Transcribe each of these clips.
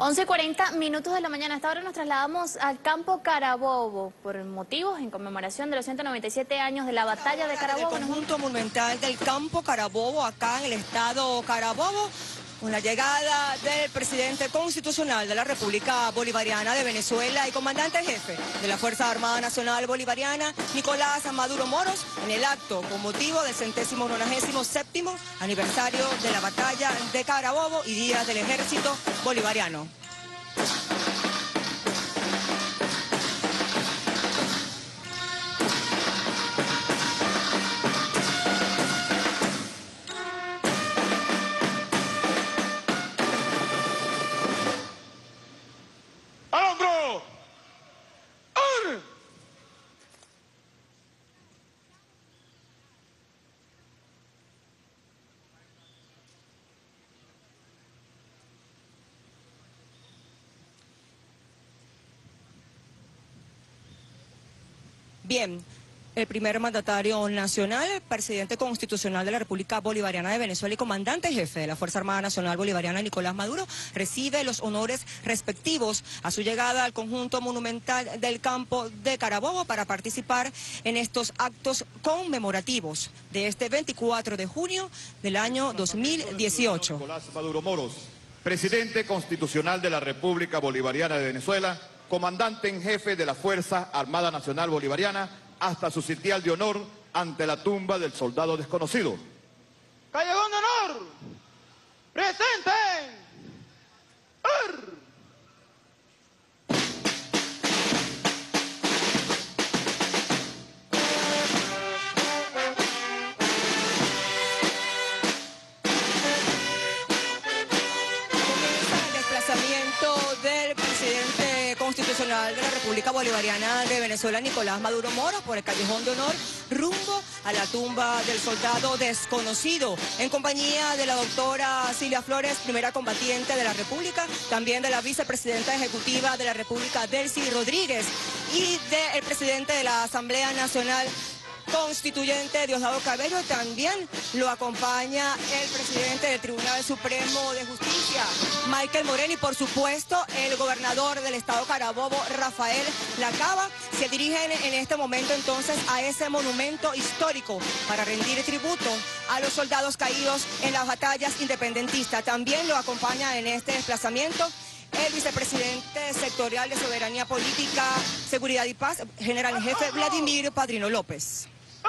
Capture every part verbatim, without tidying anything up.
once y cuarenta minutos de la mañana. Hasta ahora nos trasladamos al campo Carabobo por motivos en conmemoración de los ciento noventa y siete años de la batalla de Carabobo. El conjunto monumental del campo Carabobo, acá en el estado Carabobo, con la llegada del presidente constitucional de la República Bolivariana de Venezuela y comandante jefe de la Fuerza Armada Nacional Bolivariana, Nicolás Maduro Moros, en el acto con motivo del centésimo nonagésimo séptimo aniversario de la batalla de Carabobo y Día del Ejército Bolivariano. Bien, el primer mandatario nacional, el presidente constitucional de la República Bolivariana de Venezuela y comandante jefe de la Fuerza Armada Nacional Bolivariana, Nicolás Maduro, recibe los honores respectivos a su llegada al conjunto monumental del campo de Carabobo para participar en estos actos conmemorativos de este veinticuatro de junio del año dos mil dieciocho. Nicolás Maduro Moros, presidente constitucional de la República Bolivariana de Venezuela, comandante en jefe de la Fuerza Armada Nacional Bolivariana, hasta su sitial de honor ante la tumba del soldado desconocido. ¡Callejón de honor! ¡Presente! ¡Ar! Del presidente constitucional de la República Bolivariana de Venezuela, Nicolás Maduro Moros, por el Callejón de Honor, rumbo a la tumba del soldado desconocido, en compañía de la doctora Cilia Flores, primera combatiente de la República, también de la vicepresidenta ejecutiva de la República, Delcy Rodríguez, y del presidente de la Asamblea Nacional Constituyente, Diosdado Cabello. También lo acompaña el presidente del Tribunal Supremo de Justicia, Michael Moreno, y por supuesto el gobernador del estado Carabobo, Rafael Lacaba. Se dirigen en este momento entonces a ese monumento histórico para rendir tributo a los soldados caídos en las batallas independentistas. También lo acompaña en este desplazamiento el vicepresidente sectorial de Soberanía Política, Seguridad y Paz, general en jefe Vladimir Padrino López.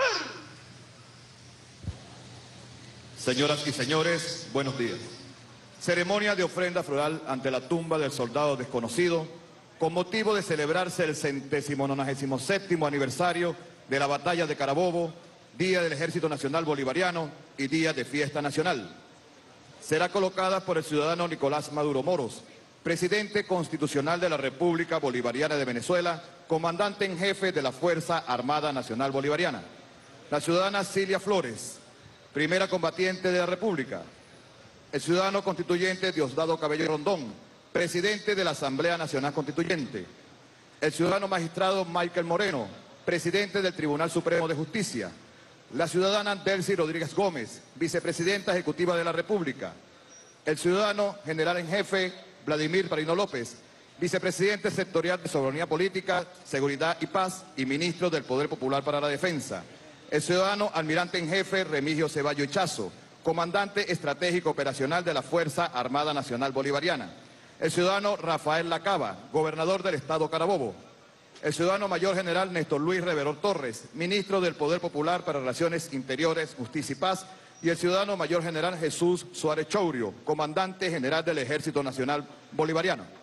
Señoras y señores, buenos días. Ceremonia de ofrenda floral ante la tumba del soldado desconocido, con motivo de celebrarse el centésimo nonagésimo séptimo aniversario de la batalla de Carabobo, Día del Ejército Nacional Bolivariano y Día de Fiesta Nacional. Será colocada por el ciudadano Nicolás Maduro Moros, presidente constitucional de la República Bolivariana de Venezuela, comandante en jefe de la Fuerza Armada Nacional Bolivariana. La ciudadana Cilia Flores, primera combatiente de la República. El ciudadano constituyente Diosdado Cabello Rondón, presidente de la Asamblea Nacional Constituyente. El ciudadano magistrado Michael Moreno, presidente del Tribunal Supremo de Justicia. La ciudadana Delcy Rodríguez Gómez, vicepresidenta ejecutiva de la República. El ciudadano general en jefe Vladimir Padrino López, vicepresidente sectorial de Soberanía Política, Seguridad y Paz y ministro del Poder Popular para la Defensa. El ciudadano almirante en jefe Remigio Ceballo Echazo, comandante estratégico operacional de la Fuerza Armada Nacional Bolivariana. El ciudadano Rafael Lacaba, gobernador del estado Carabobo. El ciudadano mayor general Néstor Luis Reverol Torres, ministro del Poder Popular para Relaciones Interiores, Justicia y Paz. Y el ciudadano mayor general Jesús Suárez Chourio, comandante general del Ejército Nacional Bolivariano.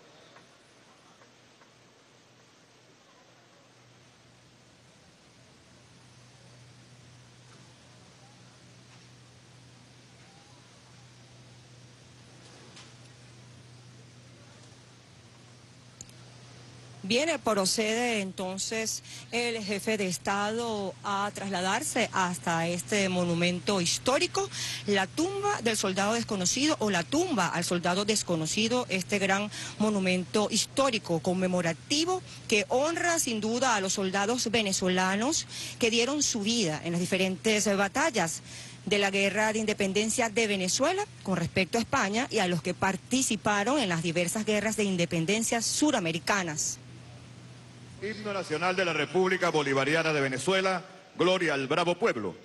Bien, procede entonces el jefe de Estado a trasladarse hasta este monumento histórico, la tumba del soldado desconocido o la tumba al soldado desconocido, este gran monumento histórico conmemorativo que honra sin duda a los soldados venezolanos que dieron su vida en las diferentes batallas. de la Guerra de Independencia de Venezuela con respecto a España y a los que participaron en las diversas guerras de independencia suramericanas. Himno nacional de la República Bolivariana de Venezuela, Gloria al Bravo Pueblo.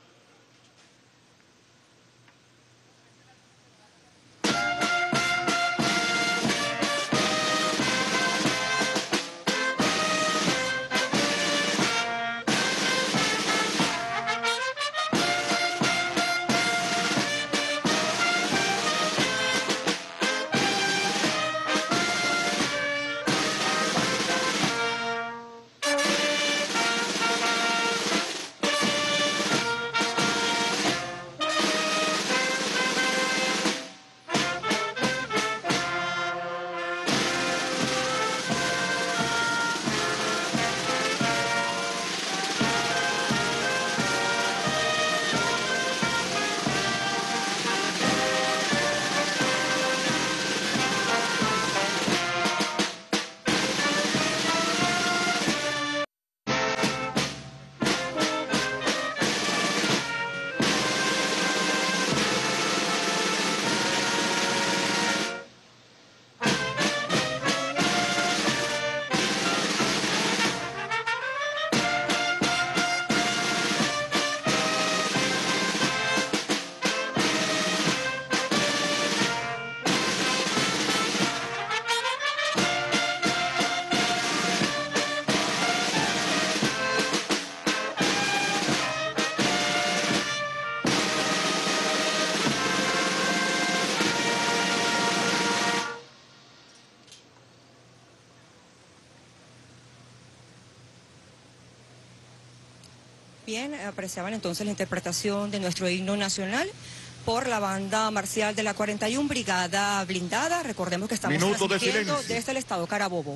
Bien, apreciaban entonces la interpretación de nuestro himno nacional por la banda marcial de la cuarenta y una Brigada Blindada. Recordemos que estamos Minuto de transmitiendo silencio. desde el estado Carabobo.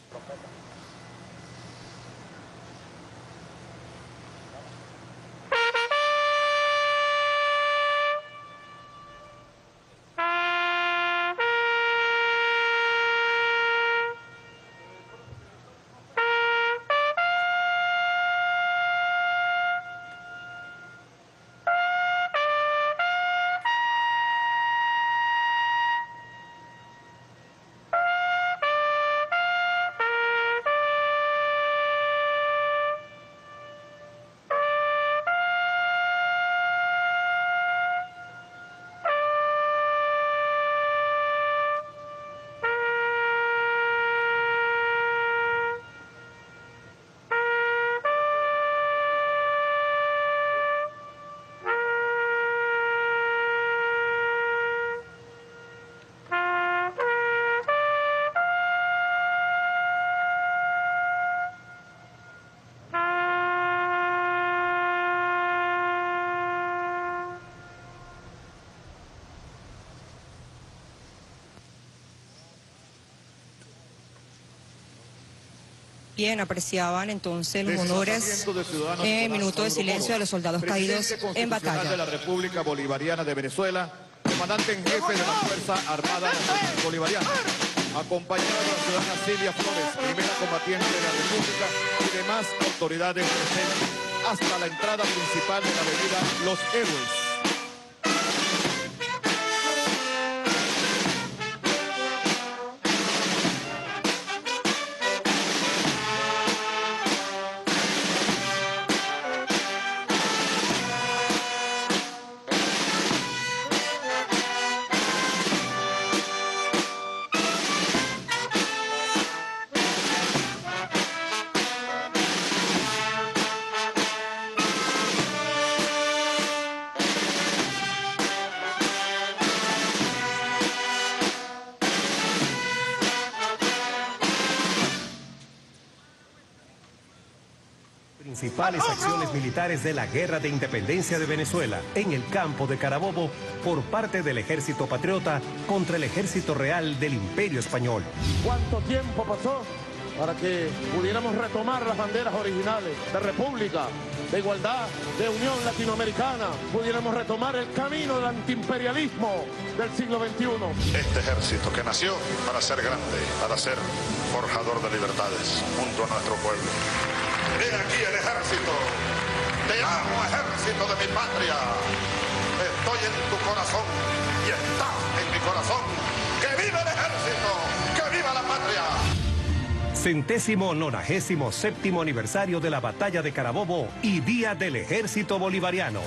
Bien, apreciaban entonces los honores en minuto de silencio de los soldados caídos en batalla. de la República Bolivariana de Venezuela, comandante en jefe de la Fuerza Armada Nacional Bolivariana, acompañado de la ciudadana Silvia Flores, primera combatiente de la República, y demás autoridades presentes, hasta la entrada principal de la avenida Los Héroes. Principales acciones militares de la Guerra de Independencia de Venezuela en el campo de Carabobo por parte del Ejército Patriota contra el Ejército Real del Imperio Español. ¿Cuánto tiempo pasó para que pudiéramos retomar las banderas originales de república, de igualdad, de unión latinoamericana, pudiéramos retomar el camino del antiimperialismo del siglo veintiuno? Este ejército que nació para ser grande, para ser forjador de libertades junto a nuestro pueblo. He aquí el ejército Te amo, ejército de mi patria. Estoy en tu corazón y estás en mi corazón. ¡Que viva el ejército! ¡Que viva la patria! Centésimo nonagésimo séptimo aniversario de la Batalla de Carabobo y Día del Ejército Bolivariano.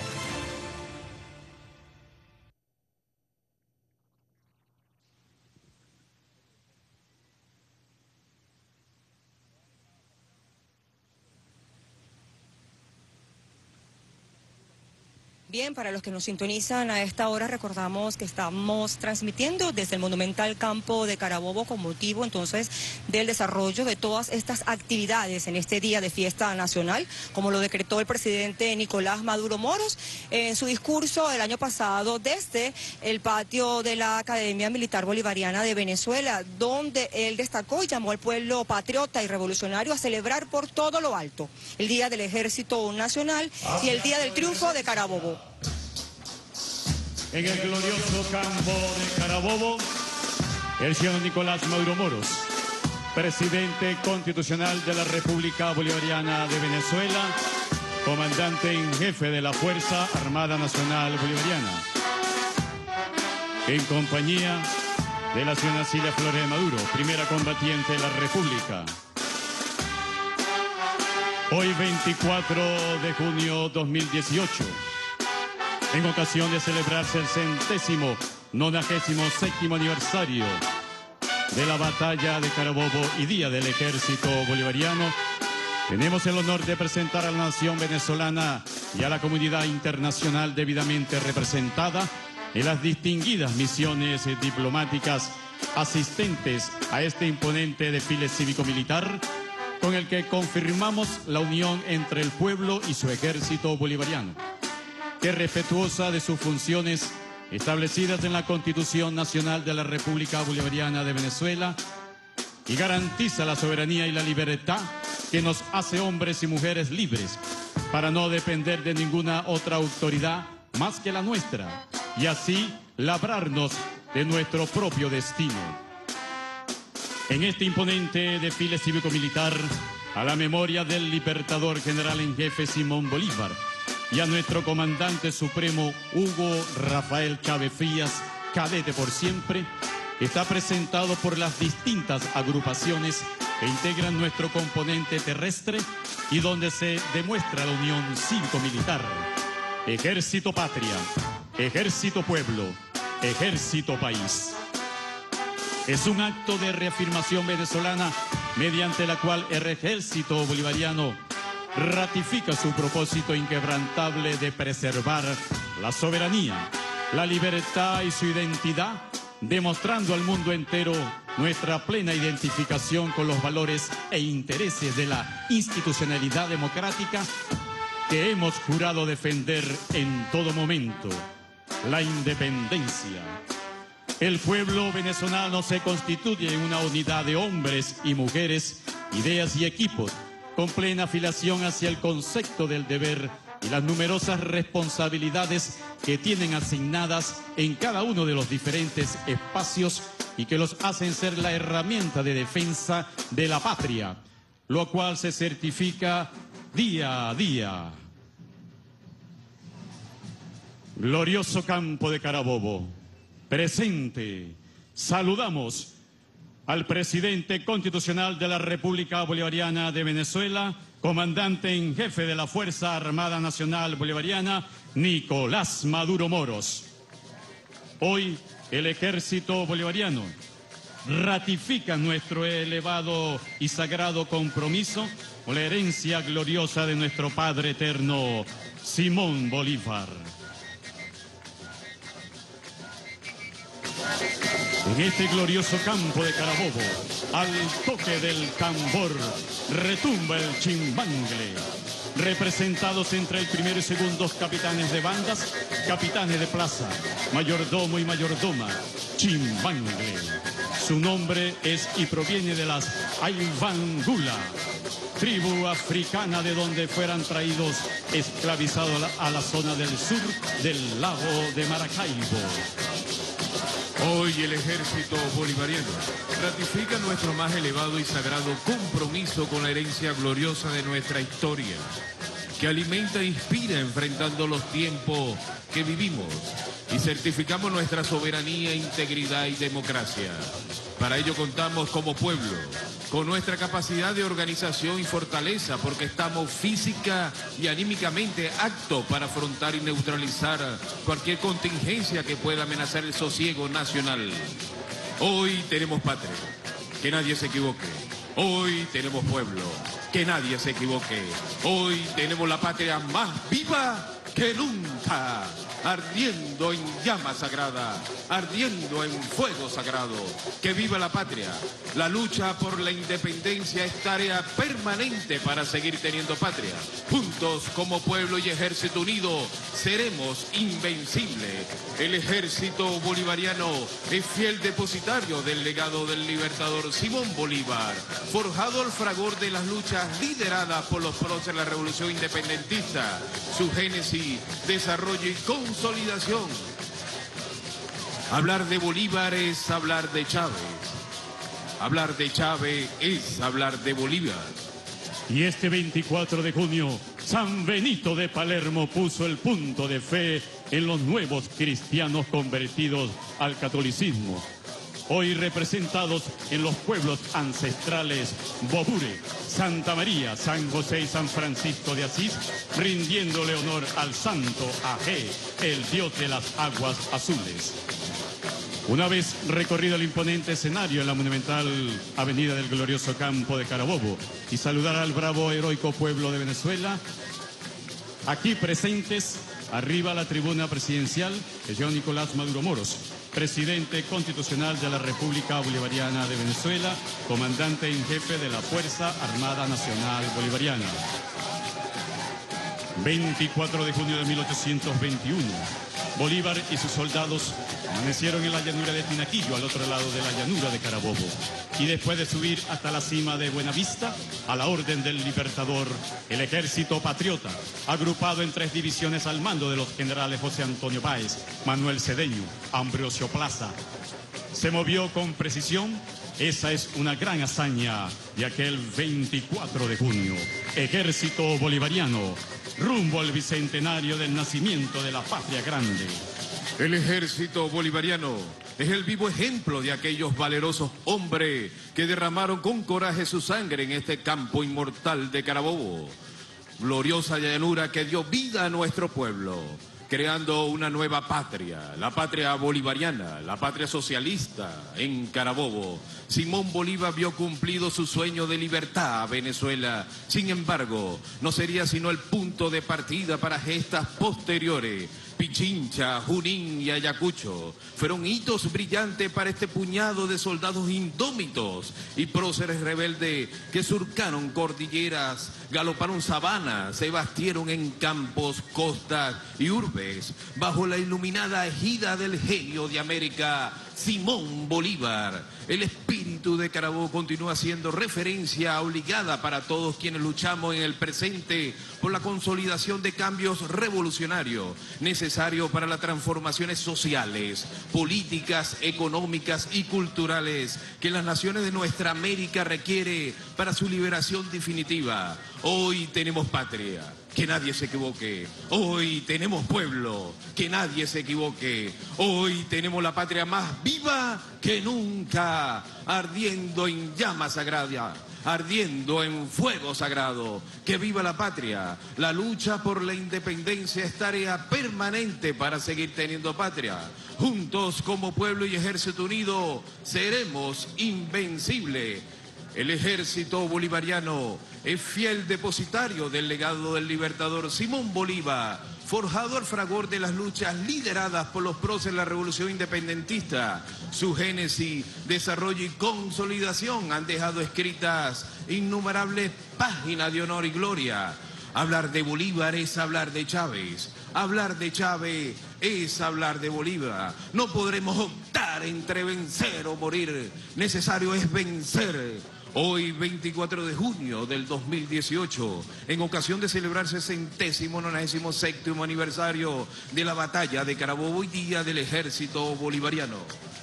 Bien, para los que nos sintonizan a esta hora, recordamos que estamos transmitiendo desde el monumental campo de Carabobo con motivo entonces del desarrollo de todas estas actividades en este día de fiesta nacional, como lo decretó el presidente Nicolás Maduro Moros en su discurso el año pasado desde el patio de la Academia Militar Bolivariana de Venezuela, donde él destacó y llamó al pueblo patriota y revolucionario a celebrar por todo lo alto el Día del Ejército Nacional y el Día del Triunfo de Carabobo. En el glorioso campo de Carabobo, el señor Nicolás Maduro Moros, presidente constitucional de la República Bolivariana de Venezuela, comandante en jefe de la Fuerza Armada Nacional Bolivariana, en compañía de la señora Cilia Flores de Maduro, primera combatiente de la República. Hoy veinticuatro de junio dos mil dieciocho, en ocasión de celebrarse el centésimo nonagésimo séptimo aniversario de la Batalla de Carabobo y Día del Ejército Bolivariano, tenemos el honor de presentar a la nación venezolana y a la comunidad internacional debidamente representada en las distinguidas misiones diplomáticas asistentes a este imponente desfile cívico-militar, con el que confirmamos la unión entre el pueblo y su ejército bolivariano, que respetuosa de sus funciones establecidas en la Constitución Nacional de la República Bolivariana de Venezuela y garantiza la soberanía y la libertad que nos hace hombres y mujeres libres para no depender de ninguna otra autoridad más que la nuestra y así labrarnos de nuestro propio destino. En este imponente desfile cívico-militar, a la memoria del libertador general en jefe Simón Bolívar y a nuestro comandante supremo Hugo Rafael Chávez Frías, cadete por siempre, está presentado por las distintas agrupaciones que integran nuestro componente terrestre y donde se demuestra la unión cívico-militar. Ejército Patria, Ejército Pueblo, Ejército País. Es un acto de reafirmación venezolana mediante la cual el ejército bolivariano ratifica su propósito inquebrantable de preservar la soberanía, la libertad y su identidad, demostrando al mundo entero nuestra plena identificación con los valores e intereses de la institucionalidad democrática que hemos jurado defender en todo momento, la independencia. El pueblo venezolano se constituye en una unidad de hombres y mujeres, ideas y equipos, con plena afiliación hacia el concepto del deber y las numerosas responsabilidades que tienen asignadas en cada uno de los diferentes espacios y que los hacen ser la herramienta de defensa de la patria, lo cual se certifica día a día. Glorioso campo de Carabobo, presente, saludamos al presidente constitucional de la República Bolivariana de Venezuela, comandante en jefe de la Fuerza Armada Nacional Bolivariana, Nicolás Maduro Moros. Hoy el ejército bolivariano ratifica nuestro elevado y sagrado compromiso con la herencia gloriosa de nuestro Padre Eterno, Simón Bolívar. En este glorioso campo de Carabobo, al toque del tambor, retumba el chimbangle. Representados entre el primero y segundo capitanes de bandas, capitanes de plaza, mayordomo y mayordoma, chimbangle. Su nombre es y proviene de las Aybangula, tribu africana de donde fueran traídos esclavizados a la zona del sur del lago de Maracaibo. Hoy el ejército bolivariano ratifica nuestro más elevado y sagrado compromiso con la herencia gloriosa de nuestra historia, que alimenta e inspira enfrentando los tiempos que vivimos y certificamos nuestra soberanía, integridad y democracia. Para ello contamos como pueblo con nuestra capacidad de organización y fortaleza, porque estamos física y anímicamente aptos para afrontar y neutralizar cualquier contingencia que pueda amenazar el sosiego nacional. Hoy tenemos patria, que nadie se equivoque. Hoy tenemos pueblo, que nadie se equivoque. Hoy tenemos la patria más viva que nunca, ardiendo en llama sagrada, ardiendo en fuego sagrado. ¡Que viva la patria! La lucha por la independencia es tarea permanente para seguir teniendo patria. Juntos, como pueblo y ejército unido, seremos invencibles. El ejército bolivariano es fiel depositario del legado del libertador Simón Bolívar, forjado al fragor de las luchas lideradas por los próceres de la revolución independentista. Su génesis, desarrollo y consolidación. Hablar de Bolívar es hablar de Chávez. Hablar de Chávez es hablar de Bolívar. Y este veinticuatro de junio, San Benito de Palermo puso el punto de fe en los nuevos cristianos convertidos al catolicismo, hoy representados en los pueblos ancestrales Bobure, Santa María, San José y San Francisco de Asís, rindiéndole honor al santo Ajé, el dios de las aguas azules. Una vez recorrido el imponente escenario en la monumental avenida del glorioso campo de Carabobo y saludar al bravo heroico pueblo de Venezuela, aquí presentes, arriba a la tribuna presidencial, el señor Nicolás Maduro Moros, presidente constitucional de la República Bolivariana de Venezuela, comandante en jefe de la Fuerza Armada Nacional Bolivariana. veinticuatro de junio de mil ochocientos veintiuno, Bolívar y sus soldados amanecieron en la llanura de Tinaquillo, al otro lado de la llanura de Carabobo. Y después de subir hasta la cima de Buenavista, a la orden del Libertador, el ejército patriota, agrupado en tres divisiones al mando de los generales José Antonio Báez, Manuel Cedeño, Ambrosio Plaza, se movió con precisión. Esa es una gran hazaña de aquel veinticuatro de junio. Ejército bolivariano, rumbo al bicentenario del nacimiento de la patria grande. El ejército bolivariano es el vivo ejemplo de aquellos valerosos hombres que derramaron con coraje su sangre en este campo inmortal de Carabobo. Gloriosa llanura que dio vida a nuestro pueblo, creando una nueva patria, la patria bolivariana, la patria socialista en Carabobo. Simón Bolívar vio cumplido su sueño de libertad a Venezuela. Sin embargo, no sería sino el punto de partida para gestas posteriores. Pichincha, Junín y Ayacucho fueron hitos brillantes para este puñado de soldados indómitos y próceres rebeldes que surcaron cordilleras, galoparon sabanas, se bastieron en campos, costas y urbes bajo la iluminada ejida del genio de América, Simón Bolívar. El espíritu de Carabobo continúa siendo referencia obligada para todos quienes luchamos en el presente por la consolidación de cambios revolucionarios necesarios para las transformaciones sociales, políticas, económicas y culturales que las naciones de nuestra América requiere para su liberación definitiva. Hoy tenemos patria, que nadie se equivoque. Hoy tenemos pueblo, que nadie se equivoque. Hoy tenemos la patria más viva que nunca, ardiendo en llama sagrada, ardiendo en fuego sagrado. ¡Que viva la patria! La lucha por la independencia es tarea permanente para seguir teniendo patria. Juntos, como pueblo y ejército unido, seremos invencibles. El ejército bolivariano es fiel depositario del legado del libertador Simón Bolívar, forjado al fragor de las luchas lideradas por los próceres de la revolución independentista. Su génesis, desarrollo y consolidación han dejado escritas innumerables páginas de honor y gloria. Hablar de Bolívar es hablar de Chávez. Hablar de Chávez es hablar de Bolívar. No podremos optar entre vencer o morir. Necesario es vencer. Hoy, veinticuatro de junio del dos mil dieciocho, en ocasión de celebrarse el centésimo nonagésimo séptimo aniversario de la batalla de Carabobo y Día del Ejército Bolivariano.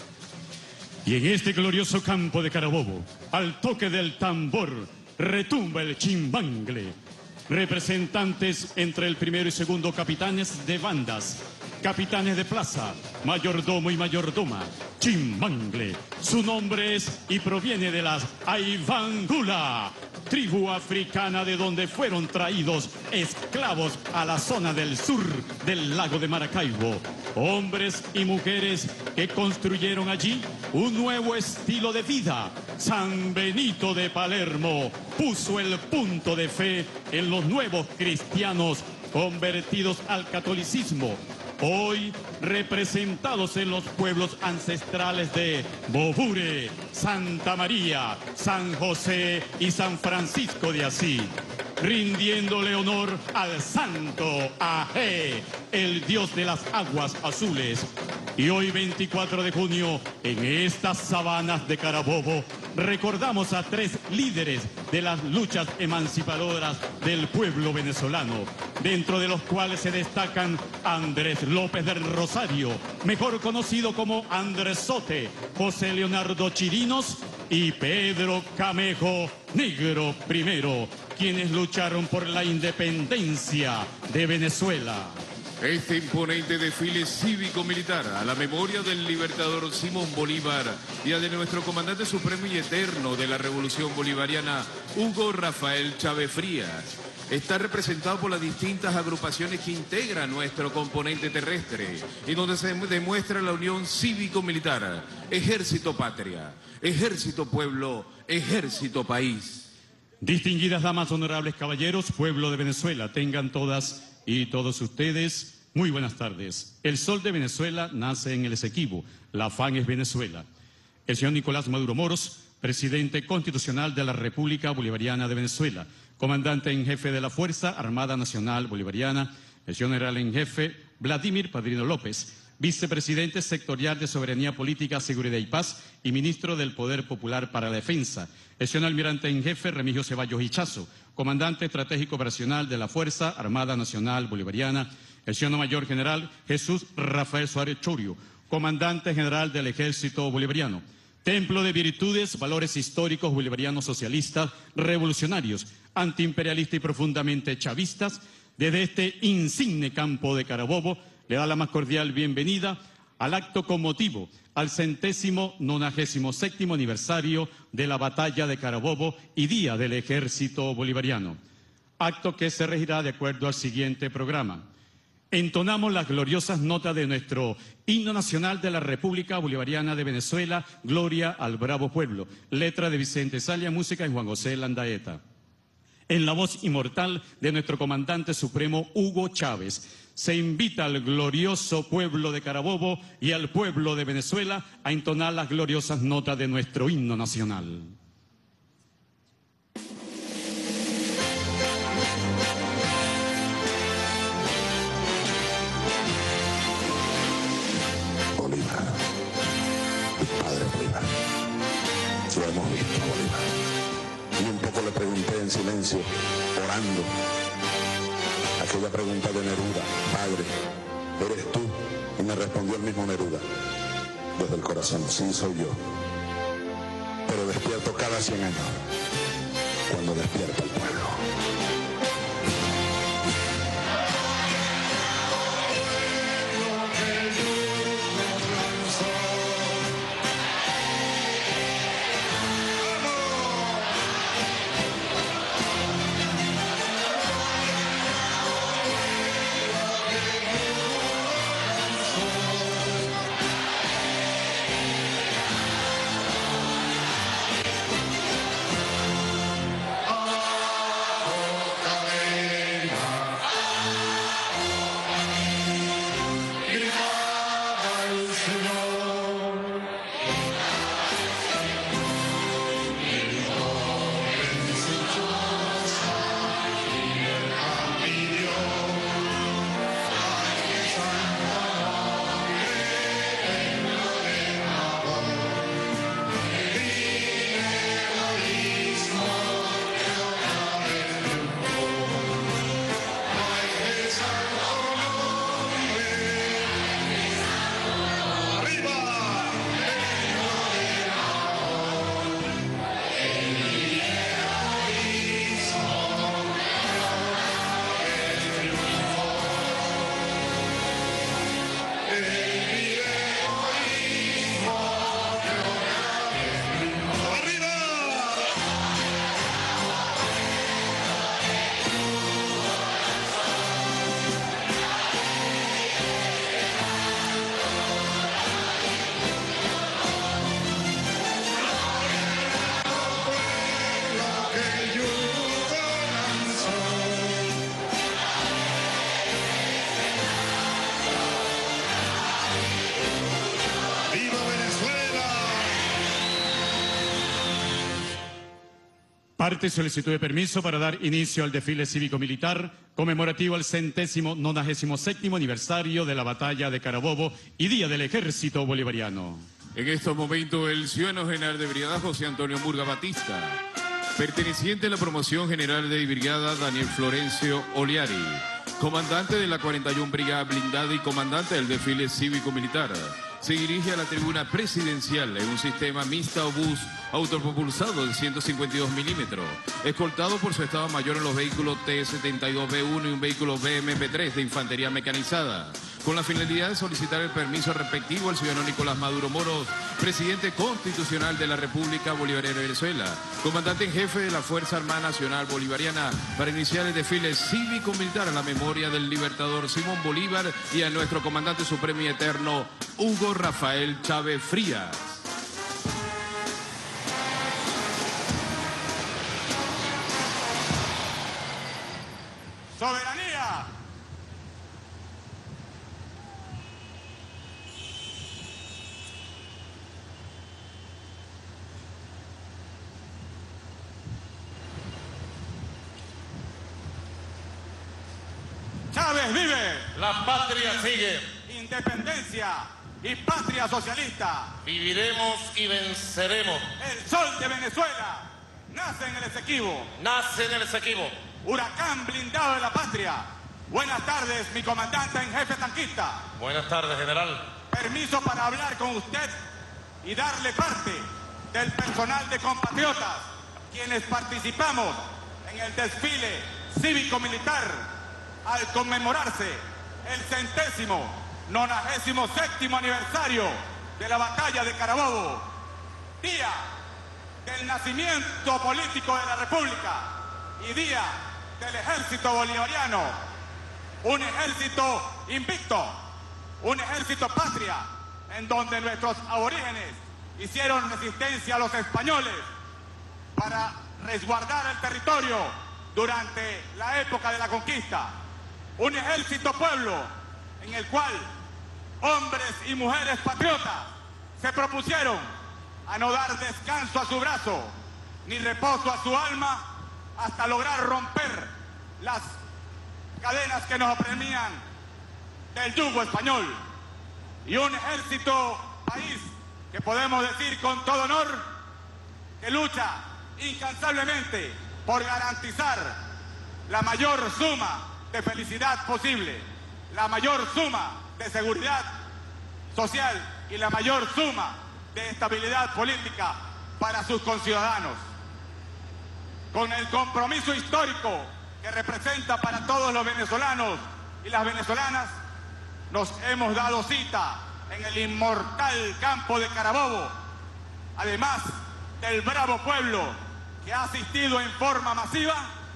Y en este glorioso campo de Carabobo, al toque del tambor, retumba el chimbangle. representantes entre el primero y segundo capitanes de bandas, capitanes de plaza, mayordomo y mayordoma, chimbangle. Su nombre es y proviene de las Aivangula, tribu africana de donde fueron traídos esclavos a la zona del sur del lago de Maracaibo. Hombres y mujeres que construyeron allí un nuevo estilo de vida. San Benito de Palermo puso el punto de fe en los nuevos cristianos convertidos al catolicismo, hoy representados en los pueblos ancestrales de Bobure, Santa María, San José y San Francisco de Asís, rindiéndole honor al santo Ajé, el dios de las aguas azules. Y hoy, veinticuatro de junio, en estas sabanas de Carabobo, recordamos a tres líderes de las luchas emancipadoras del pueblo venezolano, dentro de los cuales se destacan Andrés López del Rosario, mejor conocido como Andresote, José Leonardo Chirinos y Pedro Camejo Negro primero, quienes lucharon por la independencia de Venezuela. Este imponente desfile cívico-militar a la memoria del libertador Simón Bolívar y a de nuestro comandante supremo y eterno de la Revolución Bolivariana, Hugo Rafael Chávez Frías, está representado por las distintas agrupaciones que integran nuestro componente terrestre y donde se demuestra la unión cívico-militar, Ejército Patria, Ejército Pueblo, Ejército País. Distinguidas damas, honorables caballeros, pueblo de Venezuela, tengan todas y todos ustedes muy buenas tardes. El sol de Venezuela nace en el Esequibo, la afán es Venezuela. El señor Nicolás Maduro Moros, presidente constitucional de la República Bolivariana de Venezuela, comandante en jefe de la Fuerza Armada Nacional Bolivariana, el señor general en jefe Vladimir Padrino López, vicepresidente sectorial de Soberanía Política, Seguridad y Paz y ministro del Poder Popular para la Defensa, el señor almirante en jefe Remigio Ceballos Hichazo, comandante estratégico operacional de la Fuerza Armada Nacional Bolivariana, el señor mayor general Jesús Rafael Suárez Chorio, comandante general del Ejército Bolivariano, templo de virtudes, valores históricos bolivarianos socialistas, revolucionarios, antiimperialistas y profundamente chavistas. Desde este insigne campo de Carabobo le da la más cordial bienvenida al acto con motivo al centésimo nonagésimo séptimo aniversario de la batalla de Carabobo y Día del Ejército Bolivariano. Acto que se regirá de acuerdo al siguiente programa. Entonamos las gloriosas notas de nuestro himno nacional de la República Bolivariana de Venezuela, Gloria al Bravo Pueblo, letra de Vicente Salia, música de Juan José Landaeta. En la voz inmortal de nuestro comandante supremo Hugo Chávez, se invita al glorioso pueblo de Carabobo y al pueblo de Venezuela a entonar las gloriosas notas de nuestro himno nacional. Bolívar, mi padre Bolívar, lo hemos visto, Bolívar. Y un poco le pregunté en silencio, orando, aquella pregunta de Neruda: Padre, ¿eres tú? Y me respondió el mismo Neruda, desde el corazón: sí, soy yo. Pero despierto cada cien años, cuando despierta el pueblo. Parte solicitud de permiso para dar inicio al desfile cívico-militar conmemorativo al centésimo nonagésimo séptimo aniversario de la batalla de Carabobo y Día del Ejército Bolivariano. En estos momentos, el ciudadano general de brigada José Antonio Murga Batista, perteneciente a la promoción general de brigada Daniel Florencio Oliari, comandante de la cuarenta y una Brigada Blindada y comandante del desfile cívico-militar, se dirige a la tribuna presidencial en un sistema mixta o bus autopropulsado de ciento cincuenta y dos milímetros, escoltado por su Estado Mayor en los vehículos T setenta y dos B uno y un vehículo B M P tres de infantería mecanizada, con la finalidad de solicitar el permiso respectivo al ciudadano Nicolás Maduro Moros, presidente constitucional de la República Bolivariana de Venezuela, comandante en jefe de la Fuerza Armada Nacional Bolivariana, para iniciar el desfile cívico-militar a la memoria del libertador Simón Bolívar y a nuestro comandante supremo y eterno Hugo Rafael Chávez Frías. ¡Soberanía! ¡Chávez vive! La patria sigue. ¡Independencia y patria socialista! Viviremos y venceremos. ¡El sol de Venezuela nace en el Esequibo! Nace en el Esequibo. ¡Huracán blindado de la patria! Buenas tardes, mi comandante en jefe tanquista. Buenas tardes, general. Permiso para hablar con usted y darle parte del personal de compatriotas, quienes participamos en el desfile cívico-militar al conmemorarse el centésimo nonagésimo séptimo aniversario de la batalla de Carabobo, día del nacimiento político de la República y día del ejército bolivariano, un ejército invicto, un ejército patria, en donde nuestros aborígenes hicieron resistencia a los españoles para resguardar el territorio durante la época de la conquista. Un ejército pueblo en el cual hombres y mujeres patriotas se propusieron a no dar descanso a su brazo ni reposo a su alma hasta lograr romper las cadenas que nos oprimían del yugo español. Y un ejército país que podemos decir con todo honor que lucha incansablemente por garantizar la mayor suma de felicidad posible, la mayor suma de seguridad social y la mayor suma de estabilidad política para sus conciudadanos. Con el compromiso histórico que representa para todos los venezolanos y las venezolanas, nos hemos dado cita en el inmortal campo de Carabobo, además del bravo pueblo que ha asistido en forma masiva.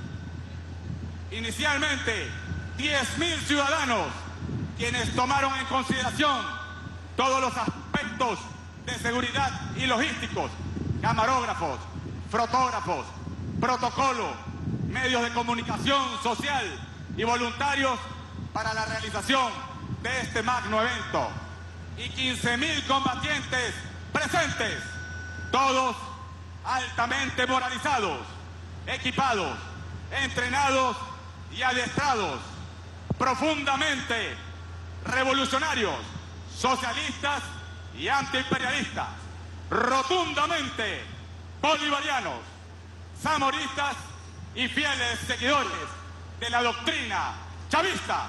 Inicialmente, diez mil ciudadanos, quienes tomaron en consideración todos los aspectos de seguridad y logísticos, camarógrafos, fotógrafos, protocolo, medios de comunicación social y voluntarios para la realización de este magno evento. Y quince mil combatientes presentes, todos altamente moralizados, equipados, entrenados y adiestrados, profundamente revolucionarios, socialistas y antiimperialistas, rotundamente bolivarianos, zamoristas y fieles seguidores de la doctrina chavista.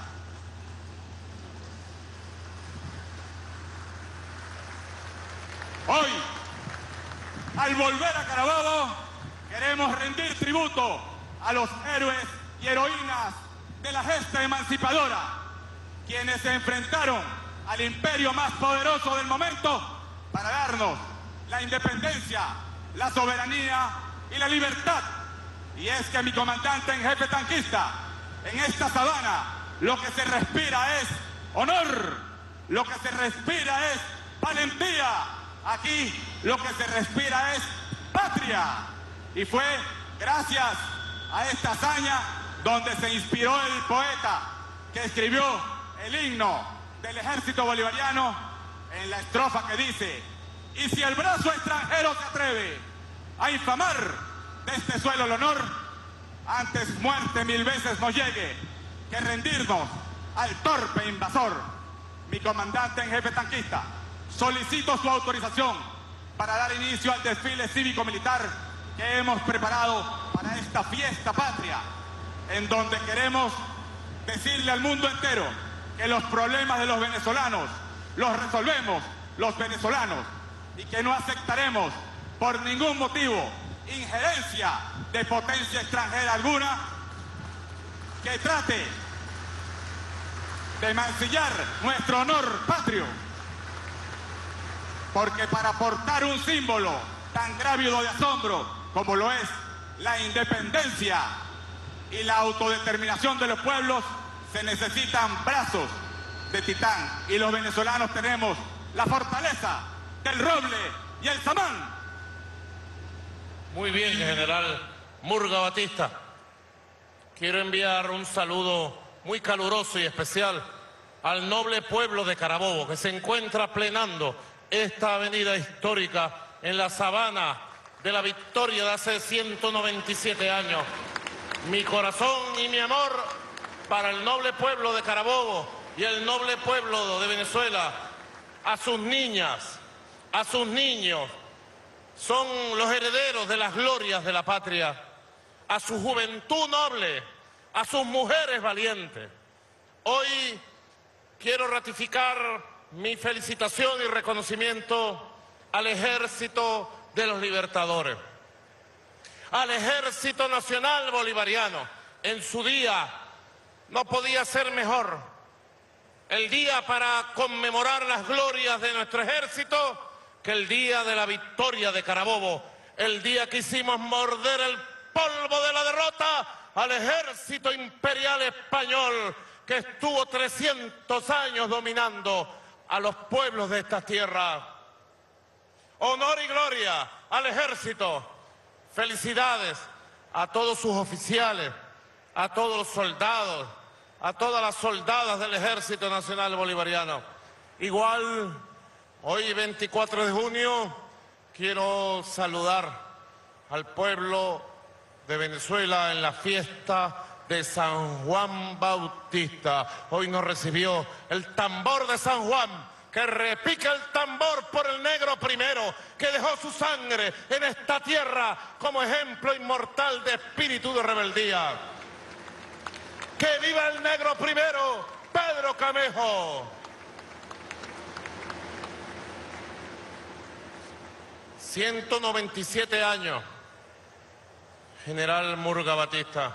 Hoy, al volver a Carabobo, queremos rendir tributo a los héroes y heroínas de la gesta emancipadora, quienes se enfrentaron al imperio más poderoso del momento para darnos la independencia, la soberanía y la libertad. Y es que mi comandante en jefe tanquista, en esta sabana, lo que se respira es honor, lo que se respira es valentía, aquí lo que se respira es patria. Y fue gracias a esta hazaña donde se inspiró el poeta que escribió el himno del ejército bolivariano en la estrofa que dice: y si el brazo extranjero se atreve a infamar de este suelo el honor, antes muerte mil veces nos llegue que rendirnos al torpe invasor. Mi comandante en jefe tanquista, solicito su autorización para dar inicio al desfile cívico-militar que hemos preparado para esta fiesta patria, en donde queremos decirle al mundo entero que los problemas de los venezolanos los resolvemos los venezolanos y que no aceptaremos por ningún motivo injerencia de potencia extranjera alguna que trate de mancillar nuestro honor patrio. Porque para portar un símbolo tan grávido de asombro como lo es la independencia y la autodeterminación de los pueblos, se necesitan brazos de titán. Y los venezolanos tenemos la fortaleza del roble y el samán. Muy bien, general Murga Batista. Quiero enviar un saludo muy caluroso y especial al noble pueblo de Carabobo, que se encuentra plenando esta avenida histórica en la sabana de la victoria de hace ciento noventa y siete años. Mi corazón y mi amor para el noble pueblo de Carabobo y el noble pueblo de Venezuela, a sus niñas, a sus niños, son los herederos de las glorias de la patria, a su juventud noble, a sus mujeres valientes. Hoy quiero ratificar mi felicitación y reconocimiento al Ejército de los Libertadores, al Ejército Nacional Bolivariano. En su día no podía ser mejor. El día para conmemorar las glorias de nuestro ejército que el día de la victoria de Carabobo, el día que hicimos morder el polvo de la derrota al ejército imperial español que estuvo trescientos años dominando a los pueblos de esta tierra. Honor y gloria al ejército. Felicidades a todos sus oficiales, a todos los soldados, a todas las soldadas del Ejército Nacional Bolivariano. Igual, hoy veinticuatro de junio, quiero saludar al pueblo de Venezuela en la fiesta de San Juan Bautista. Hoy nos recibió el tambor de San Juan, que repica el tambor por el negro primero, que dejó su sangre en esta tierra como ejemplo inmortal de espíritu de rebeldía. ¡Que viva el negro primero, Pedro Camejo! ciento noventa y siete años, general Murga Batista.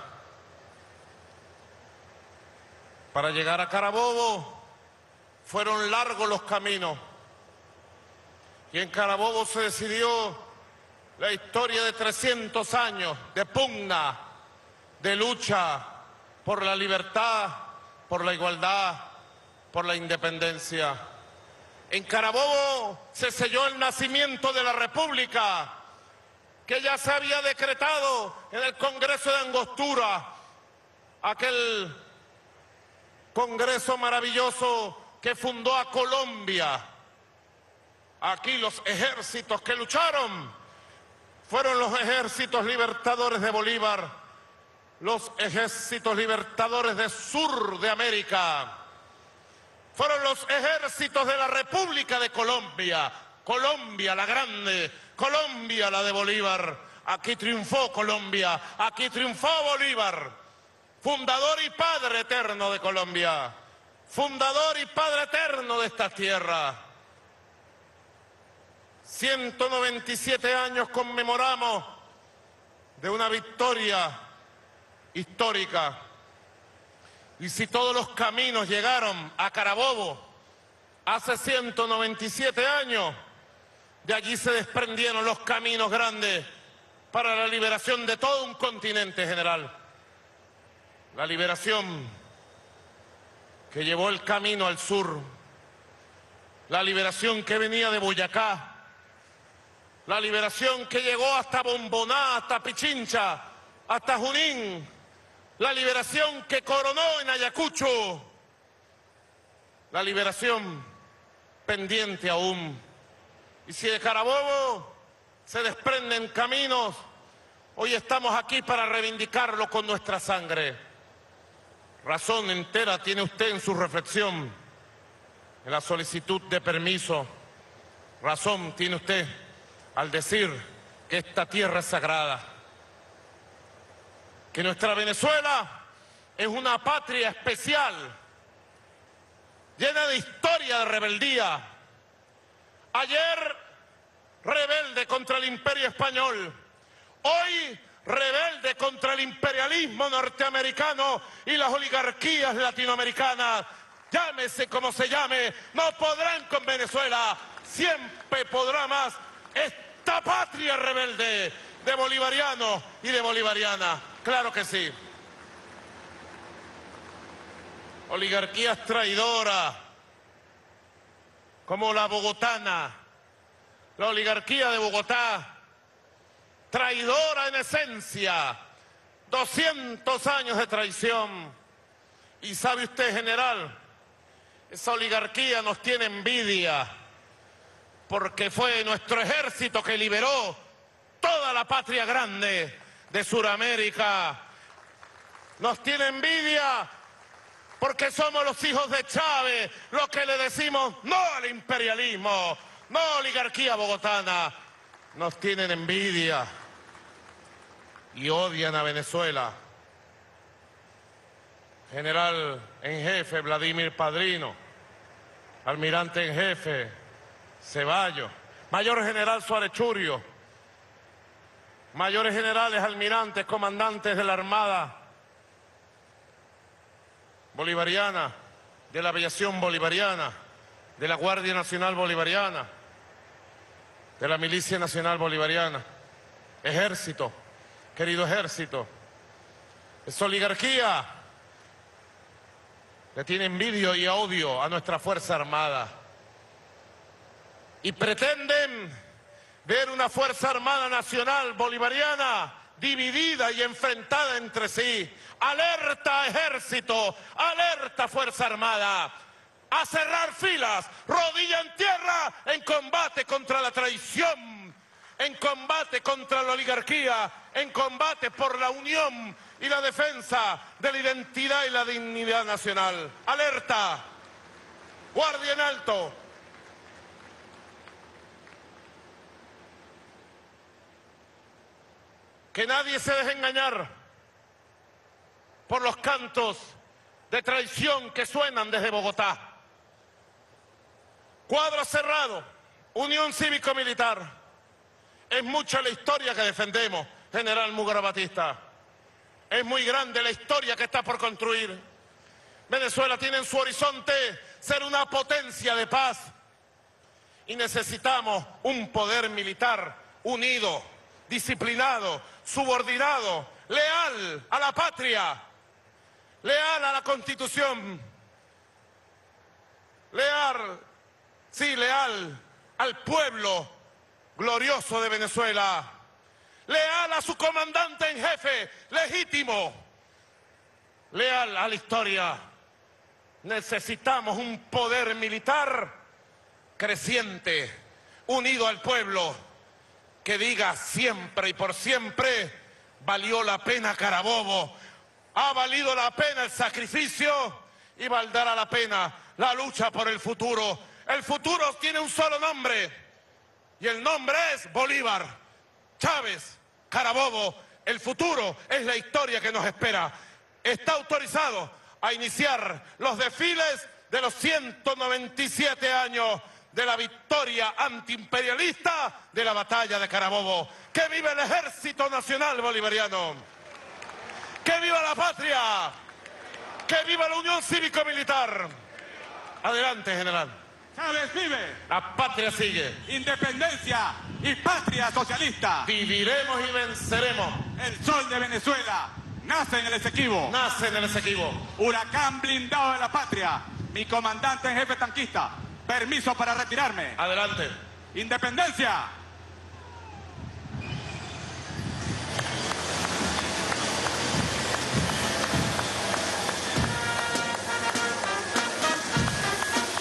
Para llegar a Carabobo fueron largos los caminos. Y en Carabobo se decidió la historia de trescientos años de pugna, de lucha por la libertad, por la igualdad, por la independencia. En Carabobo se selló el nacimiento de la República, que ya se había decretado en el Congreso de Angostura, aquel Congreso maravilloso que fundó a Colombia. Aquí los ejércitos que lucharon fueron los ejércitos libertadores de Bolívar, los ejércitos libertadores del sur de América. Fueron los ejércitos de la República de Colombia, Colombia la grande, Colombia la de Bolívar. Aquí triunfó Colombia, aquí triunfó Bolívar, fundador y padre eterno de Colombia, fundador y padre eterno de esta tierra. ciento noventa y siete años conmemoramos de una victoria histórica. Y si todos los caminos llegaron a Carabobo hace ciento noventa y siete años, de allí se desprendieron los caminos grandes para la liberación de todo un continente, general. La liberación que llevó el camino al sur, la liberación que venía de Boyacá, la liberación que llegó hasta Bomboná, hasta Pichincha, hasta Junín, la liberación que coronó en Ayacucho, la liberación pendiente aún. Y si de Carabobo se desprenden caminos, Hoy estamos aquí para reivindicarlo con nuestra sangre. Razón entera tiene usted en su reflexión, en la solicitud de permiso. Razón tiene usted al decir que esta tierra es sagrada, que nuestra Venezuela es una patria especial, llena de historia de rebeldía. Ayer rebelde contra el imperio español, hoy rebelde contra el imperialismo norteamericano y las oligarquías latinoamericanas. Llámese como se llame, no podrán con Venezuela, siempre podrá más esta patria rebelde de bolivarianos y de bolivarianas. Claro que sí. Oligarquías traidoras, como la bogotana, la oligarquía de Bogotá, traidora en esencia, doscientos años de traición. Y sabe usted, general, esa oligarquía nos tiene envidia, porque fue nuestro ejército que liberó toda la patria grande de Sudamérica. Nos tiene envidia porque somos los hijos de Chávez, los que le decimos no al imperialismo, no oligarquía bogotana. Nos tienen envidia y odian a Venezuela. General en jefe Vladimir Padrino, almirante en jefe Ceballos, mayor general Suárez Churio, mayores generales, almirantes, comandantes de la Armada Bolivariana, de la Aviación Bolivariana, de la Guardia Nacional Bolivariana, de la Milicia Nacional Bolivariana, ejército, querido ejército, esa oligarquía le tiene envidia y odio a nuestra Fuerza Armada y pretenden ver una Fuerza Armada Nacional Bolivariana dividida y enfrentada entre sí. Alerta ejército, alerta Fuerza Armada, a cerrar filas, rodilla en tierra, en combate contra la traición, en combate contra la oligarquía, en combate por la unión y la defensa de la identidad y la dignidad nacional. Alerta, guardia en alto. Que nadie se deje engañar por los cantos de traición que suenan desde Bogotá. Cuadro cerrado, unión cívico-militar. Es mucha la historia que defendemos, general Múgica Batista. Es muy grande la historia que está por construir. Venezuela tiene en su horizonte ser una potencia de paz. Y necesitamos un poder militar unido, disciplinado, subordinado, leal a la patria, leal a la Constitución, leal, sí, leal al pueblo glorioso de Venezuela, leal a su comandante en jefe, legítimo, leal a la historia. Necesitamos un poder militar creciente, unido al pueblo, que diga siempre y por siempre, valió la pena Carabobo, ha valido la pena el sacrificio y valdrá la pena la lucha por el futuro. El futuro tiene un solo nombre y el nombre es Bolívar, Chávez, Carabobo. El futuro es la historia que nos espera. Está autorizado a iniciar los desfiles de los ciento noventa y siete años de la victoria antiimperialista de la batalla de Carabobo. ¡Que viva el Ejército Nacional Bolivariano! ¡Que viva la patria! ¡Que viva la Unión Cívico-Militar! Adelante, general. Chávez vive. La patria sigue. Independencia y patria socialista. Viviremos y venceremos. El sol de Venezuela nace en el Esequibo. Nace en el Esequibo. Huracán blindado de la patria. Mi comandante en jefe tanquista. Permiso para retirarme. Adelante. Independencia.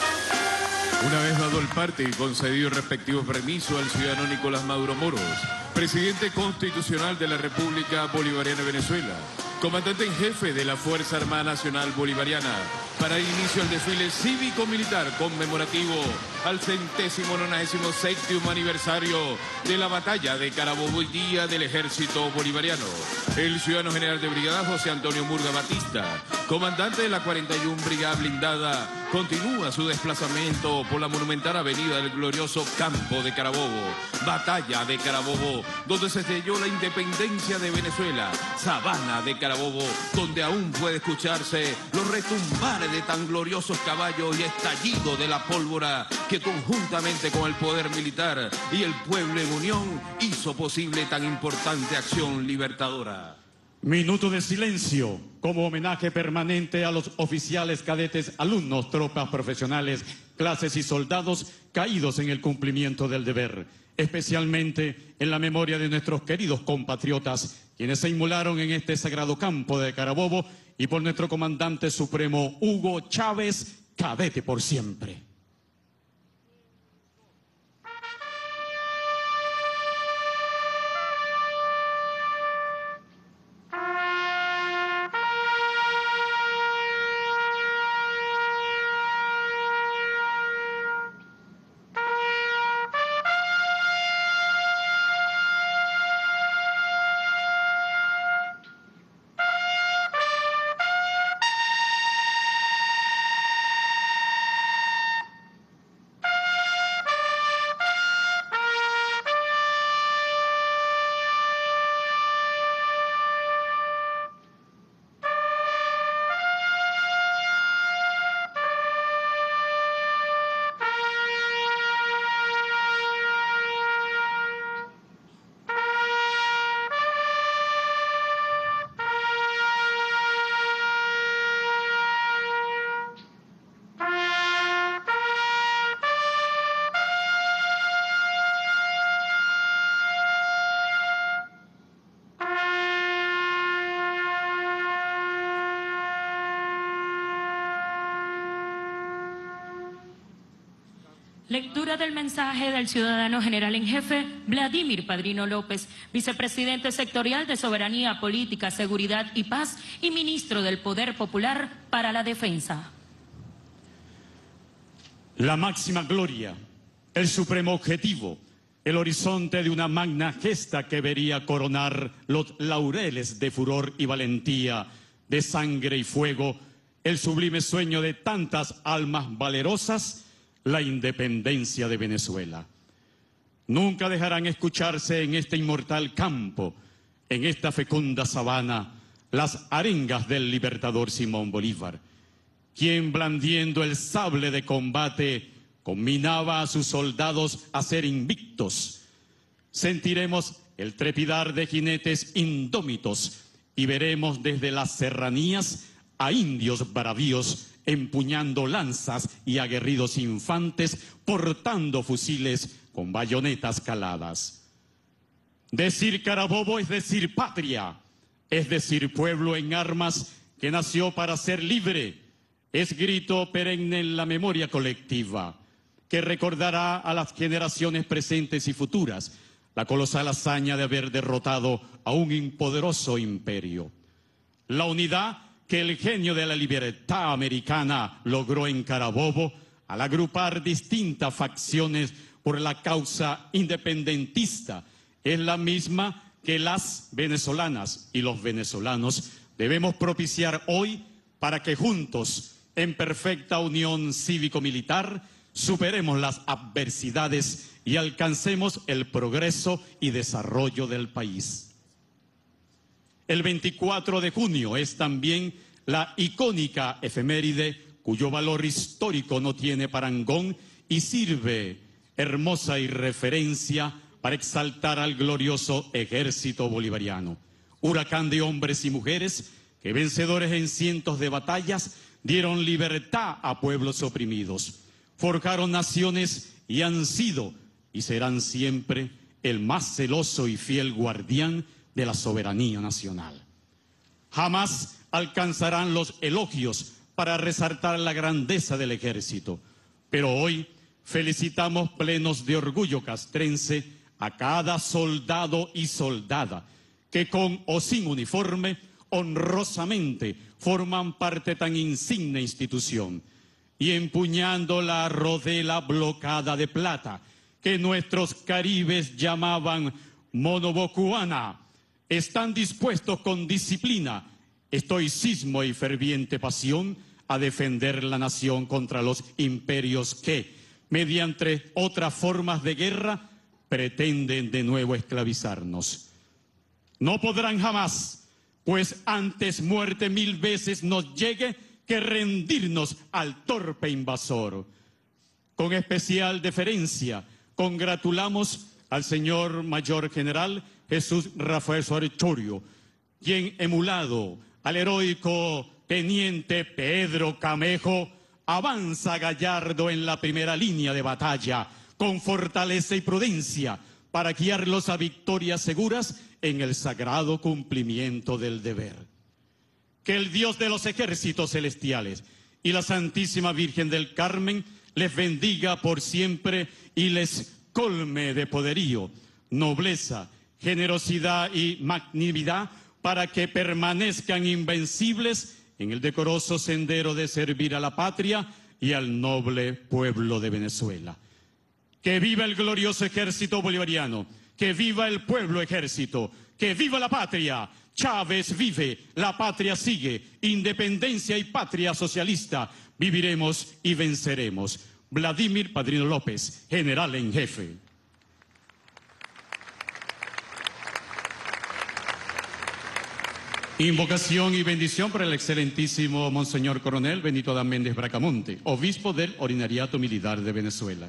Una vez dado el parte y concedido el respectivo permiso al ciudadano Nicolás Maduro Moros, presidente constitucional de la República Bolivariana de Venezuela, comandante en jefe de la Fuerza Armada Nacional Bolivariana, para el inicio del desfile cívico-militar conmemorativo al centésimo nonagésimo séptimo aniversario de la batalla de Carabobo y Día del Ejército Bolivariano. El ciudadano general de brigada José Antonio Murga Batista, comandante de la cuarenta y una Brigada Blindada, continúa su desplazamiento por la monumental avenida del glorioso campo de Carabobo, batalla de Carabobo, donde se selló la independencia de Venezuela, sabana de Carabobo, donde aún puede escucharse los retumbares de tan gloriosos caballos y estallido de la pólvora que conjuntamente con el poder militar y el pueblo en unión hizo posible tan importante acción libertadora. Minuto de silencio como homenaje permanente a los oficiales, cadetes, alumnos, tropas profesionales, clases y soldados caídos en el cumplimiento del deber, especialmente en la memoria de nuestros queridos compatriotas, quienes se inmolaron en este sagrado campo de Carabobo, y por nuestro comandante supremo Hugo Chávez, cadete por siempre. Lectura del mensaje del ciudadano general en jefe Vladimir Padrino López, vicepresidente sectorial de Soberanía Política, Seguridad y Paz y ministro del Poder Popular para la Defensa. La máxima gloria, el supremo objetivo, el horizonte de una magna gesta que vería coronar los laureles de furor y valentía, de sangre y fuego, el sublime sueño de tantas almas valerosas, la independencia de Venezuela. Nunca dejarán escucharse en este inmortal campo, en esta fecunda sabana, las arengas del libertador Simón Bolívar, quien blandiendo el sable de combate conminaba a sus soldados a ser invictos. Sentiremos el trepidar de jinetes indómitos y veremos desde las serranías a indios bravíos empuñando lanzas y aguerridos infantes portando fusiles con bayonetas caladas. Decir Carabobo es decir patria, es decir pueblo en armas que nació para ser libre, es grito perenne en la memoria colectiva que recordará a las generaciones presentes y futuras la colosal hazaña de haber derrotado a un impoderoso imperio. La unidad que el genio de la libertad americana logró en Carabobo al agrupar distintas facciones por la causa independentista es la misma que las venezolanas y los venezolanos debemos propiciar hoy para que juntos, en perfecta unión cívico-militar, superemos las adversidades y alcancemos el progreso y desarrollo del país. El veinticuatro de junio es también la icónica efeméride cuyo valor histórico no tiene parangón y sirve hermosa y referencia para exaltar al glorioso ejército bolivariano. Huracán de hombres y mujeres que vencedores en cientos de batallas dieron libertad a pueblos oprimidos, forjaron naciones y han sido y serán siempre el más celoso y fiel guardián de la soberanía nacional. Jamás alcanzarán los elogios para resaltar la grandeza del ejército, pero hoy felicitamos plenos de orgullo castrense a cada soldado y soldada que con o sin uniforme honrosamente forman parte tan insigne institución, y empuñando la rodela blocada de plata que nuestros caribes llamaban monobocuana, están dispuestos con disciplina, estoicismo y ferviente pasión a defender la nación contra los imperios que, mediante otras formas de guerra, pretenden de nuevo esclavizarnos. No podrán jamás, pues antes muerte mil veces nos llegue que rendirnos al torpe invasor. Con especial deferencia, congratulamos al señor Mayor General Jesús Rafael Suárez Chorio, quien, emulado al heroico teniente Pedro Camejo, avanza gallardo en la primera línea de batalla, con fortaleza y prudencia, para guiarlos a victorias seguras en el sagrado cumplimiento del deber. Que el Dios de los ejércitos celestiales y la Santísima Virgen del Carmen les bendiga por siempre y les colme de poderío, nobleza, generosidad y magnanimidad, para que permanezcan invencibles en el decoroso sendero de servir a la patria y al noble pueblo de Venezuela. Que viva el glorioso ejército bolivariano, que viva el pueblo ejército, que viva la patria. Chávez vive, la patria sigue, independencia y patria socialista, viviremos y venceremos. Vladimir Padrino López, general en jefe. Invocación y bendición para el excelentísimo Monseñor Coronel Benito Adán Méndez Bracamonte, obispo del Ordinariato Militar de Venezuela.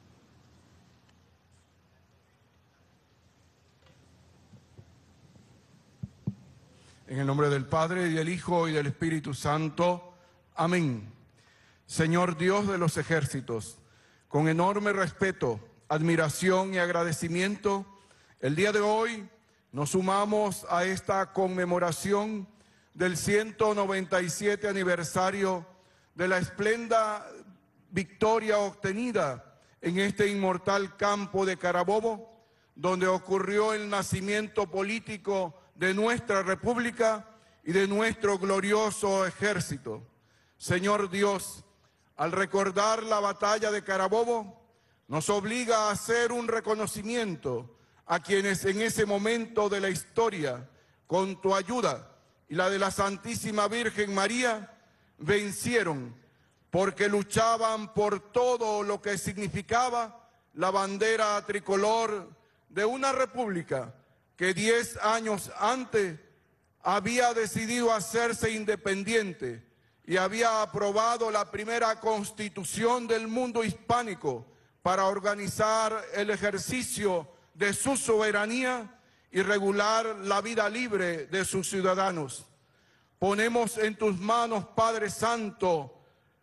En el nombre del Padre, y del Hijo, y del Espíritu Santo. Amén. Señor Dios de los ejércitos, con enorme respeto, admiración y agradecimiento, el día de hoy nos sumamos a esta conmemoración del ciento noventa y siete aniversario de la esplenda victoria obtenida en este inmortal campo de Carabobo, donde ocurrió el nacimiento político de nuestra República y de nuestro glorioso ejército. Señor Dios, al recordar la batalla de Carabobo, nos obliga a hacer un reconocimiento a quienes en ese momento de la historia, con tu ayuda y la de la Santísima Virgen María, vencieron, porque luchaban por todo lo que significaba la bandera tricolor de una república que diez años antes había decidido hacerse independiente y había aprobado la primera constitución del mundo hispánico para organizar el ejercicio de su soberanía y regular la vida libre de sus ciudadanos. Ponemos en tus manos, Padre Santo,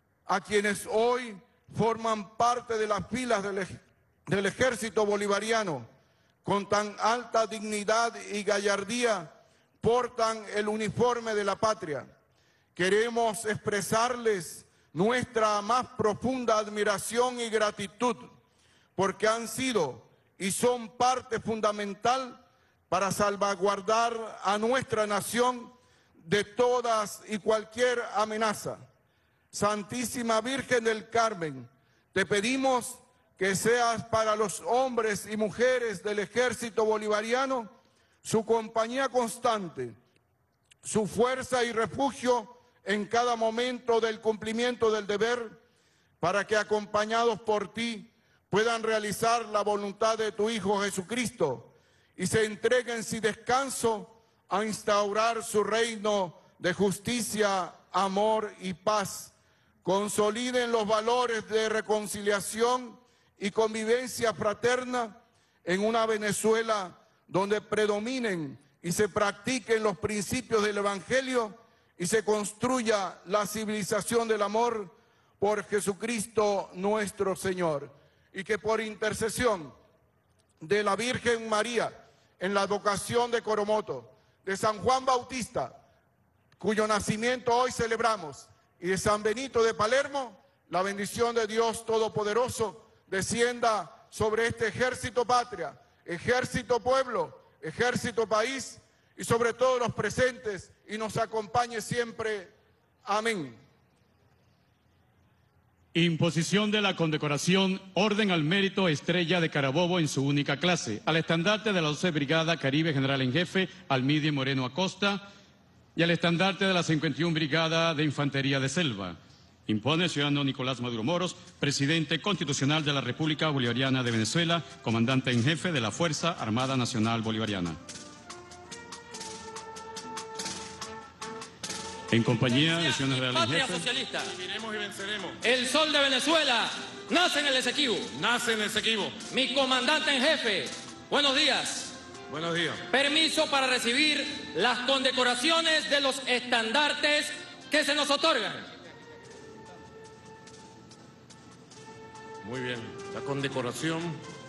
a quienes hoy forman parte de las filas del, ej del ejército bolivariano, con tan alta dignidad y gallardía, portan el uniforme de la patria. Queremos expresarles nuestra más profunda admiración y gratitud, porque han sido y son parte fundamental para salvaguardar a nuestra nación de todas y cualquier amenaza. Santísima Virgen del Carmen, te pedimos que seas para los hombres y mujeres del ejército bolivariano su compañía constante, su fuerza y refugio en cada momento del cumplimiento del deber, para que acompañados por ti puedan realizar la voluntad de tu Hijo Jesucristo y se entreguen sin descanso a instaurar su reino de justicia, amor y paz. Consoliden los valores de reconciliación y convivencia fraterna en una Venezuela donde predominen y se practiquen los principios del Evangelio y se construya la civilización del amor por Jesucristo nuestro Señor. Y que por intercesión de la Virgen María en la advocación de Coromoto, de San Juan Bautista, cuyo nacimiento hoy celebramos, y de San Benito de Palermo, la bendición de Dios Todopoderoso descienda sobre este ejército patria ejército pueblo, ejército país y sobre todo los presentes y nos acompañe siempre. Amén. Imposición de la condecoración Orden al Mérito Estrella de Carabobo en su única clase, al estandarte de la doce Brigada Caribe General en Jefe, Almidie Moreno Acosta, y al estandarte de la cincuenta y una Brigada de Infantería de Selva. Impone el ciudadano Nicolás Maduro Moros, presidente constitucional de la República Bolivariana de Venezuela, comandante en jefe de la Fuerza Armada Nacional Bolivariana. En compañía del señor General en Patria Jefe. socialista. Viviremos y venceremos. El sol de Venezuela nace en el Esequibo. Nace en el Esequibo. Mi comandante en jefe, buenos días. Buenos días. Permiso para recibir las condecoraciones de los estandartes que se nos otorgan. Muy bien. La condecoración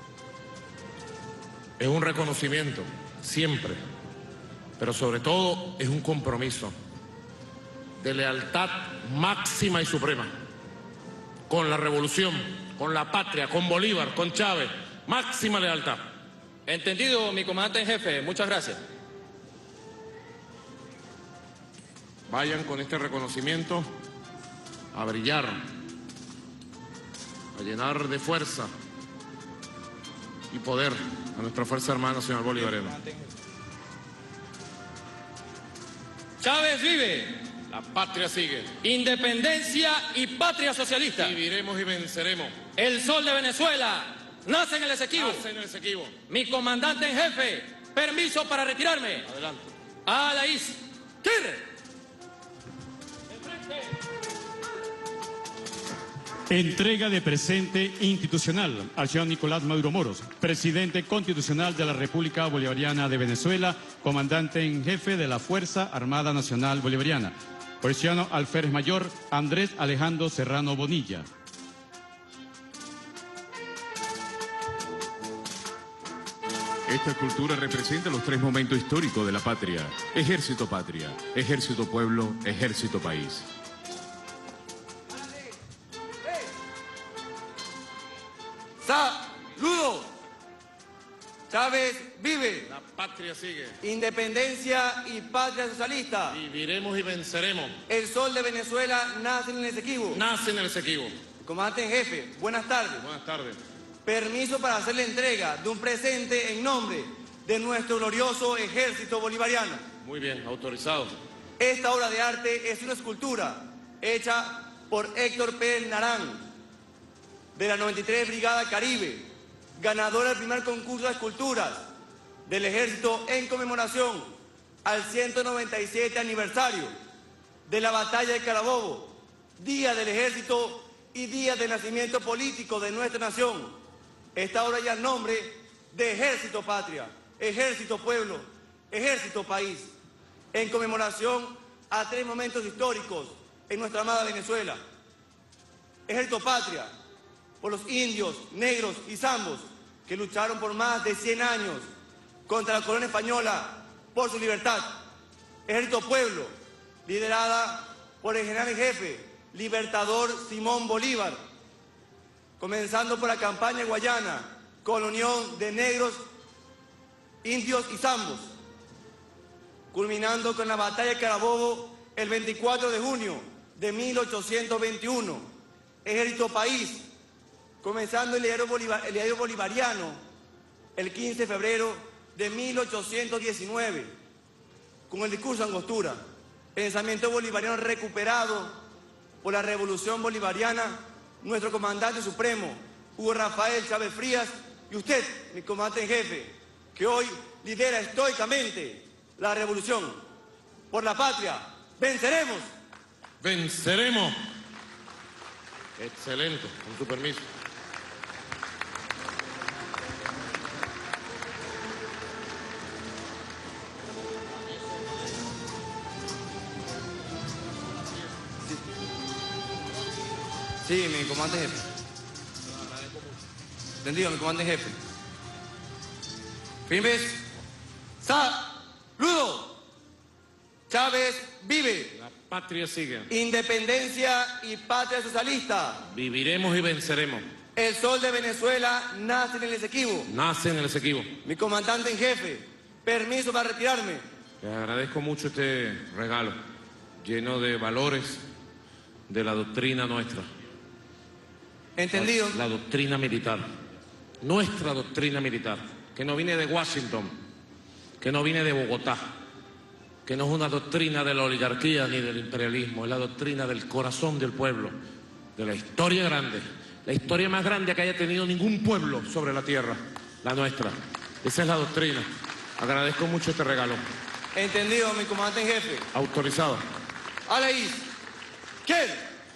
es un reconocimiento, siempre, pero sobre todo es un compromiso de lealtad máxima y suprema con la revolución, con la patria, con Bolívar, con Chávez. Máxima lealtad. Entendido, mi comandante en jefe. Muchas gracias. Vayan con este reconocimiento a brillar, a llenar de fuerza y poder a nuestra Fuerza Armada Nacional Bolivariana. Chávez vive. La patria sigue. Independencia y patria socialista. Viviremos y venceremos. El sol de Venezuela nace en el Esequibo. Nace en el Esequibo. Mi comandante en jefe, permiso para retirarme. Adelante. A la izquierda. Entrega de presente institucional al señor Nicolás Maduro Moros, presidente constitucional de la República Bolivariana de Venezuela, comandante en jefe de la Fuerza Armada Nacional Bolivariana. Por el ciudadano alférez mayor Andrés Alejandro Serrano Bonilla. Esta escultura representa los tres momentos históricos de la patria. Ejército patria, ejército pueblo, ejército país. ¡Saludos! Chávez vive. La patria sigue. Independencia y patria socialista. Viviremos y venceremos. El sol de Venezuela nace en el Esequibo. Nace en el Esequibo. Comandante en jefe, buenas tardes. Buenas tardes. Permiso para hacer la entrega de un presente en nombre de nuestro glorioso ejército bolivariano. Muy bien, autorizado. Esta obra de arte es una escultura hecha por Héctor Pérez Narán, de la noventa y tres Brigada Caribe, ganadora del primer concurso de esculturas del Ejército en conmemoración al ciento noventa y siete aniversario de la Batalla de Carabobo, Día del Ejército y Día del nacimiento político de nuestra nación. Esta obra ya el nombre de Ejército Patria, Ejército Pueblo, Ejército País, en conmemoración a tres momentos históricos en nuestra amada Venezuela. Ejército Patria, por los indios, negros y zambos que lucharon por más de cien años contra la colonia española por su libertad. Ejército Pueblo, liderada por el general en jefe, Libertador Simón Bolívar, comenzando por la campaña de Guayana, con la unión de negros, indios y zambos, culminando con la batalla de Carabobo el veinticuatro de junio de mil ochocientos veintiuno. Ejército País, comenzando el diario, Bolivar, el diario bolivariano el quince de febrero de mil ochocientos diecinueve, con el discurso Angostura, pensamiento bolivariano recuperado por la Revolución Bolivariana, nuestro comandante supremo, Hugo Rafael Chávez Frías, y usted, mi comandante en jefe, que hoy lidera estoicamente la revolución. Por la patria, venceremos. Venceremos. Excelente, con tu permiso. Sí, mi comandante en jefe. Entendido, mi comandante en jefe. Firmes. Saludos. Chávez vive. La patria sigue. Independencia y patria socialista. Viviremos y venceremos. El sol de Venezuela nace en el Esequibo. Nace en el Esequibo. Mi comandante en jefe, permiso para retirarme. Le agradezco mucho este regalo, lleno de valores de la doctrina nuestra. ¿Entendido? La, la doctrina militar. Nuestra doctrina militar, que no viene de Washington, que no viene de Bogotá, que no es una doctrina de la oligarquía ni del imperialismo, es la doctrina del corazón del pueblo, de la historia grande, la historia más grande que haya tenido ningún pueblo sobre la tierra, la nuestra. Esa es la doctrina. Agradezco mucho este regalo. Entendido, mi comandante en jefe. Autorizado. Alaís. ¿Quién?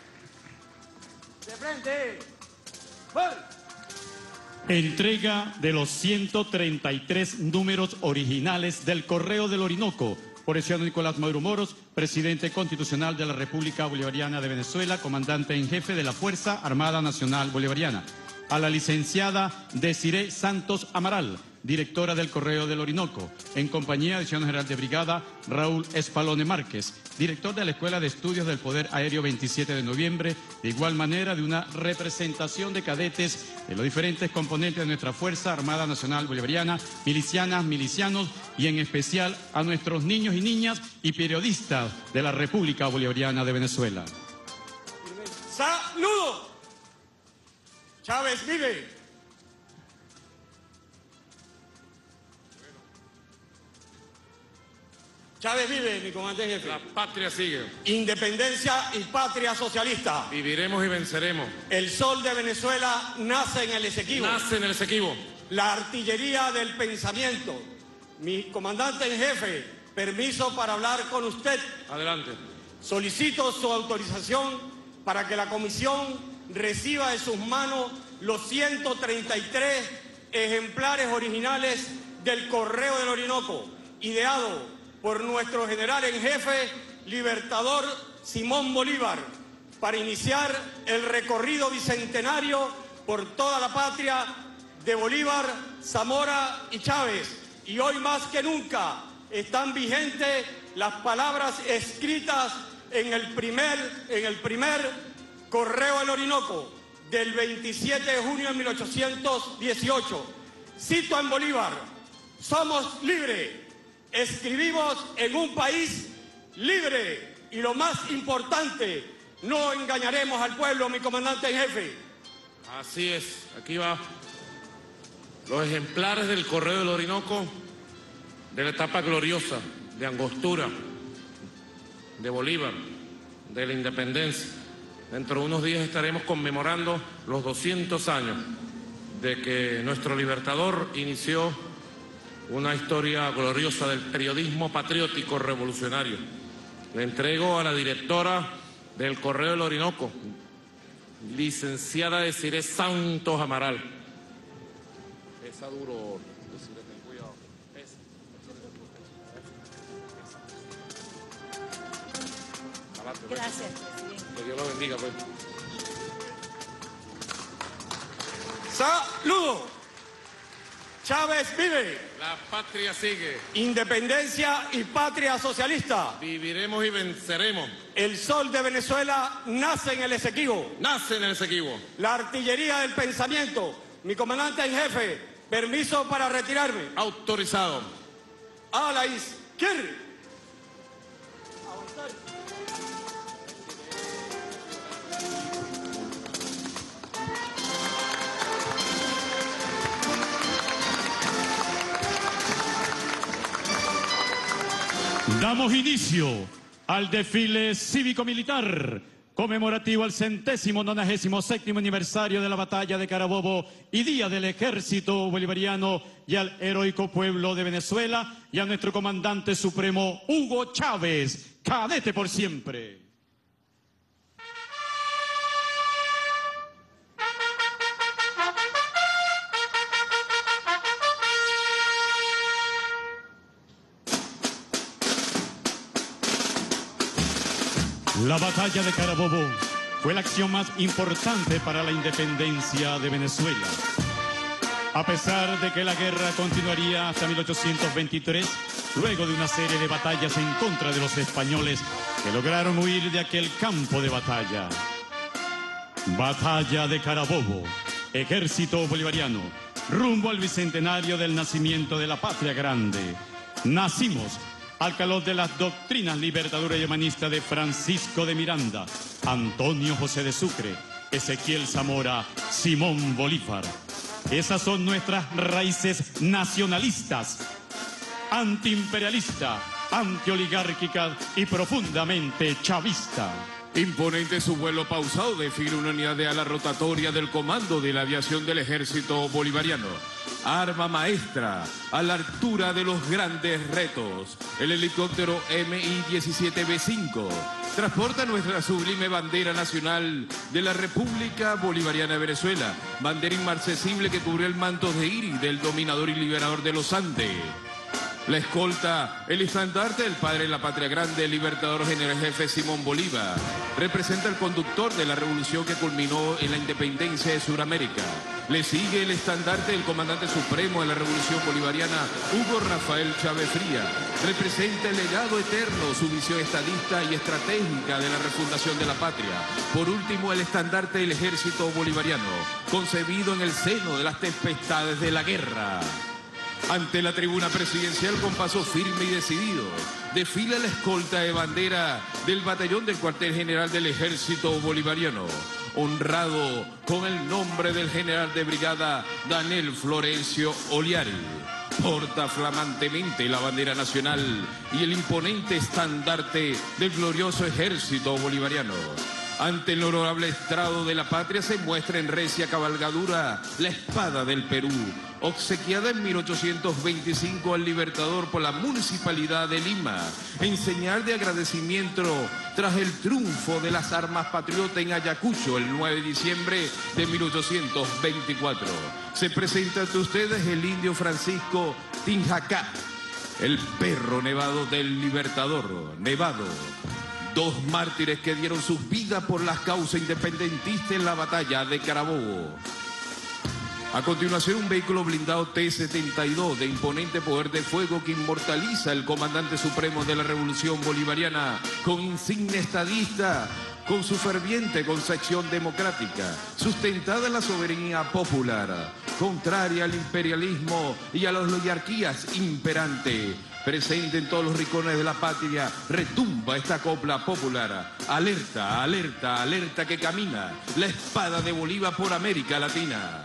De frente. ¡Voy! Entrega de los ciento treinta y tres números originales del Correo del Orinoco por el ciudadano Nicolás Maduro Moros, presidente constitucional de la República Bolivariana de Venezuela, comandante en jefe de la Fuerza Armada Nacional Bolivariana. A la licenciada Desiree Santos Amaral, directora del Correo del Orinoco, en compañía del ciudadano general de brigada Raúl Espalone Márquez, director de la Escuela de Estudios del Poder Aéreo veintisiete de noviembre, de igual manera de una representación de cadetes de los diferentes componentes de nuestra Fuerza Armada Nacional Bolivariana, milicianas, milicianos y en especial a nuestros niños y niñas y periodistas de la República Bolivariana de Venezuela. ¡Saludo! Chávez vive. Chávez vive, mi comandante en jefe. La patria sigue. Independencia y patria socialista. Viviremos y venceremos. El sol de Venezuela nace en el Esequibo. Nace en el Esequibo. La artillería del pensamiento. Mi comandante en jefe, permiso para hablar con usted. Adelante. Solicito su autorización para que la comisión reciba de sus manos los ciento treinta y tres ejemplares originales del Correo del Orinoco, ideado por nuestro general en jefe, libertador Simón Bolívar, para iniciar el recorrido bicentenario por toda la patria de Bolívar, Zamora y Chávez. Y hoy más que nunca están vigentes las palabras escritas en el primer, en el primer Correo del Orinoco del veintisiete de junio de mil ochocientos dieciocho. Cito en Bolívar: somos libres, escribimos en un país libre y lo más importante, no engañaremos al pueblo, mi comandante en jefe. Así es, aquí va los ejemplares del Correo del Orinoco de la etapa gloriosa de Angostura, de Bolívar, de la independencia. Dentro de unos días estaremos conmemorando los doscientos años de que nuestro libertador inició una historia gloriosa del periodismo patriótico revolucionario. Le entrego a la directora del Correo del Orinoco, licenciada Desiree Santos Amaral. Pesa duro, Desiree, ten cuidado. Pesa. Gracias. Que Dios lo bendiga, pues. ¡Saludo! Chávez vive. La patria sigue. Independencia y patria socialista. Viviremos y venceremos. El sol de Venezuela nace en el Esequibo. Nace en el Esequibo. La artillería del pensamiento. Mi comandante en jefe, permiso para retirarme. Autorizado. A la izquierda. Damos inicio al desfile cívico-militar conmemorativo al centésimo nonagésimo séptimo aniversario de la batalla de Carabobo y Día del Ejército Bolivariano, y al heroico pueblo de Venezuela y a nuestro comandante supremo Hugo Chávez, cadete por siempre. La batalla de Carabobo fue la acción más importante para la independencia de Venezuela. A pesar de que la guerra continuaría hasta mil ochocientos veintitrés, luego de una serie de batallas en contra de los españoles que lograron huir de aquel campo de batalla. Batalla de Carabobo, Ejército Bolivariano, rumbo al bicentenario del nacimiento de la patria grande. Nacimos al calor de las doctrinas libertadoras y humanistas de Francisco de Miranda, Antonio José de Sucre, Ezequiel Zamora, Simón Bolívar. Esas son nuestras raíces nacionalistas, antiimperialistas, antioligárquicas y profundamente chavistas. Imponente su vuelo pausado define una unidad de ala rotatoria del comando de la aviación del ejército bolivariano. Arma maestra, a la altura de los grandes retos. El helicóptero M I diecisiete B cinco transporta nuestra sublime bandera nacional de la República Bolivariana de Venezuela. Bandera inmarcesible que cubrió el manto de iris del dominador y liberador de los Andes. La escolta, el estandarte del padre de la patria grande, el libertador general jefe Simón Bolívar, representa el conductor de la revolución que culminó en la independencia de Sudamérica. Le sigue el estandarte del comandante supremo de la revolución bolivariana, Hugo Rafael Chávez Frías. Representa el legado eterno, su visión estadista y estratégica de la refundación de la patria. Por último, el estandarte del ejército bolivariano, concebido en el seno de las tempestades de la guerra. Ante la tribuna presidencial con paso firme y decidido, desfila la escolta de bandera del batallón del cuartel general del ejército bolivariano, honrado con el nombre del general de brigada Daniel Florencio Oliari. Porta flamantemente la bandera nacional y el imponente estandarte del glorioso ejército bolivariano. Ante el honorable estrado de la patria se muestra en recia cabalgadura la espada del Perú, obsequiada en mil ochocientos veinticinco al libertador por la Municipalidad de Lima, en señal de agradecimiento tras el triunfo de las armas patriotas en Ayacucho el nueve de diciembre de mil ochocientos veinticuatro. Se presenta ante ustedes el indio Francisco Tinjacá, el perro nevado del libertador, nevado. Dos mártires que dieron sus vidas por las causas independentistas en la batalla de Carabobo. A continuación, un vehículo blindado T setenta y dos de imponente poder de fuego que inmortaliza el comandante supremo de la revolución bolivariana con insignia estadista, con su ferviente concepción democrática, sustentada en la soberanía popular, contraria al imperialismo y a las oligarquías imperantes. Presente en todos los rincones de la patria, retumba esta copla popular. Alerta, alerta, alerta que camina la espada de Bolívar por América Latina.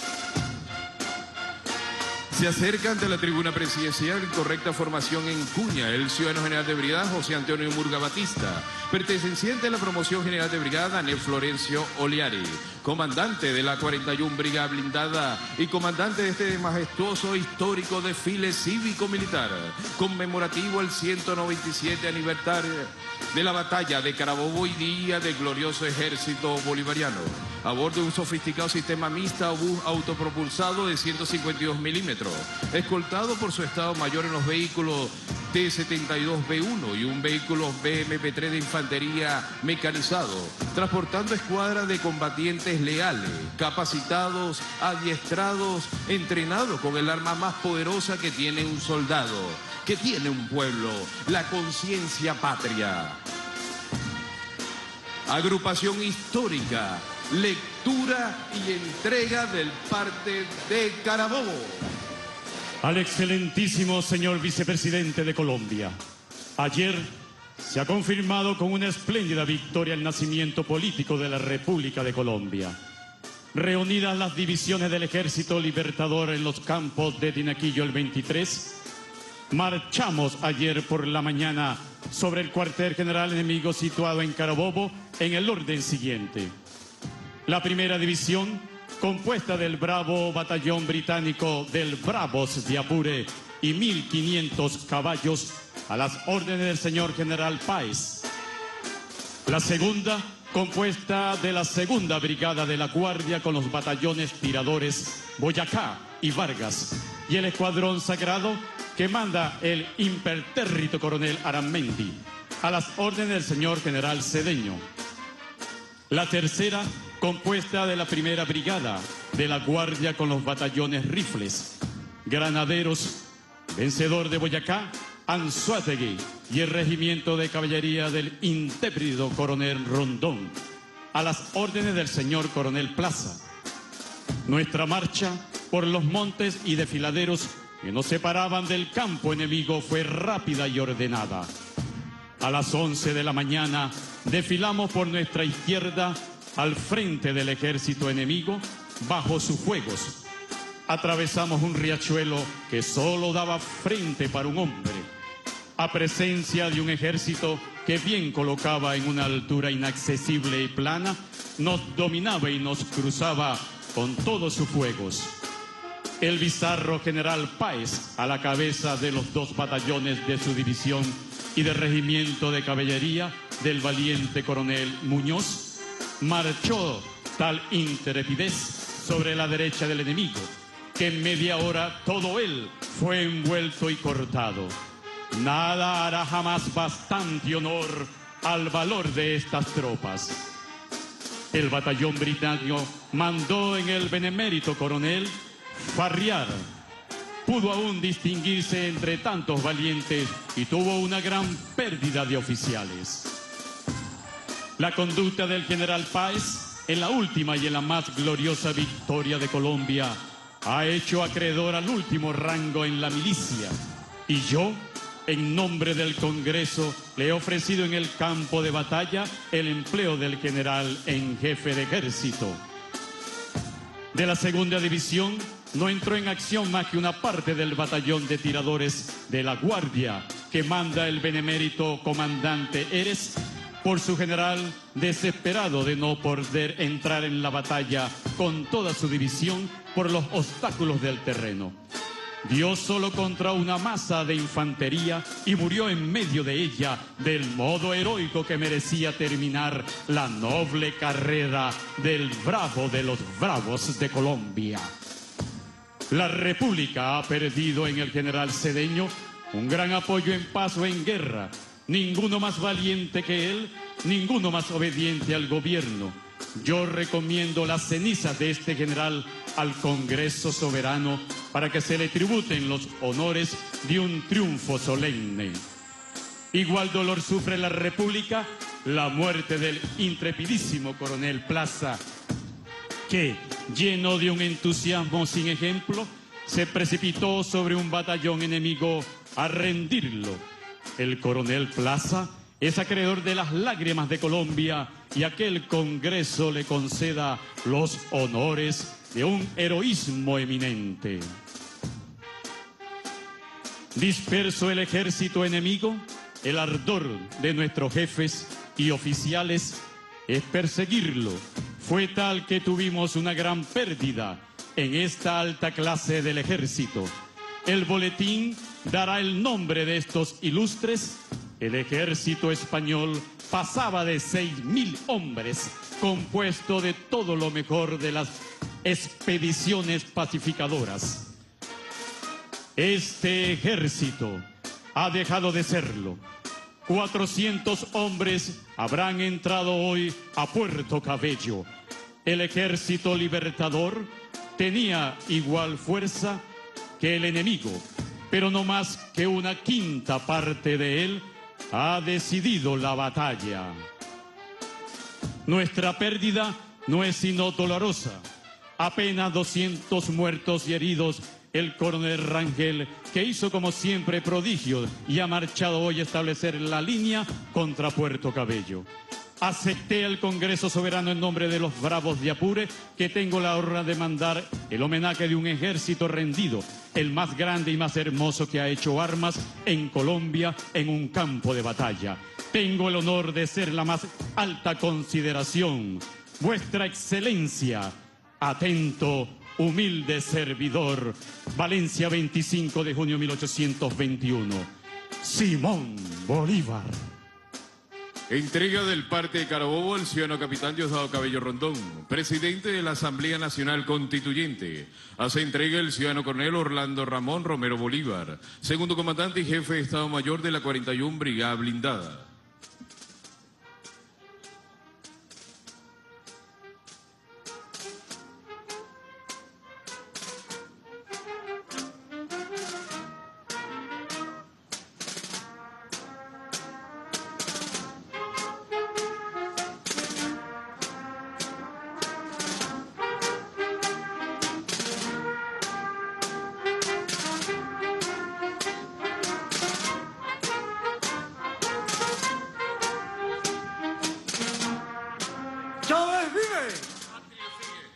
Se acerca ante la tribuna presidencial en correcta formación en cuña el ciudadano general de brigada José Antonio Murga Batista, perteneciente a la promoción general de brigada Daniel Florencio Oliari, comandante de la cuarenta y una Brigada Blindada y comandante de este majestuoso histórico desfile cívico-militar, conmemorativo al ciento noventa y siete aniversario de la batalla de Carabobo y día del glorioso ejército bolivariano, a bordo de un sofisticado sistema mixta o bus autopropulsado de ciento cincuenta y dos milímetros, escoltado por su Estado Mayor en los vehículos T setenta y dos B uno y un vehículo B M P tres de infantería mecanizado, transportando escuadras de combatientes leales, capacitados, adiestrados, entrenados con el arma más poderosa que tiene un soldado, que tiene un pueblo, la conciencia patria. Agrupación histórica, lectura y entrega del parte de Carabobo. Al excelentísimo señor vicepresidente de Colombia, ayer se ha confirmado con una espléndida victoria el nacimiento político de la República de Colombia. Reunidas las divisiones del Ejército Libertador en los campos de Dinaquillo el veintitrés, marchamos ayer por la mañana sobre el cuartel general enemigo situado en Carabobo en el orden siguiente. La primera división, compuesta del bravo batallón británico del Bravos de Apure y mil quinientos caballos, a las órdenes del señor general Páez. La segunda, compuesta de la segunda brigada de la Guardia con los batallones tiradores Boyacá y Vargas, y el escuadrón sagrado que manda el impertérrito coronel Aramendi, a las órdenes del señor general Cedeño. La tercera, compuesta de la primera brigada de la Guardia con los batallones Rifles, Granaderos, vencedor de Boyacá, Anzoátegui, y el regimiento de caballería del intrépido coronel Rondón, a las órdenes del señor coronel Plaza. Nuestra marcha por los montes y desfiladeros que nos separaban del campo enemigo fue rápida y ordenada. A las once de la mañana desfilamos por nuestra izquierda al frente del ejército enemigo bajo sus fuegos. Atravesamos un riachuelo que solo daba frente para un hombre, a presencia de un ejército que bien colocaba en una altura inaccesible y plana, nos dominaba y nos cruzaba con todos sus fuegos. El bizarro general Páez, a la cabeza de los dos batallones de su división y del regimiento de caballería del valiente coronel Muñoz, marchó tal intrepidez sobre la derecha del enemigo, que en media hora todo él fue envuelto y cortado. Nada hará jamás bastante honor al valor de estas tropas. El batallón británico mandó en el benemérito coronel farrear. Pudo aún distinguirse entre tantos valientes y tuvo una gran pérdida de oficiales. La conducta del general Páez en la última y en la más gloriosa victoria de Colombia ha hecho acreedor al último rango en la milicia, y yo, en nombre del Congreso, le he ofrecido en el campo de batalla el empleo del general en jefe de ejército. De la segunda división no entró en acción más que una parte del batallón de tiradores de la Guardia que manda el benemérito comandante Eres, por su general desesperado de no poder entrar en la batalla con toda su división por los obstáculos del terreno. Dio solo contra una masa de infantería y murió en medio de ella del modo heroico que merecía terminar la noble carrera del bravo de los bravos de Colombia. La República ha perdido en el general Cedeño un gran apoyo en paz o en guerra. Ninguno más valiente que él, ninguno más obediente al gobierno. Yo recomiendo las cenizas de este general al Congreso Soberano para que se le tributen los honores de un triunfo solemne. Igual dolor sufre la República la muerte del intrepidísimo coronel Plaza, que, lleno de un entusiasmo sin ejemplo, se precipitó sobre un batallón enemigo a rendirlo. El coronel Plaza es acreedor de las lágrimas de Colombia y a que el Congreso le conceda los honores de un heroísmo eminente. Disperso el ejército enemigo, el ardor de nuestros jefes y oficiales es perseguirlo. Fue tal que tuvimos una gran pérdida en esta alta clase del ejército. El boletín dará el nombre de estos ilustres. El ejército español pasaba de seis mil hombres, compuesto de todo lo mejor de las expediciones pacificadoras. Este ejército ha dejado de serlo. cuatrocientos hombres habrán entrado hoy a Puerto Cabello. El ejército libertador tenía igual fuerza que el enemigo, pero no más que una quinta parte de él ha decidido la batalla. Nuestra pérdida no es sino dolorosa. Apenas doscientos muertos y heridos. El coronel Rangel, que hizo como siempre prodigios y ha marchado hoy a establecer la línea contra Puerto Cabello. Acepté al Congreso Soberano en nombre de los bravos de Apure que tengo la honra de mandar el homenaje de un ejército rendido, el más grande y más hermoso que ha hecho armas en Colombia en un campo de batalla. Tengo el honor de ser la más alta consideración. Vuestra Excelencia, atento, humilde servidor, Valencia, veinticinco de junio de mil ochocientos veintiuno. Simón Bolívar. Entrega del parte de Carabobo al ciudadano capitán Diosdado Cabello Rondón, presidente de la Asamblea Nacional Constituyente. Hace entrega el ciudadano coronel Orlando Ramón Romero Bolívar, segundo comandante y jefe de Estado Mayor de la cuarenta y una Brigada Blindada.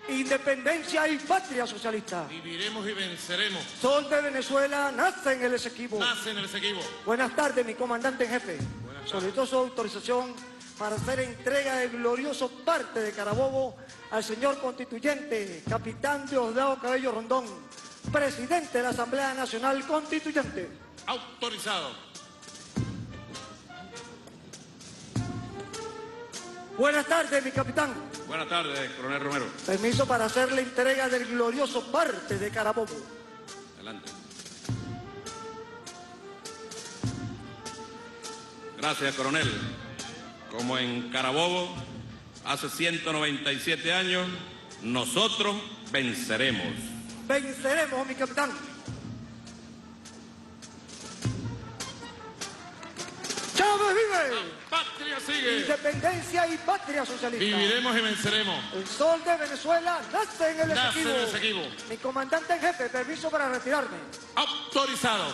Independencia y patria socialista. Viviremos y venceremos. Sol de Venezuela nace en el Esequibo. Nace en el Esequibo. Buenas tardes, mi comandante en jefe. Solicito su autorización para hacer entrega del glorioso parte de Carabobo al señor constituyente, capitán Diosdado Cabello Rondón, presidente de la Asamblea Nacional Constituyente. Autorizado. Buenas tardes, mi capitán. Buenas tardes, coronel Romero. Permiso para hacer la entrega del glorioso parte de Carabobo. Adelante. Gracias, coronel. Como en Carabobo, hace ciento noventa y siete años, nosotros venceremos. Venceremos, mi capitán. ¡Chávez vive! ¡Patria sigue! Independencia y patria socialista. Viviremos y venceremos. El sol de Venezuela nace en el Nace Esequibo. en el Esequibo. Mi comandante en jefe, permiso para retirarme. Autorizado.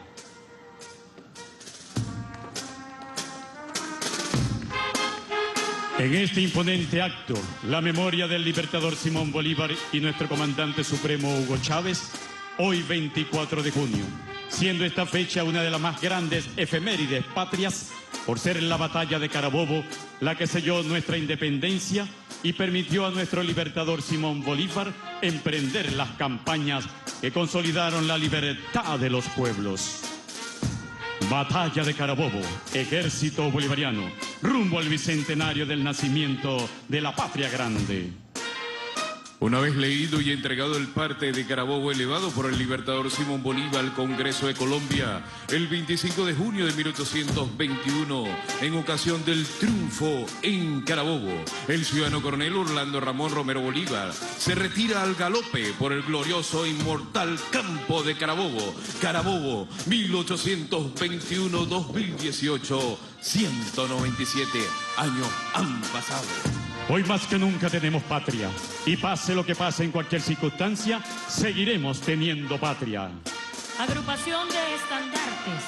En este imponente acto, la memoria del libertador Simón Bolívar y nuestro comandante supremo Hugo Chávez, hoy veinticuatro de junio, siendo esta fecha una de las más grandes efemérides patrias, por ser la batalla de Carabobo la que selló nuestra independencia y permitió a nuestro libertador Simón Bolívar emprender las campañas que consolidaron la libertad de los pueblos. Batalla de Carabobo, Ejército Bolivariano, rumbo al bicentenario del nacimiento de la patria grande. Una vez leído y entregado el parte de Carabobo elevado por el libertador Simón Bolívar al Congreso de Colombia el veinticinco de junio de mil ochocientos veintiuno, en ocasión del triunfo en Carabobo, el ciudadano coronel Orlando Ramón Romero Bolívar se retira al galope por el glorioso e inmortal campo de Carabobo. Carabobo, mil ochocientos veintiuno a dos mil dieciocho, ciento noventa y siete años han pasado. Hoy más que nunca tenemos patria, y pase lo que pase en cualquier circunstancia, seguiremos teniendo patria. Agrupación de estandartes.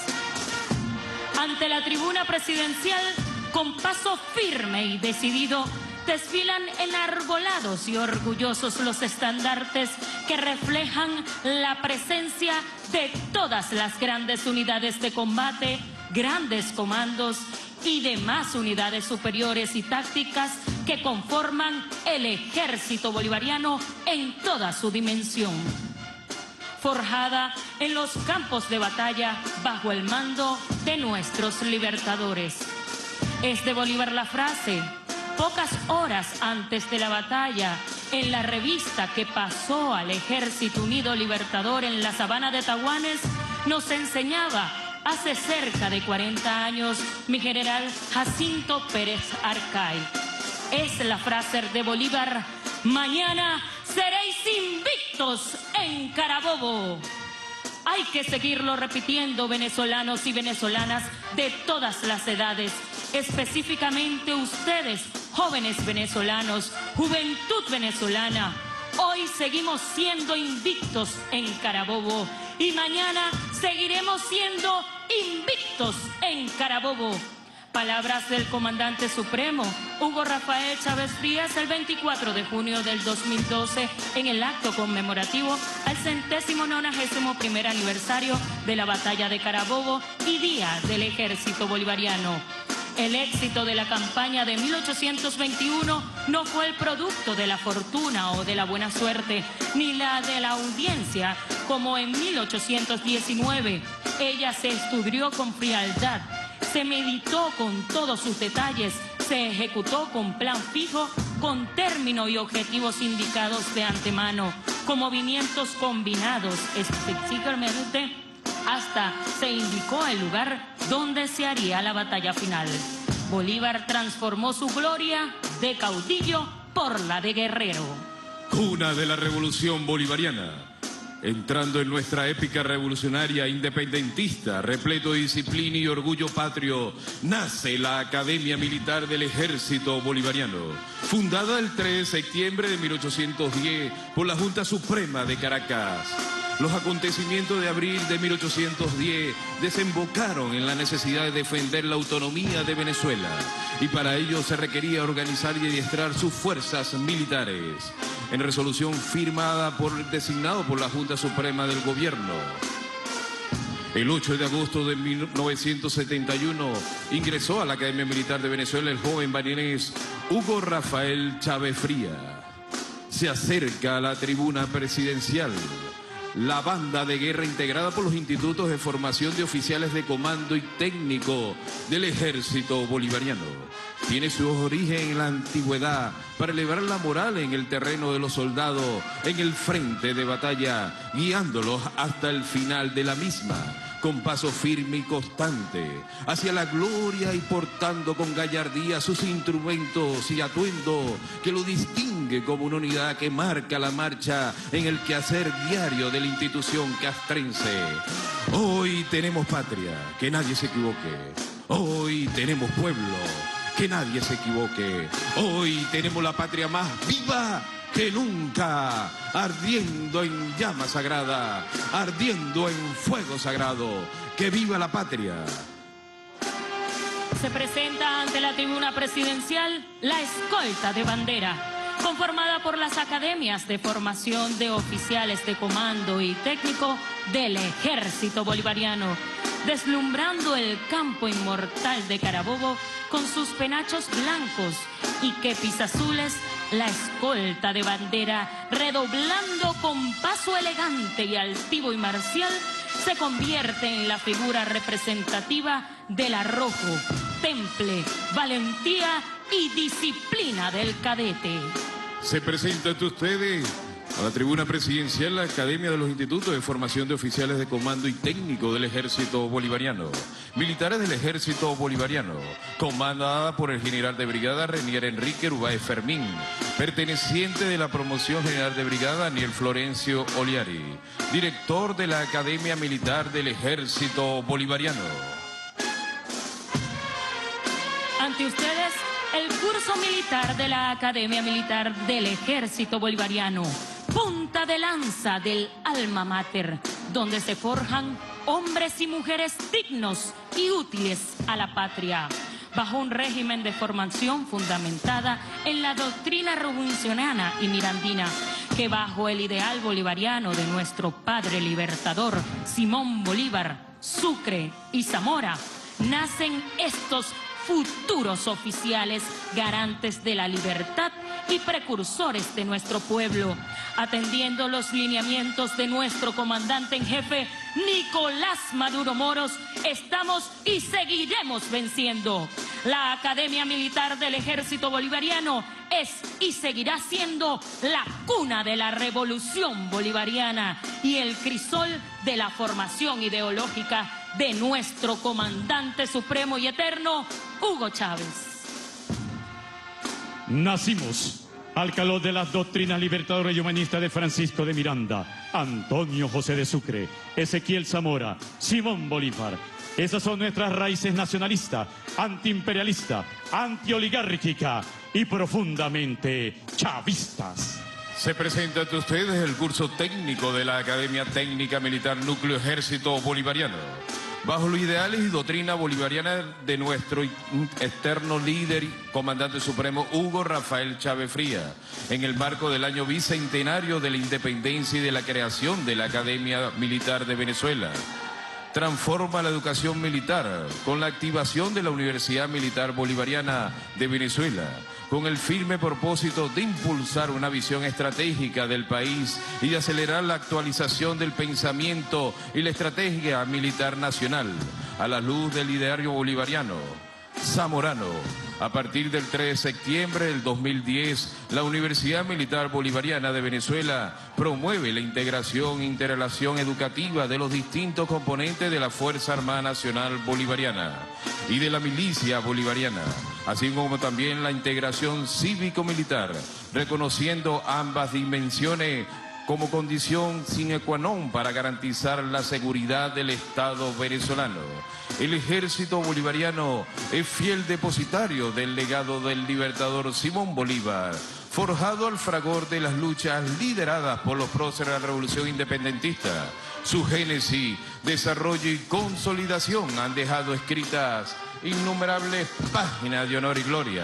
Ante la tribuna presidencial, con paso firme y decidido, desfilan enarbolados y orgullosos los estandartes que reflejan la presencia de todas las grandes unidades de combate, grandes comandos y demás unidades superiores y tácticas que conforman el ejército bolivariano en toda su dimensión. Forjada en los campos de batalla bajo el mando de nuestros libertadores. Es de Bolívar la frase, pocas horas antes de la batalla, en la revista que pasó al Ejército Unido Libertador en la sabana de Tahuanes, nos enseñaba hace cerca de cuarenta años mi general Jacinto Pérez Arcay. Es la frase de Bolívar, mañana seréis invictos en Carabobo. Hay que seguirlo repitiendo, venezolanos y venezolanas de todas las edades, específicamente ustedes, jóvenes venezolanos, juventud venezolana. Hoy seguimos siendo invictos en Carabobo y mañana seguiremos siendo invictos en Carabobo. Palabras del comandante supremo, Hugo Rafael Chávez Frías, el veinticuatro de junio del dos mil doce, en el acto conmemorativo al centésimo nonagésimo primer aniversario de la batalla de Carabobo y Día del Ejército Bolivariano. El éxito de la campaña de mil ochocientos veintiuno no fue el producto de la fortuna o de la buena suerte, ni la de la audiencia, como en mil ochocientos diecinueve. Ella se estudió con frialdad, se meditó con todos sus detalles, se ejecutó con plan fijo, con término y objetivos indicados de antemano, con movimientos combinados específicamente, hasta se indicó el lugar donde se haría la batalla final. Bolívar transformó su gloria de caudillo por la de guerrero. Cuna de la revolución bolivariana. Entrando en nuestra épica revolucionaria independentista, repleto de disciplina y orgullo patrio, nace la Academia Militar del Ejército Bolivariano, fundada el tres de septiembre de mil ochocientos diez por la Junta Suprema de Caracas. Los acontecimientos de abril de mil ochocientos diez desembocaron en la necesidad de defender la autonomía de Venezuela y para ello se requería organizar y adiestrar sus fuerzas militares. en resolución firmada por designado por la Junta Suprema del Gobierno. El ocho de agosto de mil novecientos setenta y uno ingresó a la Academia Militar de Venezuela el joven barinés Hugo Rafael Chávez Fría. Se acerca a la tribuna presidencial la banda de guerra integrada por los institutos de formación de oficiales de comando y técnico del Ejército Bolivariano. Tiene su origen en la antigüedad para elevar la moral en el terreno de los soldados en el frente de batalla, guiándolos hasta el final de la misma, con paso firme y constante, hacia la gloria y portando con gallardía sus instrumentos y atuendo que lo distingue como una unidad que marca la marcha en el quehacer diario de la institución castrense. Hoy tenemos patria, que nadie se equivoque. Hoy tenemos pueblo, que nadie se equivoque. Hoy tenemos la patria más viva que nunca, ardiendo en llama sagrada, ardiendo en fuego sagrado. ¡Que viva la patria! Se presenta ante la tribuna presidencial la escolta de bandera, conformada por las academias de formación de oficiales de comando y técnico del Ejército Bolivariano, deslumbrando el campo inmortal de Carabobo con sus penachos blancos y quepis azules. La escolta de bandera, redoblando con paso elegante y altivo y marcial, se convierte en la figura representativa del arrojo, temple, valentía y disciplina del cadete. Se presenta ante ustedes a la tribuna presidencial la Academia de los Institutos de Formación de Oficiales de Comando y Técnico del Ejército Bolivariano, militares del Ejército Bolivariano, comandada por el general de brigada Renier Enrique Urbáez Fermín, perteneciente de la promoción general de brigada Daniel Florencio Oliari, director de la Academia Militar del Ejército Bolivariano. Ante ustedes, el curso militar de la Academia Militar del Ejército Bolivariano, punta de lanza del alma mater, donde se forjan hombres y mujeres dignos y útiles a la patria, bajo un régimen de formación fundamentada en la doctrina revolucionaria y mirandina, que bajo el ideal bolivariano de nuestro padre libertador Simón Bolívar, Sucre y Zamora, nacen estos futuros oficiales garantes de la libertad y precursores de nuestro pueblo, atendiendo los lineamientos de nuestro comandante en jefe Nicolás Maduro Moros. Estamos y seguiremos venciendo. La Academia Militar del Ejército Bolivariano es y seguirá siendo la cuna de la revolución bolivariana y el crisol de la formación ideológica de nuestro comandante supremo y eterno, Hugo Chávez. Nacimos al calor de las doctrinas libertadoras y humanistas de Francisco de Miranda, Antonio José de Sucre, Ezequiel Zamora, Simón Bolívar. Esas son nuestras raíces nacionalistas, antiimperialistas, antioligárquicas y profundamente chavistas. Se presenta ante ustedes el curso técnico de la Academia Técnica Militar Núcleo Ejército Bolivariano, bajo los ideales y doctrina bolivariana de nuestro eterno líder y comandante supremo Hugo Rafael Chávez Fría, en el marco del año bicentenario de la independencia y de la creación de la Academia Militar de Venezuela. Transforma la educación militar con la activación de la Universidad Militar Bolivariana de Venezuela, con el firme propósito de impulsar una visión estratégica del país y de acelerar la actualización del pensamiento y la estrategia militar nacional a la luz del ideario bolivariano zamorano. A partir del tres de septiembre del dos mil diez, la Universidad Militar Bolivariana de Venezuela promueve la integración e interrelación educativa de los distintos componentes de la Fuerza Armada Nacional Bolivariana y de la Milicia Bolivariana, así como también la integración cívico-militar, reconociendo ambas dimensiones como condición sine qua non para garantizar la seguridad del Estado venezolano. El Ejército Bolivariano es fiel depositario del legado del libertador Simón Bolívar, forjado al fragor de las luchas lideradas por los próceres de la Revolución Independentista. Su génesis, desarrollo y consolidación han dejado escritas innumerables páginas de honor y gloria,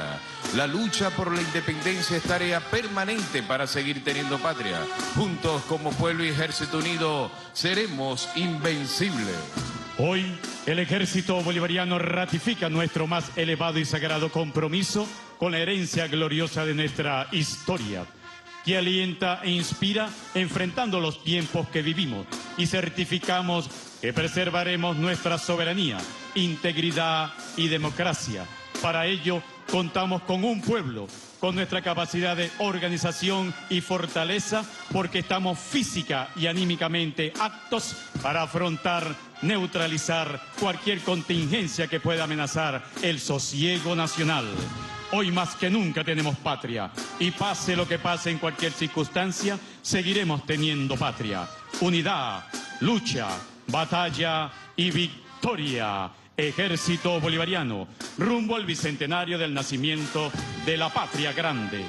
La lucha por la independencia es tarea permanente para seguir teniendo patria. Juntos, como pueblo y ejército unido, seremos invencibles. Hoy, el ejército bolivariano ratifica nuestro más elevado y sagrado compromiso con la herencia gloriosa de nuestra historia, que alienta e inspira enfrentando los tiempos que vivimos, y certificamos que preservaremos nuestra soberanía, integridad y democracia. Para ello, contamos con un pueblo, con nuestra capacidad de organización y fortaleza, porque estamos física y anímicamente aptos para afrontar, neutralizar cualquier contingencia que pueda amenazar el sosiego nacional. Hoy más que nunca tenemos patria, y pase lo que pase en cualquier circunstancia, seguiremos teniendo patria. Unidad, lucha, batalla y victoria. Ejército Bolivariano, rumbo al bicentenario del nacimiento de la patria grande.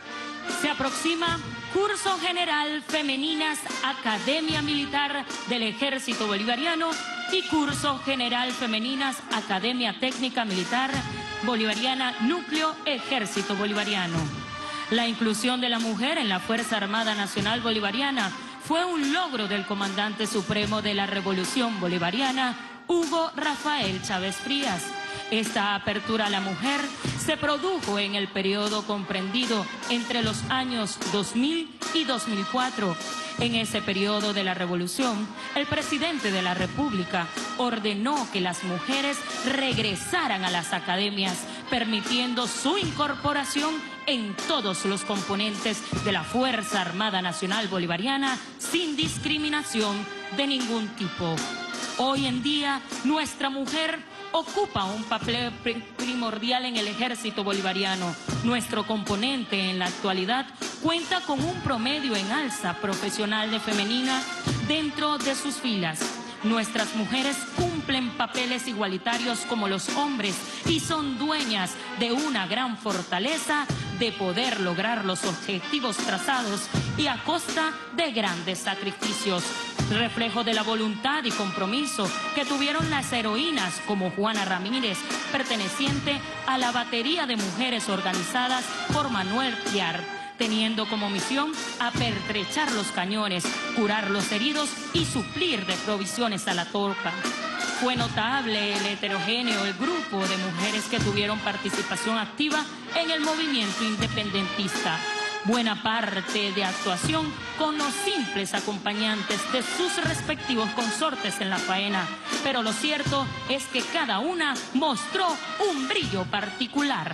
Se aproxima Curso General Femeninas Academia Militar del Ejército Bolivariano y Curso General Femeninas Academia Técnica Militar Bolivariana Núcleo Ejército Bolivariano. La inclusión de la mujer en la Fuerza Armada Nacional Bolivariana fue un logro del comandante supremo de la Revolución Bolivariana, Hugo Rafael Chávez Frías. Esta apertura a la mujer se produjo en el periodo comprendido entre los años dos mil y dos mil cuatro. En ese periodo de la revolución, el presidente de la República ordenó que las mujeres regresaran a las academias, permitiendo su incorporación en todos los componentes de la Fuerza Armada Nacional Bolivariana sin discriminación de ningún tipo. Hoy en día, nuestra mujer ocupa un papel primordial en el ejército bolivariano. Nuestro componente en la actualidad cuenta con un promedio en alza profesional de femenina dentro de sus filas. Nuestras mujeres cumplen papeles igualitarios como los hombres y son dueñas de una gran fortaleza de poder lograr los objetivos trazados y a costa de grandes sacrificios. Reflejo de la voluntad y compromiso que tuvieron las heroínas como Juana Ramírez, perteneciente a la batería de mujeres organizadas por Manuel Piar, teniendo como misión apertrechar los cañones, curar los heridos y suplir de provisiones a la tropa. Fue notable el heterogéneo, el grupo de mujeres que tuvieron participación activa en el movimiento independentista. Buena parte de actuación con los simples acompañantes de sus respectivos consortes en la faena. Pero lo cierto es que cada una mostró un brillo particular.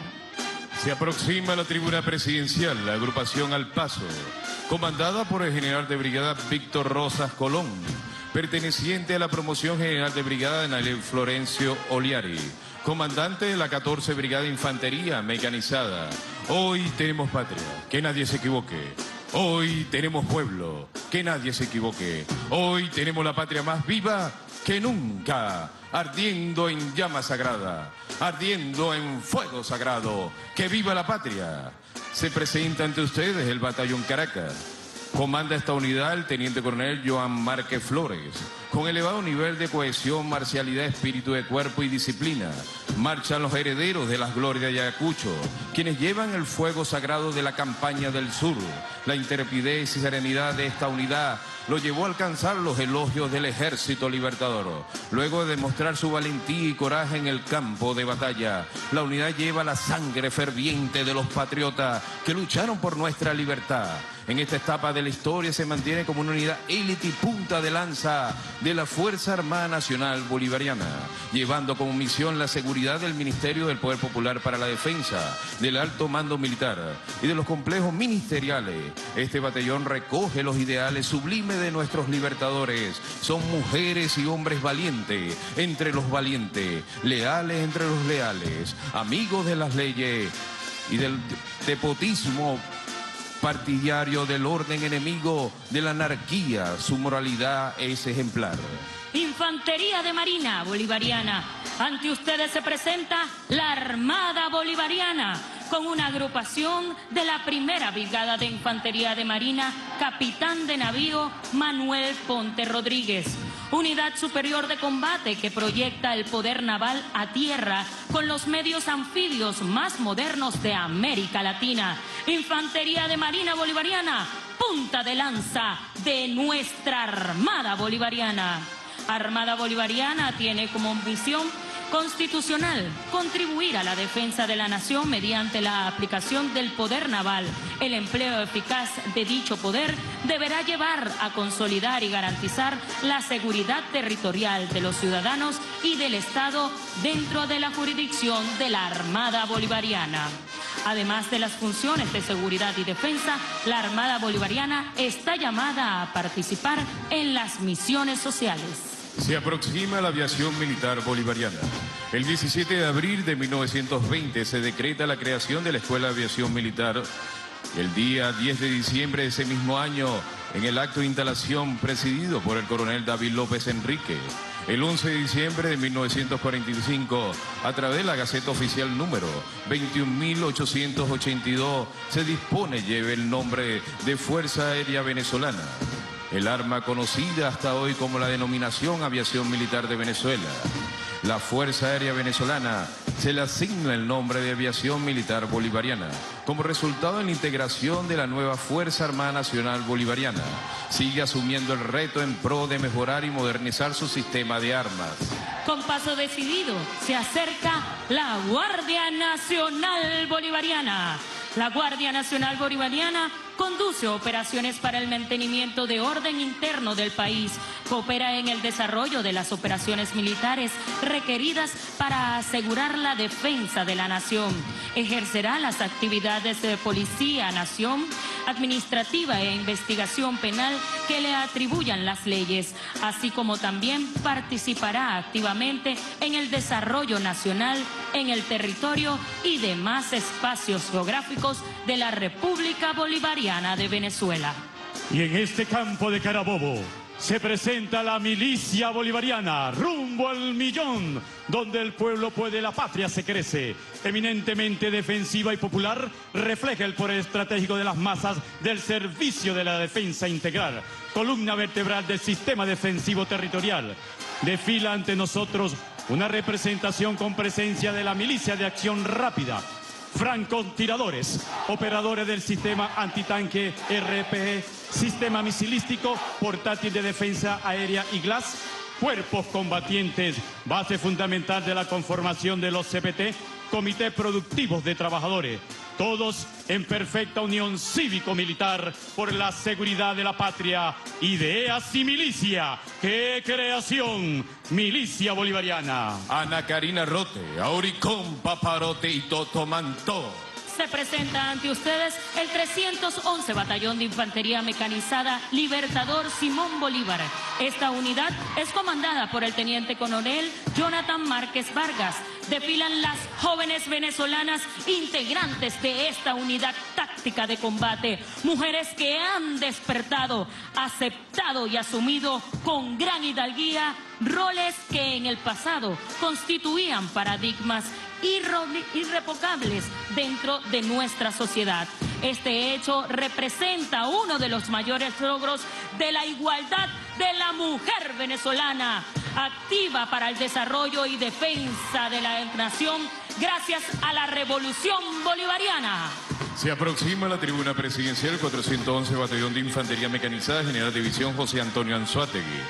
Se aproxima la tribuna presidencial, la agrupación Al Paso, comandada por el general de brigada Víctor Rosas Colón, perteneciente a la promoción general de brigada Daniel Florencio Oliari, comandante de la catorce Brigada Infantería Mecanizada. Hoy tenemos patria, que nadie se equivoque. Hoy tenemos pueblo, que nadie se equivoque. Hoy tenemos la patria más viva que nunca, ardiendo en llama sagrada, ardiendo en fuego sagrado. ¡Que viva la patria! Se presenta ante ustedes el Batallón Caracas. Comanda esta unidad el teniente coronel Joan Márquez Flores, con elevado nivel de cohesión, marcialidad, espíritu de cuerpo y disciplina. Marchan los herederos de las glorias de Ayacucho, quienes llevan el fuego sagrado de la campaña del sur. La intrepidez y serenidad de esta unidad lo llevó a alcanzar los elogios del Ejército Libertador. Luego de demostrar su valentía y coraje en el campo de batalla, la unidad lleva la sangre ferviente de los patriotas que lucharon por nuestra libertad. En esta etapa de la historia se mantiene como una unidad élite y punta de lanza de la Fuerza Armada Nacional Bolivariana, llevando como misión la seguridad del Ministerio del Poder Popular para la Defensa, del Alto Mando Militar y de los complejos ministeriales. Este batallón recoge los ideales sublimes de nuestros libertadores. Son mujeres y hombres valientes entre los valientes, leales entre los leales, amigos de las leyes y del despotismo partidario del orden enemigo de la anarquía. Su moralidad es ejemplar. Infantería de Marina Bolivariana. Ante ustedes se presenta la Armada Bolivariana, con una agrupación de la primera Brigada de Infantería de Marina, capitán de navío Manuel Ponte Rodríguez. Unidad Superior de Combate que proyecta el poder naval a tierra con los medios anfibios más modernos de América Latina. Infantería de Marina Bolivariana, punta de lanza de nuestra Armada Bolivariana. Armada Bolivariana tiene como misión constitucional contribuir a la defensa de la nación mediante la aplicación del poder naval. El empleo eficaz de dicho poder deberá llevar a consolidar y garantizar la seguridad territorial de los ciudadanos y del Estado dentro de la jurisdicción de la Armada Bolivariana. Además de las funciones de seguridad y defensa, la Armada Bolivariana está llamada a participar en las misiones sociales. Se aproxima la aviación militar bolivariana. El diecisiete de abril de mil novecientos veinte se decreta la creación de la Escuela de Aviación Militar. El día diez de diciembre de ese mismo año, en el acto de instalación presidido por el coronel David López Enrique. El once de diciembre de mil novecientos cuarenta y cinco, a través de la Gaceta Oficial número veintiún mil ochocientos ochenta y dos, se dispone lleve el nombre de Fuerza Aérea Venezolana. El arma conocida hasta hoy como la denominación Aviación Militar de Venezuela. La Fuerza Aérea Venezolana se le asigna el nombre de Aviación Militar Bolivariana, como resultado de la integración de la nueva Fuerza Armada Nacional Bolivariana. Sigue asumiendo el reto en pro de mejorar y modernizar su sistema de armas. Con paso decidido se acerca la Guardia Nacional Bolivariana. La Guardia Nacional Bolivariana conduce operaciones para el mantenimiento de orden interno del país, coopera en el desarrollo de las operaciones militares requeridas para asegurar la defensa de la nación, ejercerá las actividades de policía, nación, administrativa e investigación penal que le atribuyan las leyes, así como también participará activamente en el desarrollo nacional en el territorio y demás espacios geográficos de la República Bolivariana de Venezuela. Y en este campo de Carabobo se presenta la milicia bolivariana rumbo al millón, donde el pueblo puede, la patria se crece. Eminentemente defensiva y popular, refleja el poder estratégico de las masas del servicio de la defensa integral, columna vertebral del sistema defensivo territorial. Desfila ante nosotros una representación con presencia de la milicia de acción rápida, francotiradores, operadores del sistema antitanque R P G, sistema misilístico, portátil de defensa aérea y GLAS, cuerpos combatientes, base fundamental de la conformación de los C P T, Comité Productivos de Trabajadores, todos en perfecta unión cívico-militar por la seguridad de la patria. Ideas y milicia. ¡Qué creación! Milicia Bolivariana. Ana Karina Rote, Auricón Paparote y Toto Mantó. Se presenta ante ustedes el trescientos once Batallón de Infantería Mecanizada Libertador Simón Bolívar. Esta unidad es comandada por el teniente coronel Jonathan Márquez Vargas. Desfilan las jóvenes venezolanas integrantes de esta unidad táctica de combate. Mujeres que han despertado, aceptado y asumido con gran hidalguía roles que en el pasado constituían paradigmas irrevocables dentro de nuestra sociedad. Este hecho representa uno de los mayores logros de la igualdad de la mujer venezolana, activa para el desarrollo y defensa de la nación gracias a la Revolución Bolivariana. Se aproxima a la tribuna presidencial cuatrocientos once Batallón de Infantería Mecanizada, General División José Antonio Anzoátegui.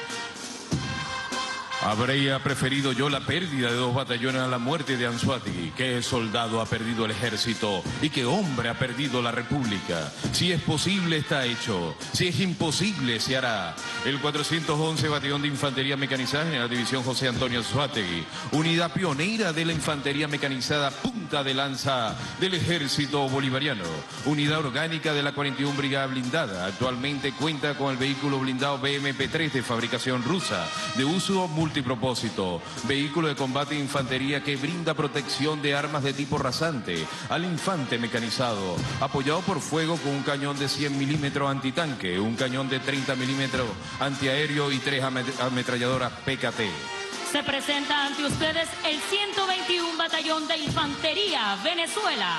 Habría preferido yo la pérdida de dos batallones a la muerte de Anzoátegui. ¿Qué soldado ha perdido el ejército? ¿Y qué hombre ha perdido la república? Si es posible, está hecho. Si es imposible, se hará. El cuatrocientos once Batallón de Infantería Mecanizada, General División José Antonio Anzoátegui, unidad pionera de la Infantería Mecanizada, punta de lanza del Ejército Bolivariano. Unidad orgánica de la cuarenta y una Brigada Blindada. Actualmente cuenta con el vehículo blindado B M P tres de fabricación rusa, de uso multipropósito. Vehículo de combate de infantería que brinda protección de armas de tipo rasante al infante mecanizado, apoyado por fuego con un cañón de cien milímetros antitanque, un cañón de treinta milímetros antiaéreo y tres ametralladoras P K T. Se presenta ante ustedes el ciento veintiuno Batallón de Infantería Venezuela,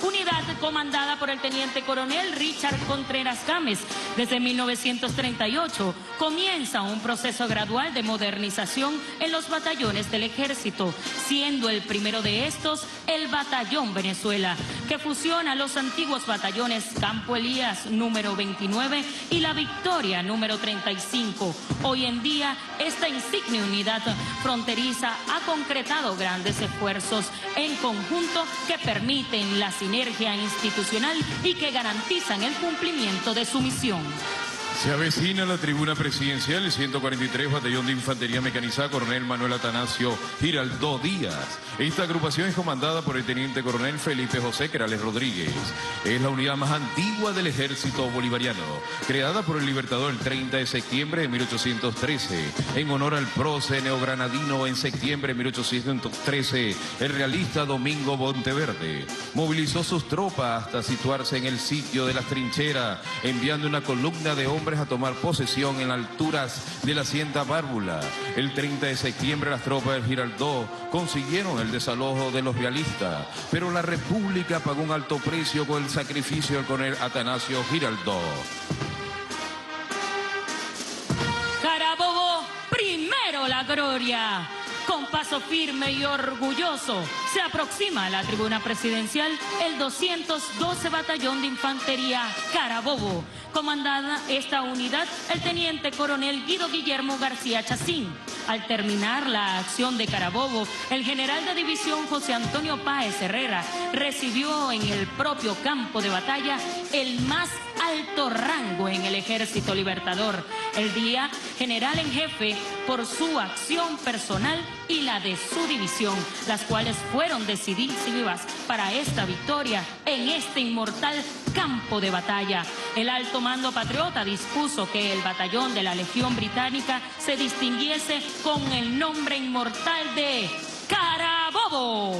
unidad comandada por el teniente coronel Richard Contreras Gámez. Desde mil novecientos treinta y ocho comienza un proceso gradual de modernización en los batallones del ejército, siendo el primero de estos el Batallón Venezuela, que fusiona los antiguos batallones Campo Elías número veintinueve y La Victoria número treinta y cinco. Hoy en día, esta insigne unidad fronteriza ha concretado grandes esfuerzos en conjunto que permiten la sinergia institucional y que garantizan el cumplimiento de su misión. Se avecina la tribuna presidencial, el ciento cuarenta y tres Batallón de Infantería Mecanizada, Coronel Manuel Atanasio Giraldó Díaz. Esta agrupación es comandada por el teniente coronel Felipe José Querales Rodríguez. Es la unidad más antigua del ejército bolivariano, creada por el Libertador el treinta de septiembre de mil ochocientos trece, en honor al prócer neogranadino en septiembre de mil ochocientos trece, el realista Domingo Monteverde. Movilizó sus tropas hasta situarse en el sitio de las trincheras, enviando una columna de hombres a tomar posesión en las alturas de la hacienda Bárbula. El treinta de septiembre las tropas del Giraldó consiguieron el desalojo de los realistas, pero la República pagó un alto precio con el sacrificio del coronel Atanasio Giraldó. Carabobo, primero la gloria. Con paso firme y orgulloso se aproxima a la tribuna presidencial el doscientos doce Batallón de Infantería Carabobo. Comandada esta unidad el teniente coronel Guido Guillermo García Chacín. Al terminar la acción de Carabobo, el general de división José Antonio Páez Herrera recibió en el propio campo de batalla el más alto rango en el Ejército Libertador. El día general en jefe por su acción personal y la de su división, las cuales fueron decisivas para esta victoria en este inmortal campo de batalla. El alto mando patriota dispuso que el batallón de la Legión Británica se distinguiese con el nombre inmortal de Carabobo.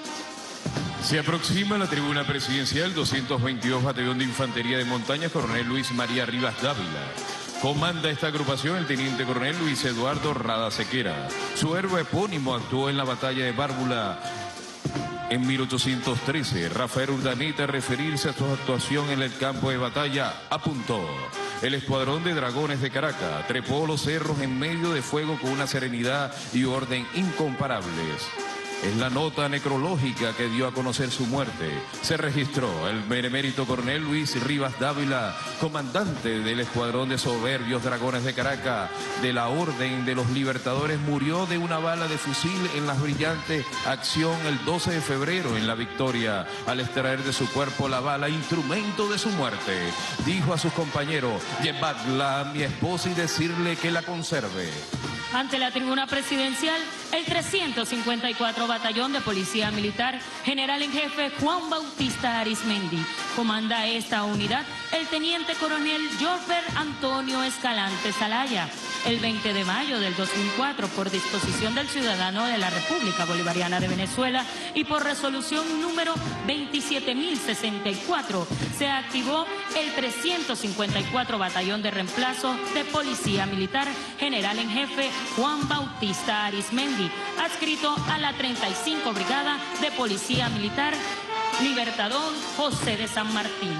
Se aproxima a la tribuna presidencial doscientos veintidós Batallón de Infantería de Montaña, Coronel Luis María Rivas Dávila. Comanda esta agrupación el teniente coronel Luis Eduardo Rada Sequera. Su héroe epónimo actuó en la batalla de Bárbula en mil ochocientos trece. Rafael Urdaneta, a referirse a su actuación en el campo de batalla, apuntó: el escuadrón de dragones de Caracas trepó los cerros en medio de fuego con una serenidad y orden incomparables. Es la nota necrológica que dio a conocer su muerte. Se registró el benemérito coronel Luis Rivas Dávila, comandante del escuadrón de soberbios dragones de Caracas, de la Orden de los Libertadores, murió de una bala de fusil en la brillante acción el doce de febrero en La Victoria, al extraer de su cuerpo la bala, instrumento de su muerte. Dijo a sus compañeros: llevadla a mi esposa y decirle que la conserve. Ante la tribuna presidencial, el trescientos cincuenta y cuatro Batallón de Policía Militar, general en jefe Juan Bautista Arismendi. Comanda esta unidad el teniente coronel Jorber Antonio Escalante Salaya. El veinte de mayo del dos mil cuatro, por disposición del ciudadano de la República Bolivariana de Venezuela y por resolución número veintisiete mil sesenta y cuatro, se activó el trescientos cincuenta y cuatro Batallón de Reemplazo de Policía Militar, general en jefe Juan Bautista Arismendi, adscrito a la treinta y cinco Brigada de Policía Militar Libertador José de San Martín.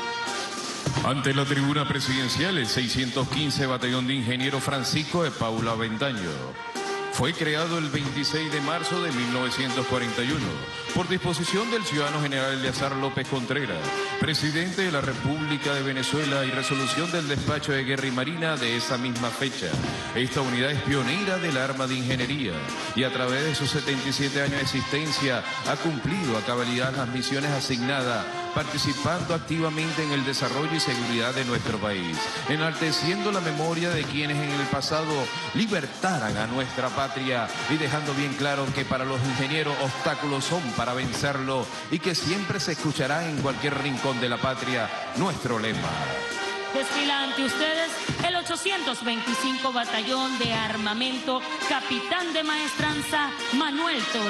Ante la tribuna presidencial, el seiscientos quince Batallón de Ingeniero Francisco de Paula Avendaño. Fue creado el veintiséis de marzo de mil novecientos cuarenta y uno por disposición del ciudadano general Eleazar López Contreras, presidente de la República de Venezuela, y resolución del despacho de Guerra y Marina de esa misma fecha. Esta unidad es pionera del arma de ingeniería y a través de sus setenta y siete años de existencia ha cumplido a cabalidad las misiones asignadas, participando activamente en el desarrollo y seguridad de nuestro país, enalteciendo la memoria de quienes en el pasado libertaran a nuestra patria y dejando bien claro que para los ingenieros obstáculos son para vencerlo y que siempre se escuchará en cualquier rincón de la patria nuestro lema. Desfila ante ustedes el ochocientos veinticinco Batallón de Armamento, capitán de maestranza Manuel Toro.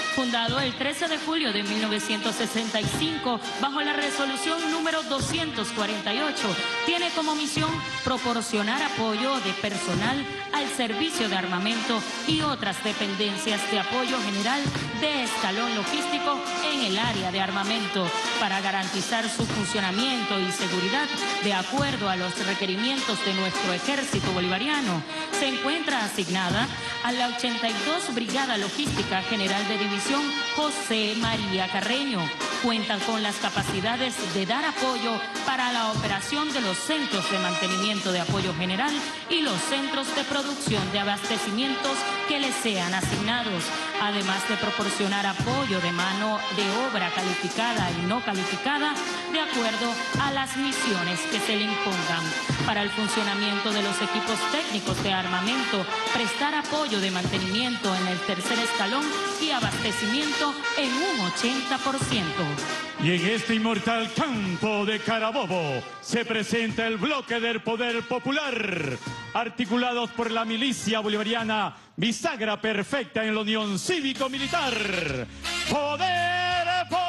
fundado el trece de julio de mil novecientos sesenta y cinco bajo la resolución número doscientos cuarenta y ocho, tiene como misión proporcionar apoyo de personal al servicio de armamento y otras dependencias de apoyo general de escalón logístico en el área de armamento para garantizar su funcionamiento y seguridad de acuerdo a los requerimientos de nuestro ejército bolivariano. Se encuentra asignada a la ochenta y dos Brigada Logística General de División José María Carreño. Cuenta con las capacidades de dar apoyo para la operación de los centros de mantenimiento de apoyo general y los centros de producción de abastecimientos que les sean asignados, además de proporcionar apoyo de mano de obra calificada y no calificada de acuerdo a las misiones que se le impongan. Para el funcionamiento de los equipos técnicos de armamento, prestar apoyo de mantenimiento en el tercer escalón y abastecimiento en un ochenta por ciento. Y en este inmortal campo de Carabobo se presenta el bloque del Poder Popular, articulados por la milicia bolivariana, bisagra perfecta en la Unión Cívico-Militar. ¡Poder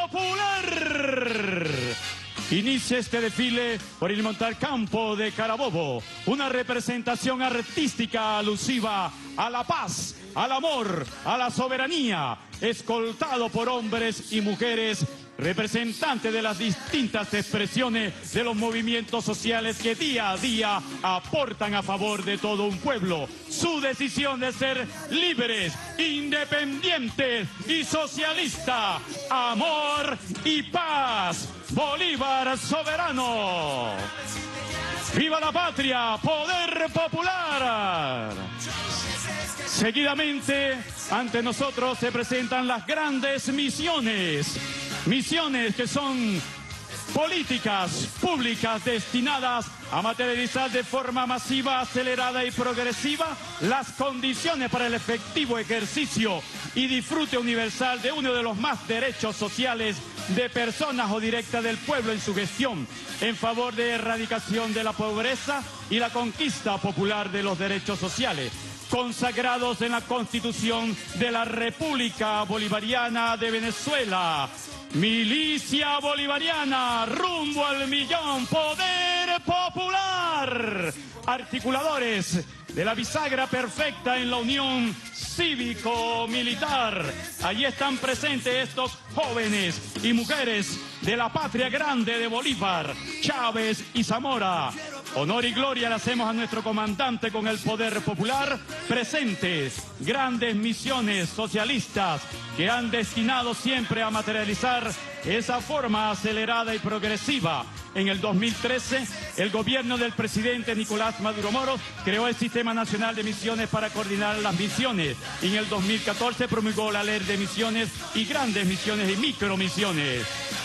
Popular! Inicia este desfile por el inmortal campo de Carabobo, una representación artística alusiva a la paz, al amor, a la soberanía, escoltado por hombres y mujeres representantes de las distintas expresiones de los movimientos sociales que día a día aportan a favor de todo un pueblo su decisión de ser libres, independientes y socialistas. Amor y paz. Bolívar soberano. ¡Viva la patria! ¡Poder popular! Seguidamente, ante nosotros se presentan las grandes misiones. Misiones que son políticas públicas destinadas a materializar de forma masiva, acelerada y progresiva las condiciones para el efectivo ejercicio y disfrute universal de uno de los más derechos sociales de personas o directas del pueblo en su gestión, en favor de erradicación de la pobreza y la conquista popular de los derechos sociales, consagrados en la Constitución de la República Bolivariana de Venezuela. Milicia bolivariana, rumbo al millón, poder popular. Articuladores de la bisagra perfecta en la Unión Cívico-Militar. Allí están presentes estos jóvenes y mujeres de la patria grande de Bolívar, Chávez y Zamora. Honor y gloria le hacemos a nuestro comandante con el poder popular. Presentes grandes misiones socialistas que han destinado siempre a materializar esa forma acelerada y progresiva. En el dos mil trece, el gobierno del presidente Nicolás Maduro Moros creó el Sistema Nacional de Misiones para coordinar las misiones. Y en el dos mil catorce promulgó la ley de misiones y grandes misiones y micromisiones.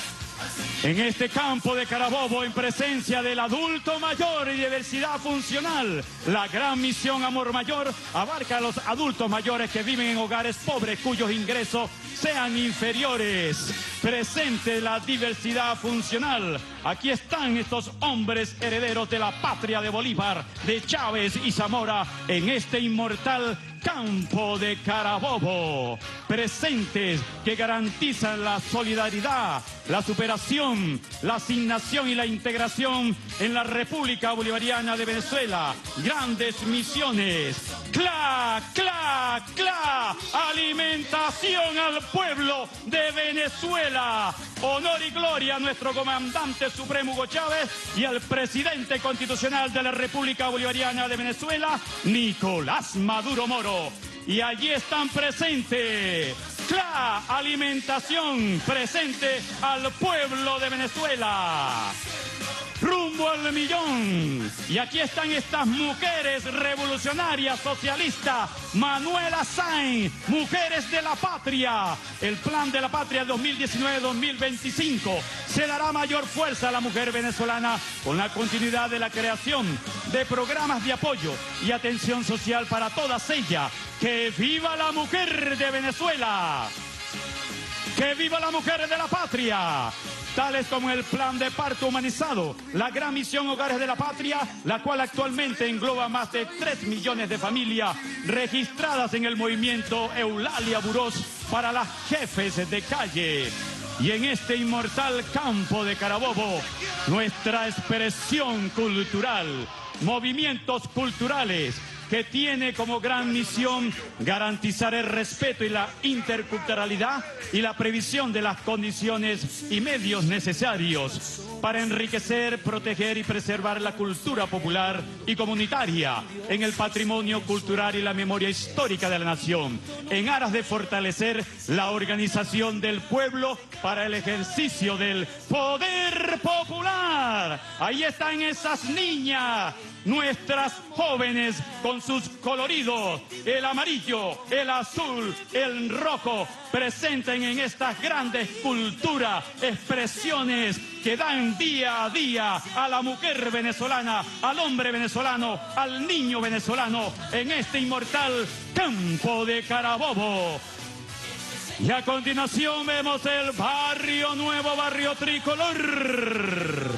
En este campo de Carabobo, en presencia del adulto mayor y diversidad funcional, la gran misión Amor Mayor abarca a los adultos mayores que viven en hogares pobres cuyos ingresos sean inferiores. Presente la diversidad funcional. Aquí están estos hombres herederos de la patria de Bolívar, de Chávez y Zamora, en este inmortal campo de Carabobo. Presentes que garantizan la solidaridad, la superación, la asignación y la integración en la República Bolivariana de Venezuela. Grandes misiones. ¡Cla, cla, cla! Alimentación al pueblo de Venezuela. Honor y gloria a nuestro comandante supremo Hugo Chávez y al presidente constitucional de la República Bolivariana de Venezuela, Nicolás Maduro Moro. Y allí están presentes la alimentación presente al pueblo de Venezuela. Rumbo al millón. Y aquí están estas mujeres revolucionarias socialistas. Manuela Sáenz, Mujeres de la Patria. El plan de la patria dos mil diecinueve dos mil veinticinco. Se dará mayor fuerza a la mujer venezolana con la continuidad de la creación de programas de apoyo y atención social para todas ellas. ¡Que viva la mujer de Venezuela! ¡Que viva la mujer de la patria! Tales como el plan de parto humanizado, la gran misión Hogares de la Patria, la cual actualmente engloba más de tres millones de familias registradas en el movimiento Eulalia Burós para las jefes de calle. Y en este inmortal campo de Carabobo, nuestra expresión cultural, movimientos culturales, que tiene como gran misión garantizar el respeto y la interculturalidad y la previsión de las condiciones y medios necesarios para enriquecer, proteger y preservar la cultura popular y comunitaria en el patrimonio cultural y la memoria histórica de la nación, en aras de fortalecer la organización del pueblo para el ejercicio del poder popular. Ahí están esas niñas, nuestras jóvenes con sus coloridos, el amarillo, el azul, el rojo, presenten en estas grandes culturas expresiones que dan día a día a la mujer venezolana, al hombre venezolano, al niño venezolano en este inmortal campo de Carabobo. Y a continuación vemos el barrio nuevo, barrio tricolor.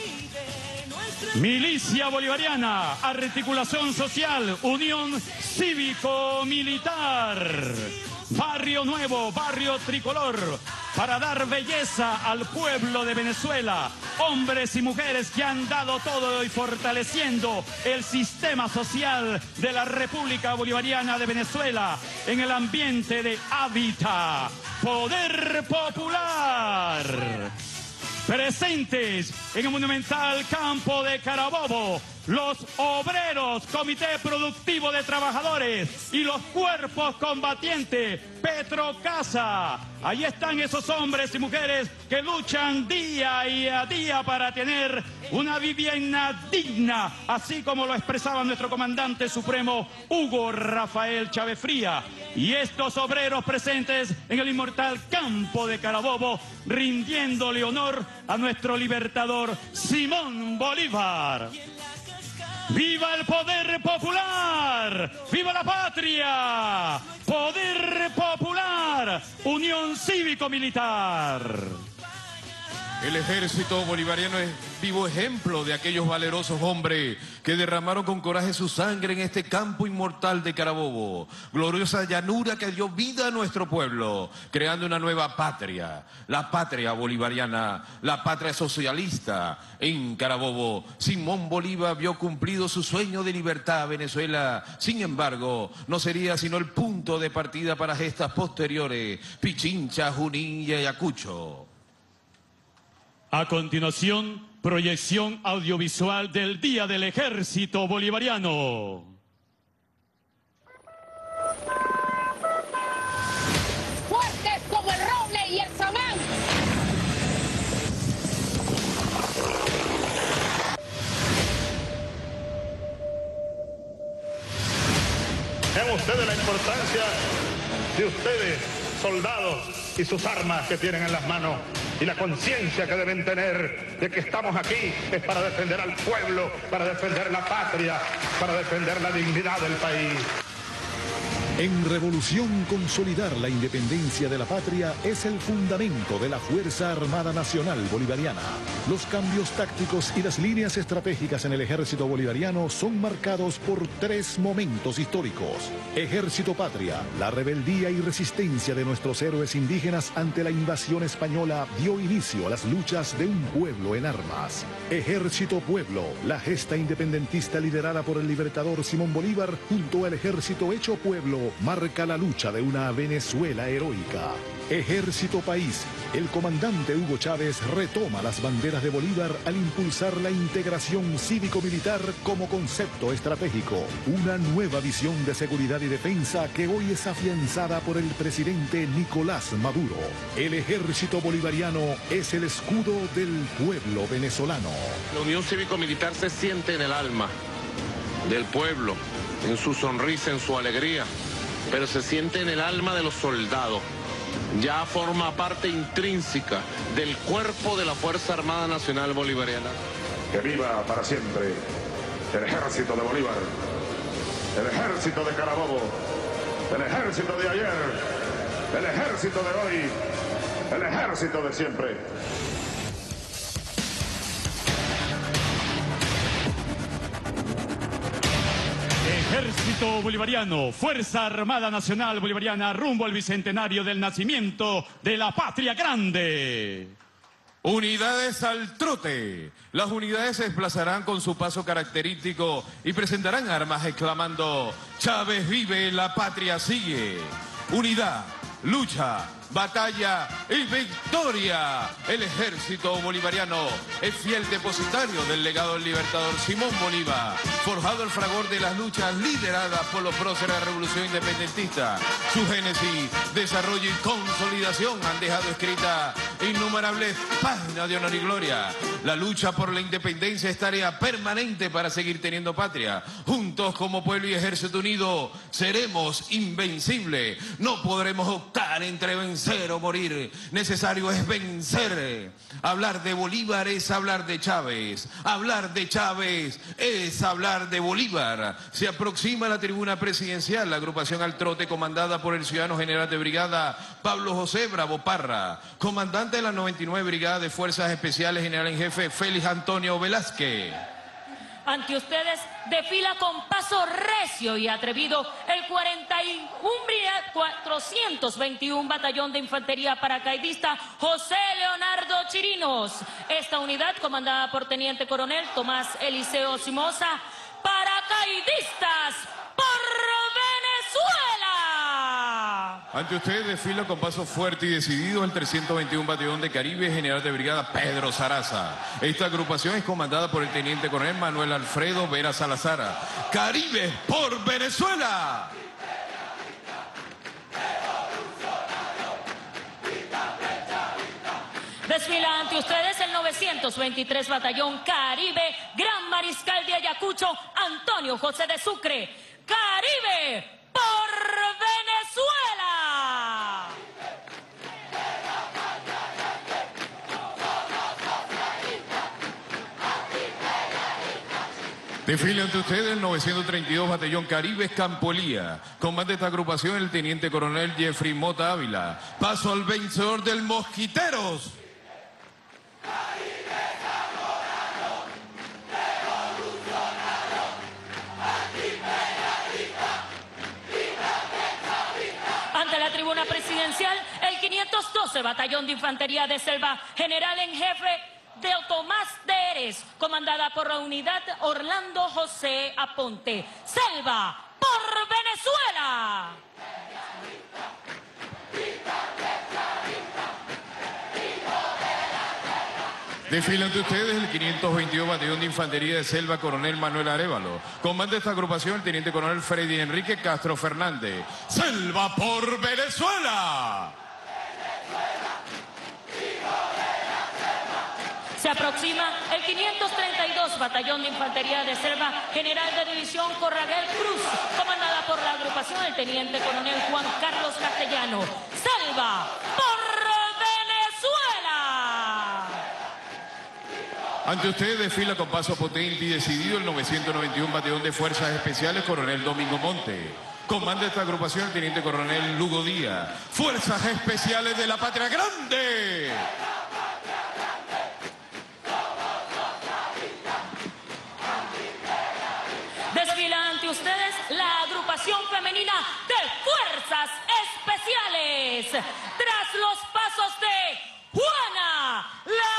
Milicia Bolivariana, articulación social, unión cívico-militar. Barrio nuevo, barrio tricolor, para dar belleza al pueblo de Venezuela. Hombres y mujeres que han dado todo y fortaleciendo el sistema social de la República Bolivariana de Venezuela en el ambiente de hábitat, poder popular. Presentes en el monumental campo de Carabobo, los obreros, Comité Productivo de Trabajadores y los cuerpos combatientes, Petrocasa. Ahí están esos hombres y mujeres que luchan día y a día para tener una vivienda digna, así como lo expresaba nuestro comandante supremo Hugo Rafael Chávez Fría. Y estos obreros presentes en el inmortal campo de Carabobo, rindiéndole honor a nuestro libertador Simón Bolívar. ¡Viva el poder popular! ¡Viva la patria! ¡Poder popular! ¡Unión cívico-militar! El ejército bolivariano es vivo ejemplo de aquellos valerosos hombres que derramaron con coraje su sangre en este campo inmortal de Carabobo, gloriosa llanura que dio vida a nuestro pueblo, creando una nueva patria, la patria bolivariana, la patria socialista. En Carabobo, Simón Bolívar vio cumplido su sueño de libertad a Venezuela. Sin embargo, no sería sino el punto de partida para gestas posteriores, Pichincha, Junín y Ayacucho. A continuación, proyección audiovisual del Día del Ejército Bolivariano. Fuertes como el roble y el samán. Vean ustedes la importancia de ustedes, soldados, y sus armas que tienen en las manos, y la conciencia que deben tener de que estamos aquí es para defender al pueblo, para defender la patria, para defender la dignidad del país. En Revolución, consolidar la independencia de la patria es el fundamento de la Fuerza Armada Nacional Bolivariana. Los cambios tácticos y las líneas estratégicas en el ejército bolivariano son marcados por tres momentos históricos. Ejército Patria, la rebeldía y resistencia de nuestros héroes indígenas ante la invasión española dio inicio a las luchas de un pueblo en armas. Ejército Pueblo, la gesta independentista liderada por el libertador Simón Bolívar junto al Ejército Hecho Pueblo marca la lucha de una Venezuela heroica. Ejército País, el comandante Hugo Chávez retoma las banderas de Bolívar al impulsar la integración cívico-militar como concepto estratégico, una nueva visión de seguridad y defensa que hoy es afianzada por el presidente Nicolás Maduro. El ejército bolivariano es el escudo del pueblo venezolano. La unión cívico-militar se siente en el alma del pueblo, en su sonrisa, en su alegría, pero se siente en el alma de los soldados. Ya forma parte intrínseca del cuerpo de la Fuerza Armada Nacional Bolivariana. Que viva para siempre el ejército de Bolívar, el ejército de Carabobo, el ejército de ayer, el ejército de hoy, el ejército de siempre. Ejército Bolivariano, Fuerza Armada Nacional Bolivariana, rumbo al bicentenario del nacimiento de la Patria Grande. Unidades al trote. Las unidades se desplazarán con su paso característico y presentarán armas exclamando: Chávez vive, la patria sigue. Unidad, lucha, batalla y victoria. El ejército bolivariano es fiel depositario del legado del libertador Simón Bolívar, forjado el fragor de las luchas lideradas por los próceres de la revolución independentista. Su génesis, desarrollo y consolidación han dejado escrita innumerables páginas de honor y gloria. La lucha por la independencia es tarea permanente para seguir teniendo patria. Juntos como pueblo y ejército unido seremos invencibles. No podremos optar entre vencer o morir. Necesario es vencer. Hablar de Bolívar es hablar de Chávez. Hablar de Chávez es hablar de Bolívar. Se aproxima a la tribuna presidencial la agrupación al trote comandada por el ciudadano general de brigada Pablo José Bravo Parra, comandante de la noventa y nueve Brigada de Fuerzas Especiales, general en jefe Félix Antonio Velázquez. Ante ustedes desfila con paso recio y atrevido el cuarenta y uno Brigada cuatrocientos veintiuno Batallón de Infantería Paracaidista José Leonardo Chirinos. Esta unidad, comandada por Teniente Coronel Tomás Eliseo Simosa, paracaidistas por Venezuela. Ante ustedes desfila con paso fuerte y decidido el trescientos veintiuno Batallón de Caribe, general de brigada Pedro Saraza. Esta agrupación es comandada por el Teniente Coronel Manuel Alfredo Vera Salazar. Caribe por Venezuela. Desfila ante ustedes el novecientos veintitrés Batallón Caribe, Gran Mariscal de Ayacucho, Antonio José de Sucre. Caribe por Venezuela. Desfile ante ustedes el novecientos treinta y dos Batallón Caribe Campolía. Comanda esta agrupación el Teniente Coronel Jeffrey Mota Ávila. Paso al vencedor del Mosquiteros. Ante la tribuna presidencial, el quinientos doce Batallón de Infantería de Selva, general en jefe de Tomás de Eres, comandada por la unidad Orlando José Aponte. Selva por Venezuela. Desfila ante ustedes el quinientos veintidós Batallón de Infantería de Selva, Coronel Manuel Arévalo. Comanda esta agrupación el Teniente Coronel Freddy Enrique Castro Fernández. Selva por Venezuela. Se aproxima el quinientos treinta y dos Batallón de Infantería de Selva, general de división Corraguel Cruz, comandada por la agrupación el Teniente Coronel Juan Carlos Castellano. Selva por Venezuela. Ante ustedes desfila con paso potente y decidido el novecientos noventa y uno Batallón de Fuerzas Especiales, Coronel Domingo Monte. Comanda esta agrupación el Teniente Coronel Lugo Díaz. Fuerzas Especiales de la Patria Grande. Desfila ante ustedes la agrupación femenina de Fuerzas Especiales. Tras los pasos de Juana, la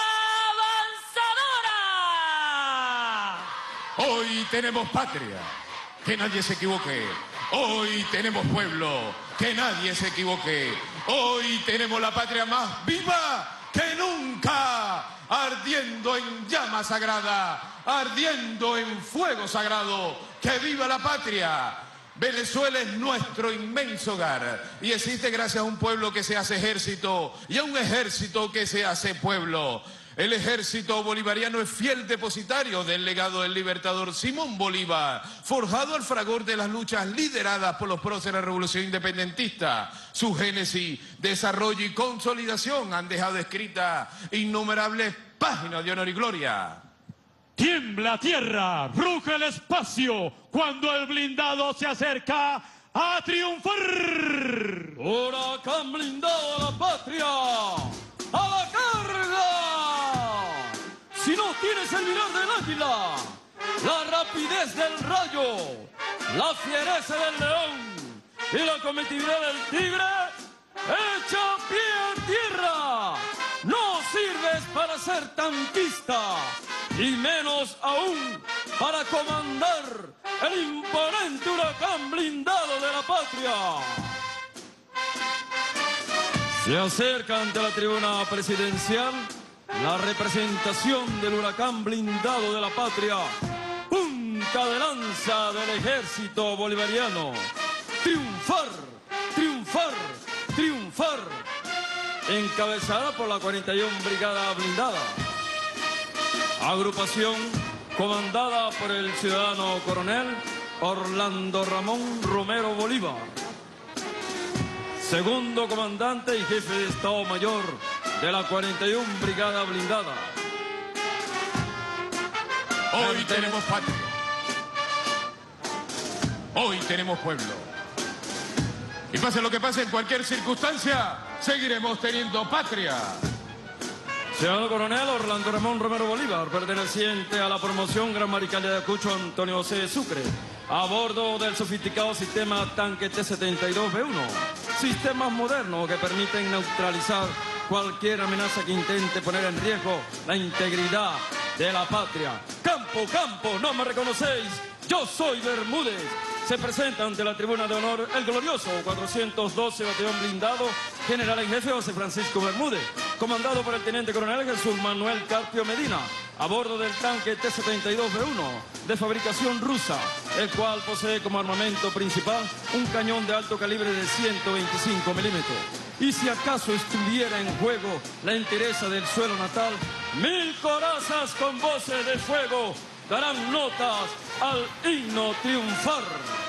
avanzadora. Hoy tenemos patria, que nadie se equivoque. Hoy tenemos pueblo, que nadie se equivoque. Hoy tenemos la patria más viva que nunca, ardiendo en llama sagrada, ardiendo en fuego sagrado. ¡Que viva la patria! Venezuela es nuestro inmenso hogar y existe gracias a un pueblo que se hace ejército y a un ejército que se hace pueblo. El ejército bolivariano es fiel depositario del legado del libertador Simón Bolívar, forjado al fragor de las luchas lideradas por los próceres de la revolución independentista. Su génesis, desarrollo y consolidación han dejado escritas innumerables páginas de honor y gloria. Tiembla tierra, ruge el espacio cuando el blindado se acerca a triunfar. Huracán blindado a la patria. ¡A la carga! Si no tienes el mirar del águila, la rapidez del rayo, la fiereza del león y la cometibilidad del tigre, echa pie a tierra. No sirves para ser tanquista y menos aún para comandar el imponente huracán blindado de la patria. Se acerca ante la tribuna presidencial la representación del huracán blindado de la patria, punta de lanza del ejército bolivariano. Triunfar, triunfar, triunfar. Encabezada por la cuarenta y una Brigada Blindada. Agrupación comandada por el ciudadano coronel Orlando Ramón Romero Bolívar. Segundo comandante y jefe de Estado Mayor de la cuarenta y una Brigada Blindada. Hoy tenemos patria. Hoy tenemos pueblo. Y pase lo que pase en cualquier circunstancia, seguiremos teniendo patria. Ciudadano coronel Orlando Ramón Romero Bolívar, perteneciente a la promoción Gran Mariscal de Ayacucho Antonio José Sucre, a bordo del sofisticado sistema tanque T setenta y dos B uno. Sistemas modernos que permiten neutralizar cualquier amenaza que intente poner en riesgo la integridad de la patria. Campo, campo, no me reconocéis, yo soy Bermúdez. Se presenta ante la tribuna de honor el glorioso cuatrocientos doce Batallón Blindado, general en jefe José Francisco Bermúdez, comandado por el teniente coronel Jesús Manuel Carpio Medina, a bordo del tanque T setenta y dos B uno, de fabricación rusa, el cual posee como armamento principal un cañón de alto calibre de ciento veinticinco milímetros. Y si acaso estuviera en juego la entereza del suelo natal, mil corazas con voces de fuego darán notas al himno triunfar.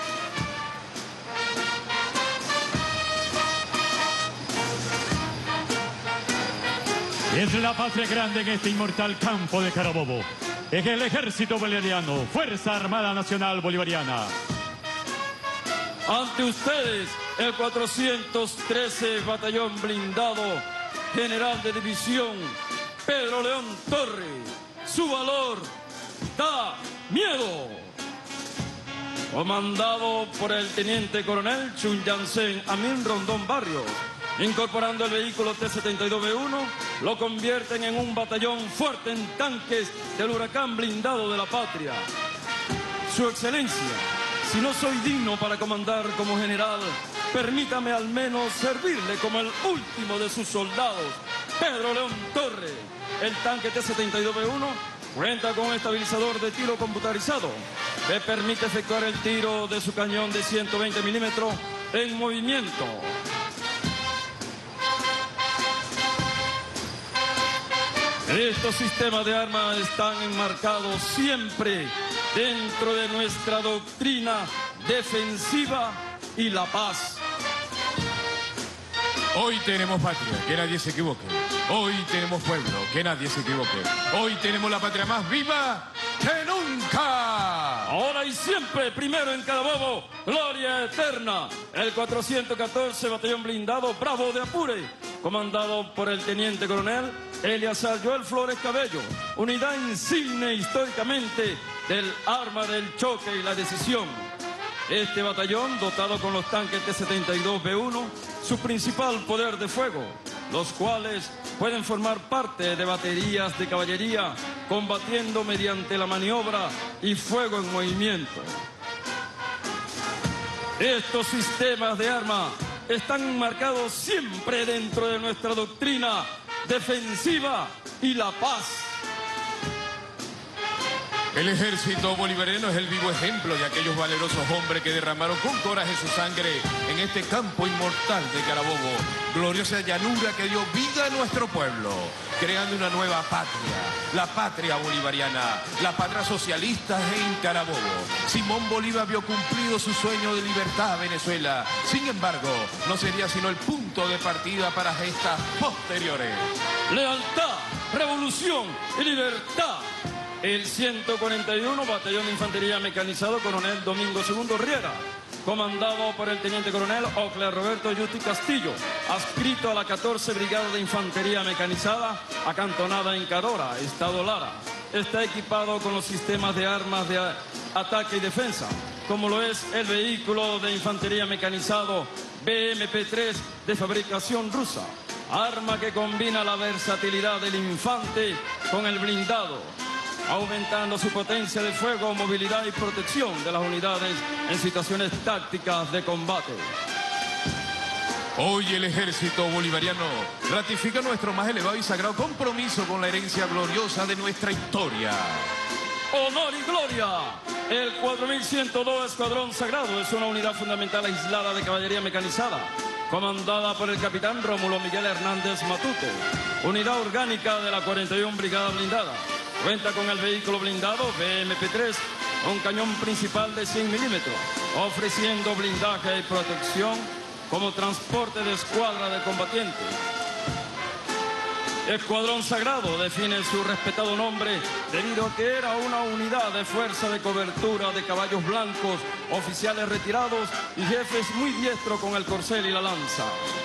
Es la patria grande en este inmortal campo de Carabobo. Es el ejército bolivariano, Fuerza Armada Nacional Bolivariana. Ante ustedes, el cuatrocientos trece Batallón Blindado, general de división Pedro León Torres. Su valor da miedo. Comandado por el teniente coronel Chun Yansen Amin Rondón Barrios. Incorporando el vehículo T setenta y dos B uno, lo convierten en un batallón fuerte en tanques del huracán blindado de la patria. Su excelencia, si no soy digno para comandar como general, permítame al menos servirle como el último de sus soldados. Pedro León Torres, el tanque T setenta y dos B uno, cuenta con un estabilizador de tiro computarizado que permite efectuar el tiro de su cañón de ciento veinte milímetros en movimiento. Estos sistemas de armas están enmarcados siempre dentro de nuestra doctrina defensiva y la paz. Hoy tenemos patria, que nadie se equivoque. Hoy tenemos pueblo, que nadie se equivoque. Hoy tenemos la patria más viva que nunca. Ahora y siempre, primero en Carabobo, gloria eterna. El cuatrocientos catorce Batallón Blindado Bravo de Apure, comandado por el teniente coronel Eliazar Joel Flores Cabello, unidad insigne históricamente del arma del choque y la decisión. Este batallón, dotado con los tanques T setenta y dos B uno, su principal poder de fuego, los cuales pueden formar parte de baterías de caballería, combatiendo mediante la maniobra y fuego en movimiento. Estos sistemas de arma están enmarcados siempre dentro de nuestra doctrina defensiva y la paz. El ejército bolivariano es el vivo ejemplo de aquellos valerosos hombres que derramaron con coraje su sangre en este campo inmortal de Carabobo, gloriosa llanura que dio vida a nuestro pueblo, creando una nueva patria, la patria bolivariana, la patria socialista en Carabobo. Simón Bolívar vio cumplido su sueño de libertad a Venezuela, sin embargo, no sería sino el punto de partida para gestas posteriores. Lealtad, revolución y libertad. El ciento cuarenta y uno Batallón de Infantería Mecanizado Coronel Domingo Segundo Riera, comandado por el teniente coronel Ocle Roberto Yusti Castillo, adscrito a la catorce Brigada de Infantería Mecanizada, acantonada en Carora, Estado Lara. Está equipado con los sistemas de armas de ataque y defensa, como lo es el vehículo de infantería mecanizado B M P tres de fabricación rusa, arma que combina la versatilidad del infante con el blindado, aumentando su potencia de fuego, movilidad y protección de las unidades en situaciones tácticas de combate. Hoy el Ejército Bolivariano ratifica nuestro más elevado y sagrado compromiso con la herencia gloriosa de nuestra historia. ¡Honor y gloria! El cuatro mil ciento dos Escuadrón Sagrado es una unidad fundamental aislada de caballería mecanizada, comandada por el capitán Rómulo Miguel Hernández Matute, unidad orgánica de la cuarenta y una Brigada Blindada. Cuenta con el vehículo blindado B M P tres, un cañón principal de cien milímetros, ofreciendo blindaje y protección como transporte de escuadra de combatientes. Escuadrón Sagrado define su respetado nombre debido a que era una unidad de fuerza de cobertura de caballos blancos, oficiales retirados y jefes muy diestros con el corcel y la lanza.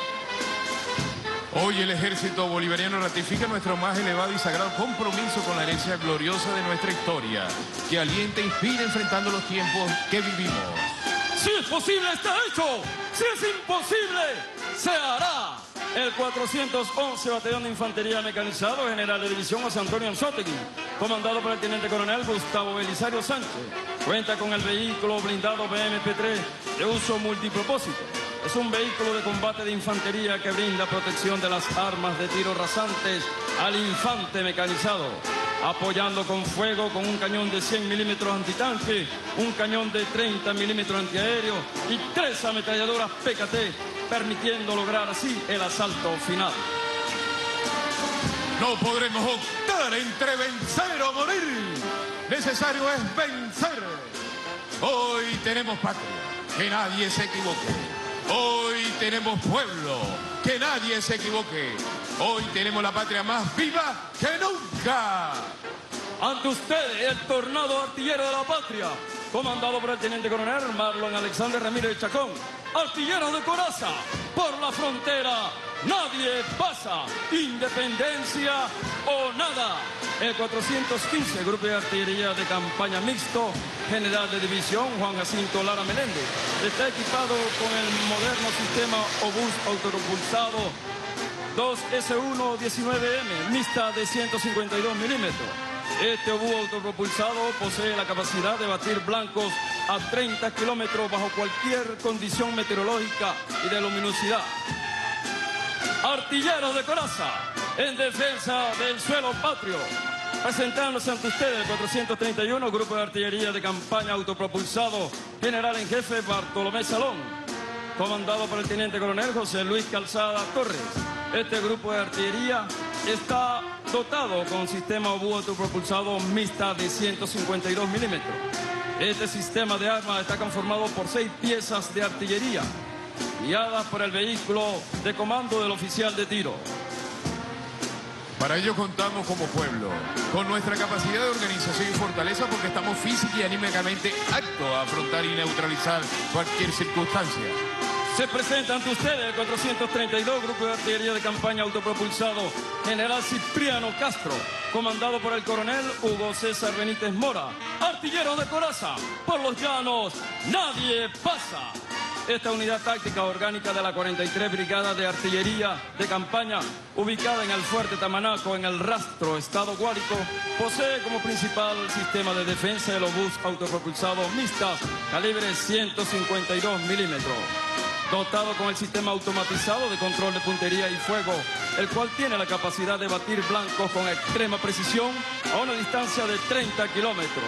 Hoy el Ejército Bolivariano ratifica nuestro más elevado y sagrado compromiso con la herencia gloriosa de nuestra historia, que alienta e inspira enfrentando los tiempos que vivimos. Si es posible, está hecho. Si es imposible, se hará. El cuatrocientos once Batallón de Infantería Mecanizado, General de División José Antonio Anzoátegui, comandado por el Teniente Coronel Gustavo Belisario Sánchez. Cuenta con el vehículo blindado B M P tres de uso multipropósito. Es un vehículo de combate de infantería que brinda protección de las armas de tiro rasantes al infante mecanizado, apoyando con fuego con un cañón de cien milímetros antitanque, un cañón de treinta milímetros antiaéreo y tres ametralladoras P K T, permitiendo lograr así el asalto final. No podremos optar entre vencer o morir. Necesario es vencer. Hoy tenemos patria, que nadie se equivoque. Hoy tenemos pueblo, que nadie se equivoque. Hoy tenemos la patria más viva que nunca. Ante usted, el tornado artillero de la patria, comandado por el Teniente Coronel Marlon Alexander Ramírez Chacón, artillero de coraza, por la frontera, nadie pasa, independencia o nada. El cuatrocientos quince Grupo de Artillería de Campaña Mixto, General de División Juan Jacinto Lara Meléndez, está equipado con el moderno sistema obús autopropulsado dos S uno diecinueve M, mixta de ciento cincuenta y dos milímetros. Este obús autopropulsado posee la capacidad de batir blancos a treinta kilómetros bajo cualquier condición meteorológica y de luminosidad. Artilleros de coraza, en defensa del suelo patrio, presentándose ante ustedes el cuatrocientos treinta y uno Grupo de Artillería de Campaña Autopropulsado, General en Jefe Bartolomé Salón, comandado por el Teniente Coronel José Luis Calzada Torres. Este grupo de artillería está dotado con sistema obús autopropulsado mixta de ciento cincuenta y dos milímetros. Este sistema de armas está conformado por seis piezas de artillería, guiadas por el vehículo de comando del oficial de tiro. Para ello contamos como pueblo, con nuestra capacidad de organización y fortaleza, porque estamos física y anímicamente aptos a afrontar y neutralizar cualquier circunstancia. Se presenta ante ustedes el cuatrocientos treinta y dos Grupo de Artillería de Campaña Autopropulsado, General Cipriano Castro, comandado por el Coronel Hugo César Benítez Mora. Artillero de coraza, por los llanos, nadie pasa. Esta unidad táctica orgánica de la cuarenta y tres Brigada de Artillería de Campaña, ubicada en el Fuerte Tamanaco, en el Rastro, Estado Guárico, posee como principal sistema de defensa el obús autopropulsado mixta, calibre ciento cincuenta y dos milímetros. Dotado con el sistema automatizado de control de puntería y fuego, el cual tiene la capacidad de batir blancos con extrema precisión a una distancia de treinta kilómetros.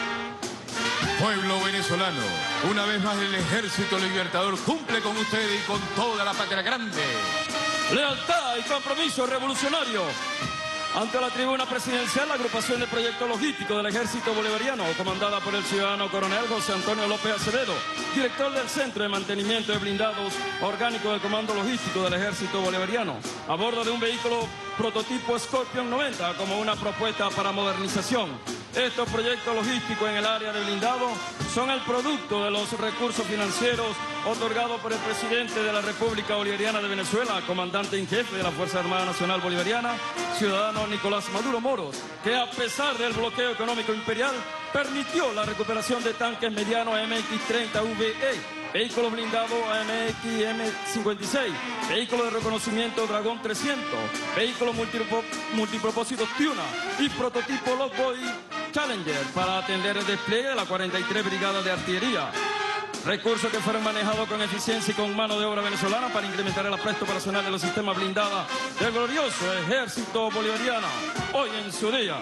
Pueblo venezolano, una vez más el Ejército Libertador cumple con ustedes y con toda la patria grande. Lealtad y compromiso revolucionario. Ante la tribuna presidencial, la agrupación de proyectos logísticos del Ejército Bolivariano, comandada por el ciudadano coronel José Antonio López Acevedo, director del Centro de Mantenimiento de Blindados Orgánico del Comando Logístico del Ejército Bolivariano, a bordo de un vehículo prototipo Scorpion noventa como una propuesta para modernización. Estos proyectos logísticos en el área de blindado son el producto de los recursos financieros otorgados por el presidente de la República Bolivariana de Venezuela, comandante en jefe de la Fuerza Armada Nacional Bolivariana, ciudadano Nicolás Maduro Moros, que a pesar del bloqueo económico imperial, permitió la recuperación de tanques medianos M X treinta V E, vehículos blindados M X M cincuenta y seis, vehículos de reconocimiento Dragón trescientos, vehículos multipro multipropósitos Tuna y prototipo Lockboy Challenger para atender el despliegue de la cuarenta y tres Brigada de Artillería. Recursos que fueron manejados con eficiencia y con mano de obra venezolana para incrementar el apresto operacional de los sistemas blindados del glorioso Ejército Bolivariano, hoy en su día.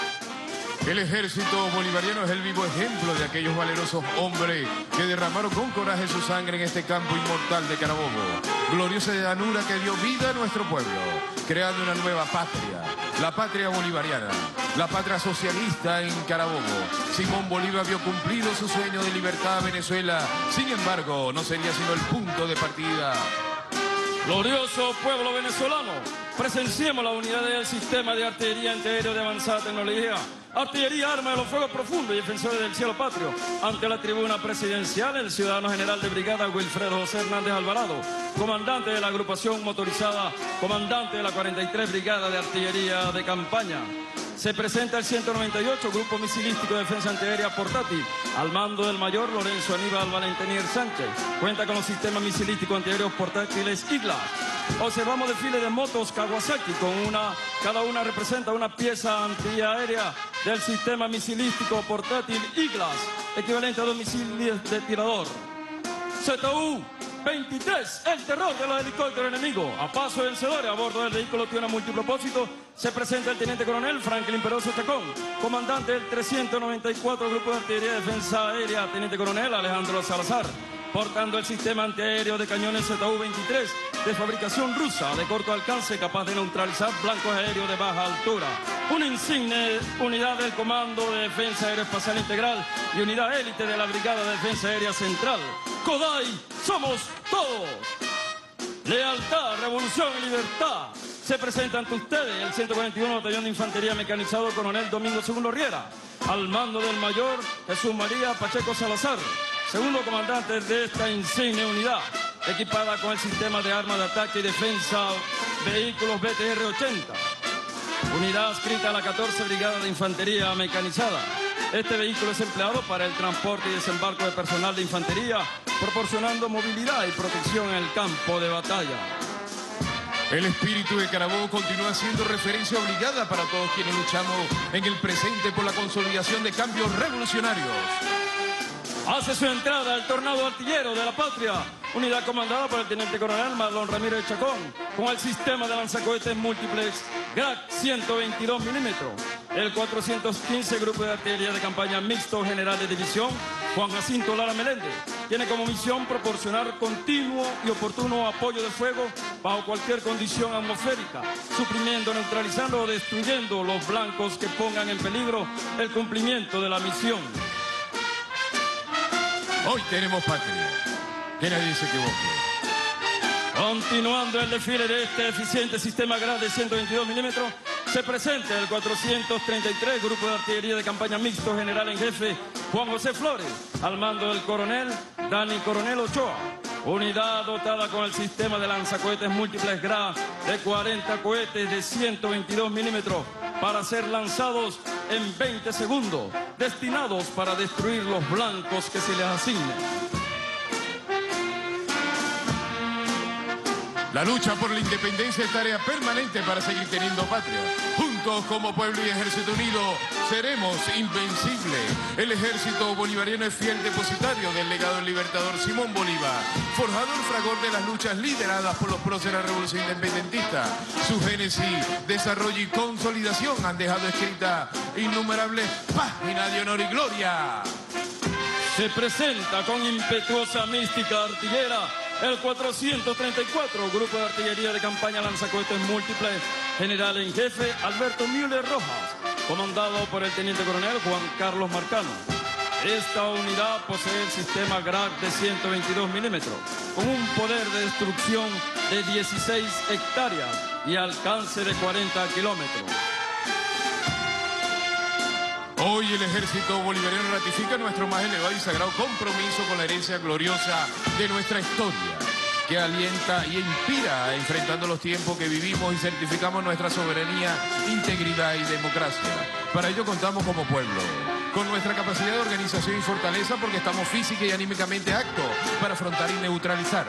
El ejército bolivariano es el vivo ejemplo de aquellos valerosos hombres que derramaron con coraje su sangre en este campo inmortal de Carabobo. Gloriosa llanura que dio vida a nuestro pueblo, creando una nueva patria, la patria bolivariana, la patria socialista en Carabobo. Simón Bolívar vio cumplido su sueño de libertad a Venezuela, sin embargo, no sería sino el punto de partida. Glorioso pueblo venezolano, presenciemos la unidad del sistema de artillería antiaéreo de avanzada tecnología, artillería, arma de los fuegos profundos y defensores del cielo patrio. Ante la tribuna presidencial, el ciudadano general de brigada Wilfredo José Hernández Alvarado, comandante de la agrupación motorizada, comandante de la cuarenta y tres Brigada de Artillería de Campaña. Se presenta el ciento noventa y ocho Grupo Misilístico de Defensa Antiaérea Portátil, al mando del mayor Lorenzo Aníbal Valentinier Sánchez. Cuenta con los sistemas misilísticos antiaéreos portátiles Iglas. Observamos desfile de motos Kawasaki, con una, cada una representa una pieza antiaérea del sistema misilístico portátil Iglas, equivalente a dos misiles de tirador. Z U veintitrés, el terror de los helicópteros enemigos. A paso vencedores a bordo del vehículo Tuna multipropósito se presenta el teniente coronel Franklin Peroso Chacón, comandante del trescientos noventa y cuatro Grupo de Artillería de Defensa Aérea, teniente coronel Alejandro Salazar, portando el sistema antiaéreo de cañones Z U veintitrés de fabricación rusa de corto alcance, capaz de neutralizar blancos aéreos de baja altura. Una insigne unidad del Comando de Defensa Aeroespacial Integral y unidad élite de la Brigada de Defensa Aérea Central. Kodai, somos todos. Lealtad, revolución y libertad. Se presenta ante ustedes el ciento cuarenta y uno Batallón de Infantería Mecanizado Coronel Domingo Segundo Riera, al mando del mayor Jesús María Pacheco Salazar, segundo comandante de esta insigne unidad, equipada con el sistema de armas de ataque y defensa vehículos B T R ochenta. Unidad adscrita a la catorce Brigada de Infantería Mecanizada. Este vehículo es empleado para el transporte y desembarco de personal de infantería, proporcionando movilidad y protección en el campo de batalla. El espíritu de Carabobo continúa siendo referencia obligada para todos quienes luchamos en el presente por la consolidación de cambios revolucionarios. Hace su entrada el tornado artillero de la patria, unidad comandada por el teniente coronel Marlon Ramírez Chacón, con el sistema de lanzacohetes múltiples G R A C ciento veintidós milímetros. El cuatrocientos quince Grupo de Artillería de Campaña Mixto General de División Juan Jacinto Lara Meléndez tiene como misión proporcionar continuo y oportuno apoyo de fuego bajo cualquier condición atmosférica, suprimiendo, neutralizando o destruyendo los blancos que pongan en peligro el cumplimiento de la misión. Hoy tenemos patria, que nadie se equivoque. Continuando el desfile de este eficiente sistema G R A C de ciento veintidós milímetros, se presenta el cuatrocientos treinta y tres Grupo de Artillería de Campaña Mixto General en Jefe Juan José Flores, al mando del coronel Dani Coronel Ochoa. Unidad dotada con el sistema de lanzacohetes múltiples G R A C de cuarenta cohetes de ciento veintidós milímetros para ser lanzados en veinte segundos, destinados para destruir los blancos que se les asignen. La lucha por la independencia es tarea permanente para seguir teniendo patria. Juntos como pueblo y ejército unido seremos invencibles. El ejército bolivariano es fiel depositario del legado del libertador Simón Bolívar, forjador fragor de las luchas lideradas por los próceres de la revolución independentista. Su génesis, desarrollo y consolidación han dejado escrita innumerables páginas de honor y gloria. Se presenta con impetuosa mística artillera el cuatrocientos treinta y cuatro Grupo de Artillería de Campaña Lanzacohetes Múltiples General en Jefe Alberto Müller Rojas, comandado por el teniente coronel Juan Carlos Marcano. Esta unidad posee el sistema G R A C de ciento veintidós milímetros, con un poder de destrucción de dieciséis hectáreas y alcance de cuarenta kilómetros. Hoy el ejército bolivariano ratifica nuestro más elevado y sagrado compromiso con la herencia gloriosa de nuestra historia, que alienta y inspira enfrentando los tiempos que vivimos y certificamos nuestra soberanía, integridad y democracia. Para ello contamos como pueblo con nuestra capacidad de organización y fortaleza, porque estamos física y anímicamente actos para afrontar y neutralizar.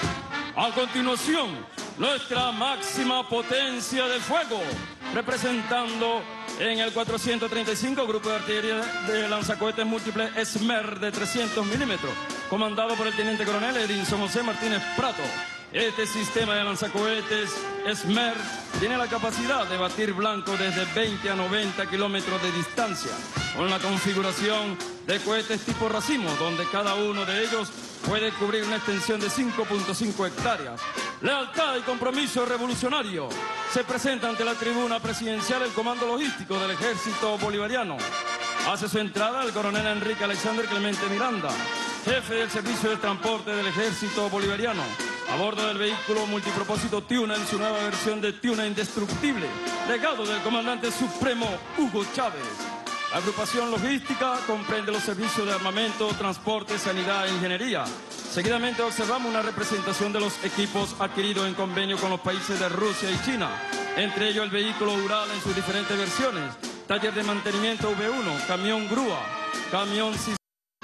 A continuación, nuestra máxima potencia de fuego, representando en el cuatrocientos treinta y cinco Grupo de Artillería de Lanzacohetes Múltiples Esmer de trescientos milímetros, comandado por el Teniente Coronel Edinson José Martínez Prato. Este sistema de lanzacohetes Esmer tiene la capacidad de batir blanco desde veinte a noventa kilómetros de distancia, con la configuración de cohetes tipo racimo, donde cada uno de ellos puede cubrir una extensión de cinco punto cinco hectáreas. Lealtad y compromiso revolucionario. Se presenta ante la tribuna presidencial el Comando Logístico del Ejército Bolivariano. Hace su entrada el coronel Enrique Alexander Clemente Miranda, jefe del Servicio de Transporte del Ejército Bolivariano, a bordo del vehículo multipropósito Tiuna en su nueva versión de Tiuna Indestructible, legado del comandante supremo Hugo Chávez. La agrupación logística comprende los servicios de armamento, transporte, sanidad e ingeniería. Seguidamente observamos una representación de los equipos adquiridos en convenio con los países de Rusia y China, entre ellos el vehículo Ural en sus diferentes versiones, taller de mantenimiento V uno, camión grúa, camión cisterna.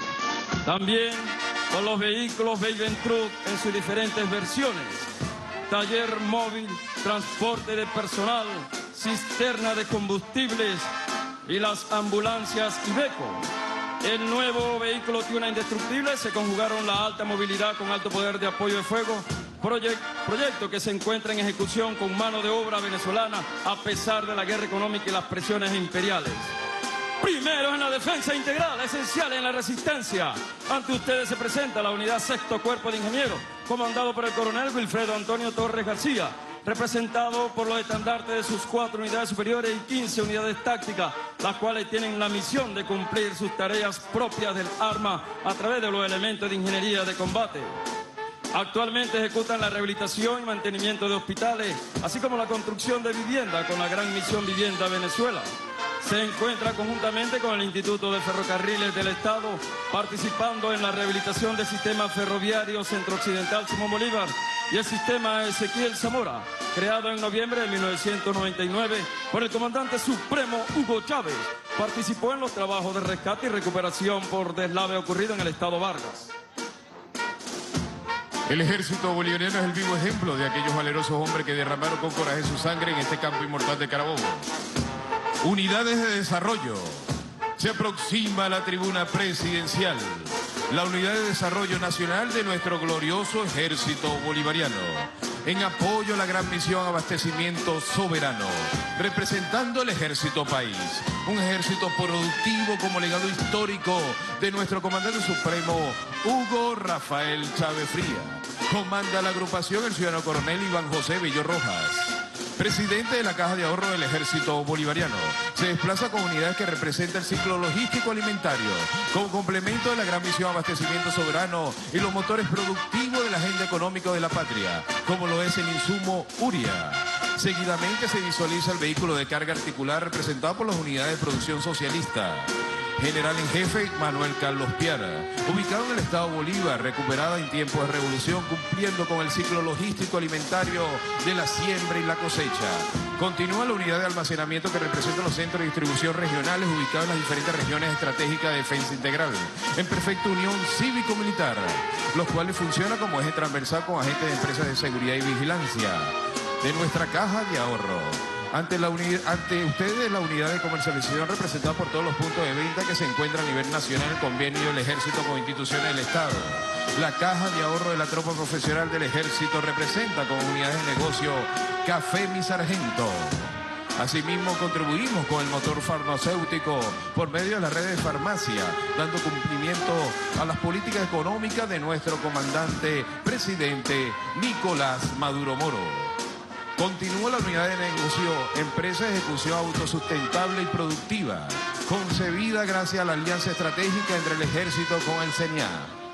También con los vehículos Baby Truck en sus diferentes versiones, taller móvil, transporte de personal, cisterna de combustibles y las ambulancias Iveco. El nuevo vehículo Tiuna Indestructible se conjugaron la alta movilidad con alto poder de apoyo de fuego, proyec proyecto que se encuentra en ejecución con mano de obra venezolana a pesar de la guerra económica y las presiones imperiales. Primero en la defensa integral, esencial en la resistencia. Ante ustedes se presenta la unidad Sexto Cuerpo de Ingenieros, comandado por el coronel Wilfredo Antonio Torres García, representado por los estandartes de sus cuatro unidades superiores y quince unidades tácticas, las cuales tienen la misión de cumplir sus tareas propias del arma a través de los elementos de ingeniería de combate. Actualmente ejecutan la rehabilitación y mantenimiento de hospitales, así como la construcción de vivienda con la Gran Misión Vivienda Venezuela. Se encuentra conjuntamente con el Instituto de Ferrocarriles del Estado, participando en la rehabilitación del sistema ferroviario centro-occidental Simón Bolívar y el sistema Ezequiel Zamora, creado en noviembre de mil novecientos noventa y nueve por el comandante supremo Hugo Chávez. Participó en los trabajos de rescate y recuperación por deslave ocurrido en el estado Vargas. El ejército bolivariano es el vivo ejemplo de aquellos valerosos hombres que derramaron con coraje su sangre en este campo inmortal de Carabobo. Unidades de desarrollo. Se aproxima a la tribuna presidencial la Unidad de Desarrollo Nacional de nuestro glorioso ejército bolivariano, en apoyo a la gran misión Abastecimiento Soberano, representando el ejército país, un ejército productivo como legado histórico de nuestro comandante supremo Hugo Rafael Chávez Fría. Comanda la agrupación el ciudadano coronel Iván José Bello Rojas, presidente de la Caja de Ahorro del Ejército Bolivariano. Se desplaza con unidades que representan el ciclo logístico alimentario, como complemento de la gran misión Abastecimiento Soberano y los motores productivos de la agenda económica de la patria, como lo es el insumo Uria. Seguidamente se visualiza el vehículo de carga articular representado por las unidades de producción socialista. General en jefe Manuel Carlos Piara, ubicado en el estado Bolívar, recuperada en tiempos de revolución, cumpliendo con el ciclo logístico alimentario de la siembra y la cosecha. Continúa la unidad de almacenamiento que representa los centros de distribución regionales ubicados en las diferentes regiones estratégicas de defensa integral, en perfecta unión cívico-militar, los cuales funcionan como eje transversal con agentes de empresas de seguridad y vigilancia de nuestra caja de ahorro. Ante, la ante ustedes, la unidad de comercialización representada por todos los puntos de venta que se encuentran a nivel nacional en el convenio del Ejército con instituciones del Estado. La Caja de Ahorro de la Tropa Profesional del Ejército representa como unidades de negocio Café Mi Sargento. Asimismo, contribuimos con el motor farmacéutico por medio de la red de farmacia, dando cumplimiento a las políticas económicas de nuestro comandante presidente Nicolás Maduro Moro. Continúa la unidad de negocio Empresa de Ejecución Autosustentable y Productiva, concebida gracias a la alianza estratégica entre el Ejército con el CENIA,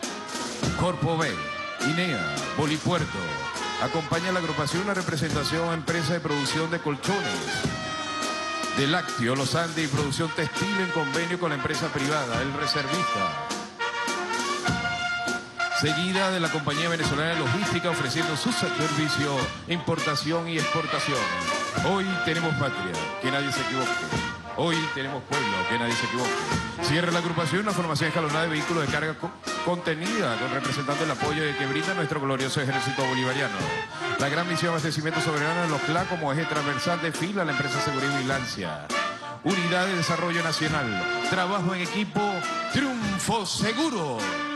Corpo B, INEA, Bolipuerto. Acompaña a la agrupación una representación a Empresa de Producción de Colchones, de lácteo, los Andes y producción textil en convenio con la empresa privada, El Reservista. Seguida de la compañía venezolana de logística ofreciendo su servicio, importación y exportación. Hoy tenemos patria, que nadie se equivoque. Hoy tenemos pueblo, que nadie se equivoque. Cierra la agrupación una formación escalonada de vehículos de carga co contenida con representando el apoyo de que brinda nuestro glorioso ejército bolivariano. La gran misión de abastecimiento soberano de los C L A como eje transversal de fila a la empresa Seguridad y Vigilancia. Unidad de Desarrollo Nacional. Trabajo en equipo, triunfo seguro.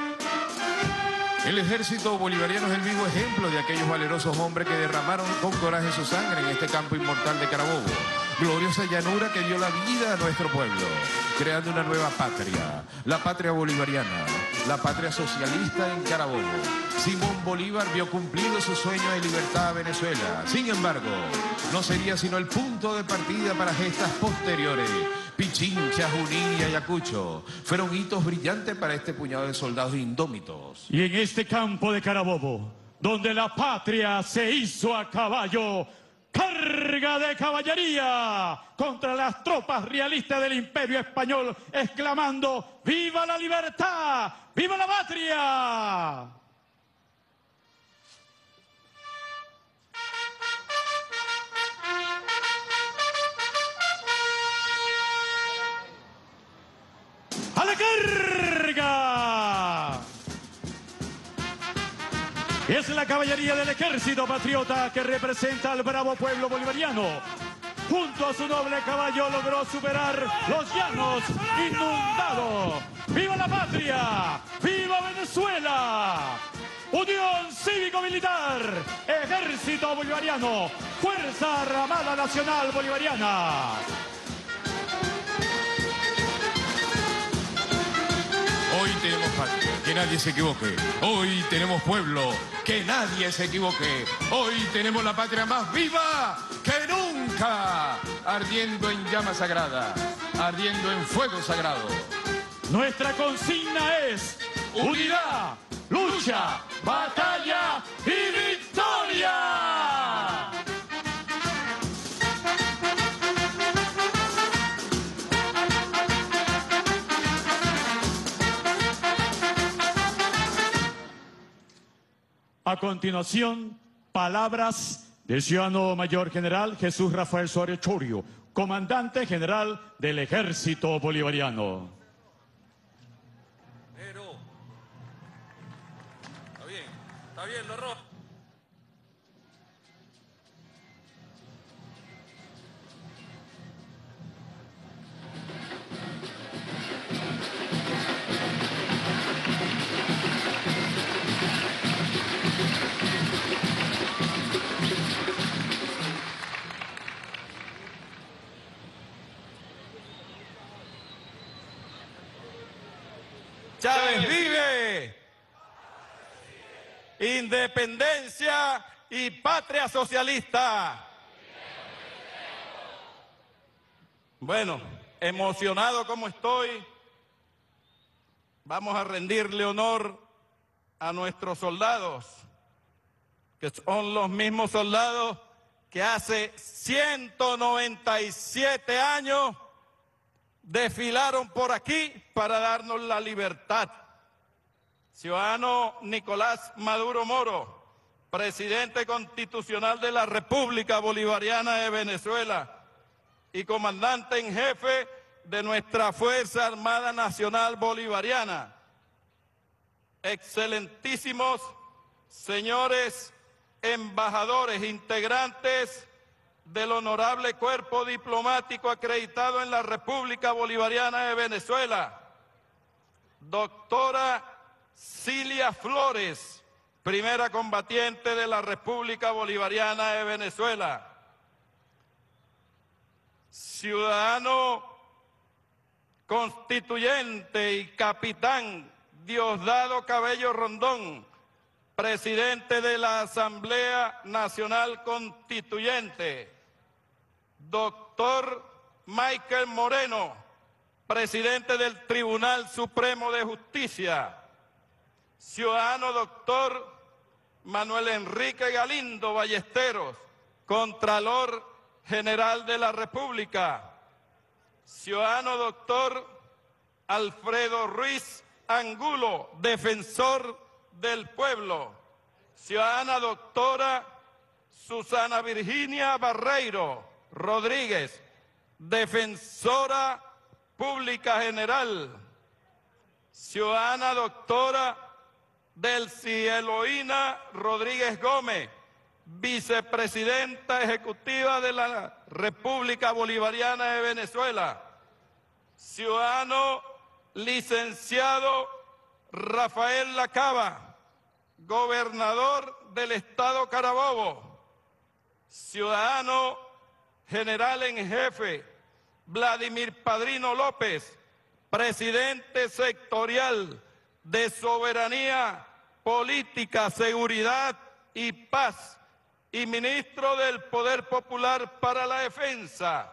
El ejército bolivariano es el vivo ejemplo de aquellos valerosos hombres que derramaron con coraje su sangre en este campo inmortal de Carabobo. Gloriosa llanura que dio la vida a nuestro pueblo, creando una nueva patria, la patria bolivariana, la patria socialista en Carabobo. Simón Bolívar vio cumplido su sueño de libertad a Venezuela. Sin embargo, no sería sino el punto de partida para gestas posteriores. Pichincha, Junín y Ayacucho fueron hitos brillantes para este puñado de soldados indómitos. Y en este campo de Carabobo, donde la patria se hizo a caballo, carga de caballería contra las tropas realistas del Imperio Español, exclamando ¡viva la libertad! ¡Viva la patria! ¡A la carga! Es la caballería del ejército patriota que representa al bravo pueblo bolivariano. Junto a su noble caballo logró superar los llanos inundados. ¡Viva la patria! ¡Viva Venezuela! Unión Cívico-Militar, Ejército Bolivariano, Fuerza Armada Nacional Bolivariana. Hoy tenemos patria, que nadie se equivoque. Hoy tenemos pueblo, que nadie se equivoque. Hoy tenemos la patria más viva que nunca, ardiendo en llama sagrada, ardiendo en fuego sagrado. Nuestra consigna es unidad, lucha, batalla y victoria. A continuación, palabras del ciudadano mayor general Jesús Rafael Suárez Chorio, comandante general del Ejército Bolivariano. Pero, está bien, está bien, lo rojo. Chávez vive. Independencia y patria socialista. Bueno, emocionado como estoy, vamos a rendirle honor a nuestros soldados, que son los mismos soldados que hace ciento noventa y siete años desfilaron por aquí para darnos la libertad. Ciudadano Nicolás Maduro Moro, presidente constitucional de la República Bolivariana de Venezuela y comandante en jefe de nuestra Fuerza Armada Nacional Bolivariana. Excelentísimos señores embajadores, integrantes del honorable cuerpo diplomático acreditado en la República Bolivariana de Venezuela, doctora Cilia Flores, primera combatiente de la República Bolivariana de Venezuela, ciudadano constituyente y capitán Diosdado Cabello Rondón, presidente de la Asamblea Nacional Constituyente, doctor Michael Moreno, presidente del Tribunal Supremo de Justicia, ciudadano doctor Manuel Enrique Galindo Ballesteros, Contralor General de la República, ciudadano doctor Alfredo Ruiz Angulo, defensor del pueblo, ciudadana doctora Susana Virginia Barreiro Rodríguez, defensora pública general, ciudadana doctora Delcy Eloína Rodríguez Gómez, vicepresidenta ejecutiva de la República Bolivariana de Venezuela, ciudadano licenciado Rafael Lacaba, gobernador del estado Carabobo, ciudadano general en jefe Vladimir Padrino López, presidente sectorial de Soberanía, Política, Seguridad y Paz y ministro del Poder Popular para la Defensa,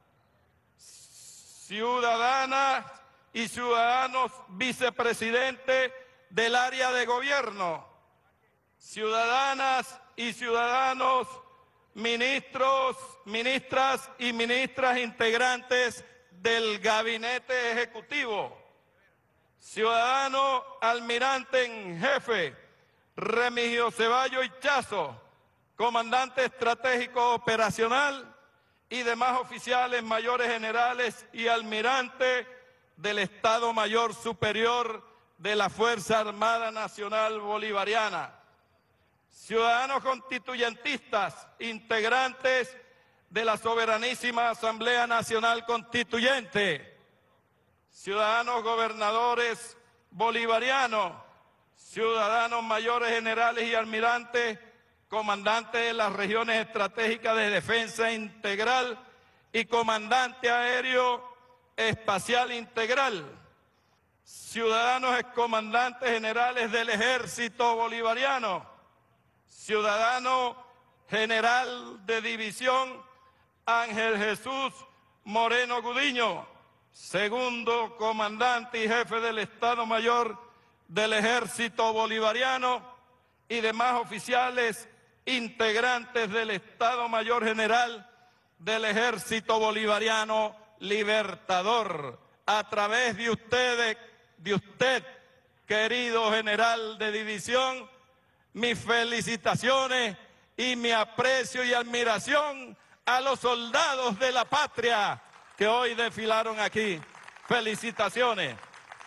ciudadanas y ciudadanos vicepresidentes del área de gobierno, ciudadanas y ciudadanos ministros, ministras y ministras integrantes del Gabinete Ejecutivo, ciudadano almirante en jefe Remigio Ceballos Ichazo, comandante estratégico operacional y demás oficiales mayores generales y almirante del Estado Mayor Superior de la Fuerza Armada Nacional Bolivariana, ciudadanos constituyentistas, integrantes de la Soberanísima Asamblea Nacional Constituyente, ciudadanos gobernadores bolivarianos, ciudadanos mayores generales y almirantes, comandantes de las regiones estratégicas de defensa integral y comandante aéreo espacial integral, ciudadanos excomandantes generales del Ejército Bolivariano, ciudadano general de división Ángel Jesús Moreno Gudiño, segundo comandante y jefe del Estado Mayor del Ejército Bolivariano y demás oficiales integrantes del Estado Mayor General del Ejército Bolivariano Libertador. A través de ustedes, de usted, querido general de división, mis felicitaciones y mi aprecio y admiración a los soldados de la patria que hoy desfilaron aquí. Felicitaciones.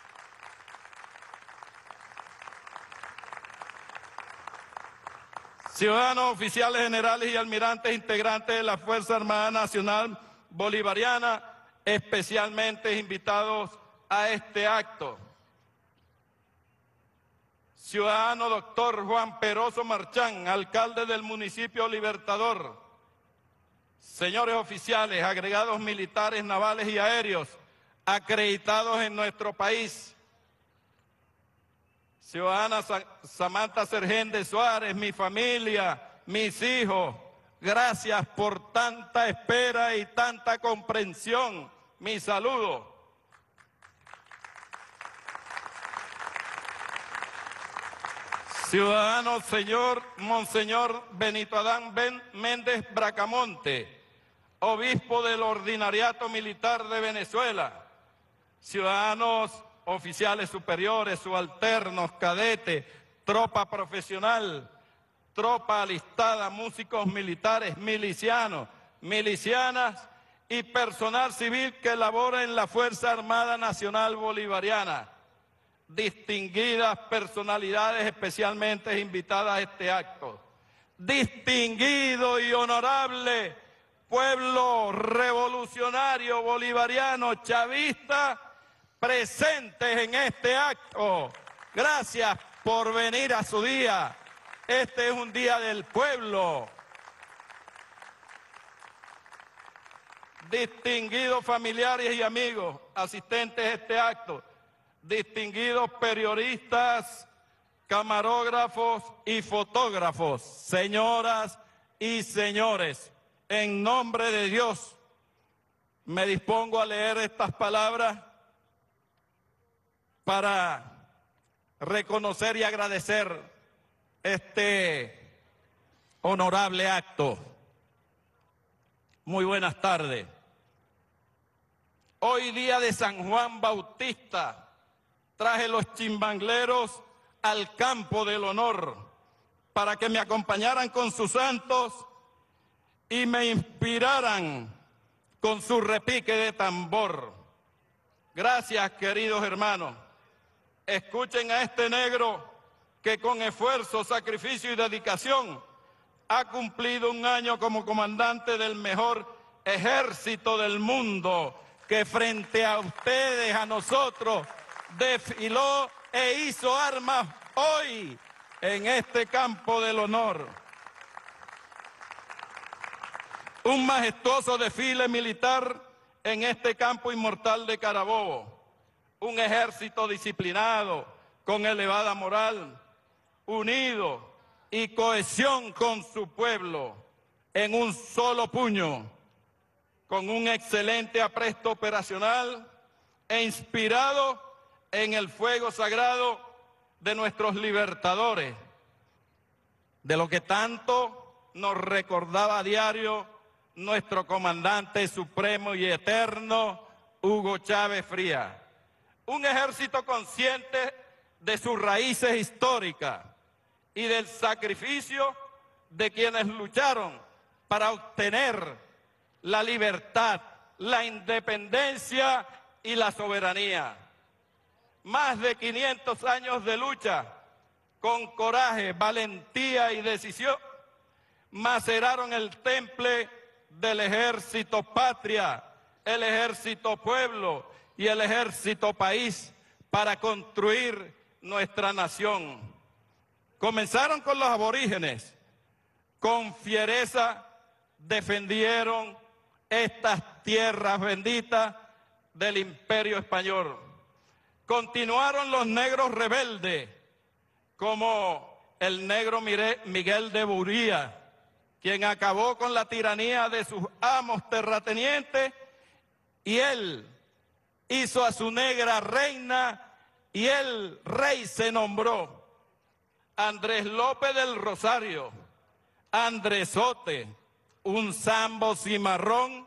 Ciudadanos, oficiales generales y almirantes integrantes de la Fuerza Armada Nacional Bolivariana, especialmente invitados a este acto. Ciudadano doctor Juan Peroso Marchán, alcalde del municipio Libertador. Señores oficiales, agregados militares, navales y aéreos, acreditados en nuestro país. Ciudadana Samantha Sergén Suárez, mi familia, mis hijos, gracias por tanta espera y tanta comprensión. Mi saludo. Ciudadano señor Monseñor Benito Adán Ben Méndez Bracamonte, obispo del Ordinariato Militar de Venezuela. Ciudadanos oficiales superiores, subalternos, cadetes, tropa profesional, tropa alistada, músicos militares, milicianos, milicianas y personal civil que labora en la Fuerza Armada Nacional Bolivariana. Distinguidas personalidades especialmente invitadas a este acto. Distinguido y honorable pueblo revolucionario bolivariano chavista presentes en este acto. Gracias por venir a su día. Este es un día del pueblo. Distinguidos familiares y amigos asistentes a este acto, distinguidos periodistas, camarógrafos y fotógrafos, señoras y señores, en nombre de Dios me dispongo a leer estas palabras para reconocer y agradecer este honorable acto. Muy buenas tardes. Hoy día de San Juan Bautista, traje los chimbangleros al campo del honor para que me acompañaran con sus santos y me inspiraran con su repique de tambor. Gracias, queridos hermanos. Escuchen a este negro que con esfuerzo, sacrificio y dedicación ha cumplido un año como comandante del mejor ejército del mundo, que frente a ustedes, a nosotros, desfiló e hizo armas hoy en este campo del honor. Un majestuoso desfile militar en este campo inmortal de Carabobo. Un ejército disciplinado, con elevada moral, unido y cohesión con su pueblo, en un solo puño, con un excelente apresto operacional e inspirado en el fuego sagrado de nuestros libertadores, de lo que tanto nos recordaba a diario nuestro comandante supremo y eterno, Hugo Chávez Frías. Un ejército consciente de sus raíces históricas y del sacrificio de quienes lucharon para obtener la libertad, la independencia y la soberanía. Más de quinientos años de lucha, con coraje, valentía y decisión, maceraron el temple del ejército patria, el ejército pueblo y el ejército país para construir nuestra nación. Comenzaron con los aborígenes, con fiereza defendieron estas tierras benditas del Imperio Español. Continuaron los negros rebeldes, como el negro Miguel de Buría, quien acabó con la tiranía de sus amos terratenientes, y él hizo a su negra reina, y el rey se nombró Andrés López del Rosario, Andresote, un sambo cimarrón,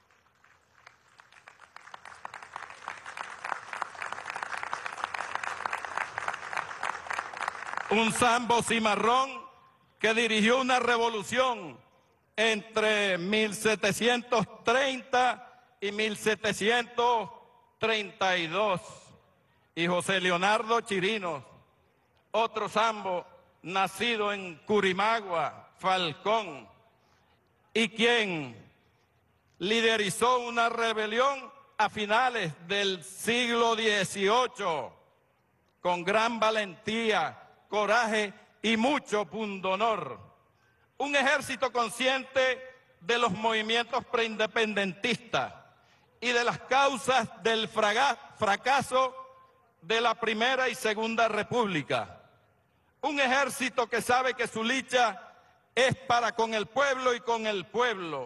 un sambo cimarrón que dirigió una revolución entre mil setecientos treinta y mil setecientos treinta y dos. Y José Leonardo Chirinos, otro sambo nacido en Curimagua, Falcón, y quien liderizó una rebelión a finales del siglo dieciocho con gran valentía, coraje y mucho pundonor. Un ejército consciente de los movimientos preindependentistas y de las causas del fracaso de la Primera y Segunda República. Un ejército que sabe que su lucha es para con el pueblo y con el pueblo,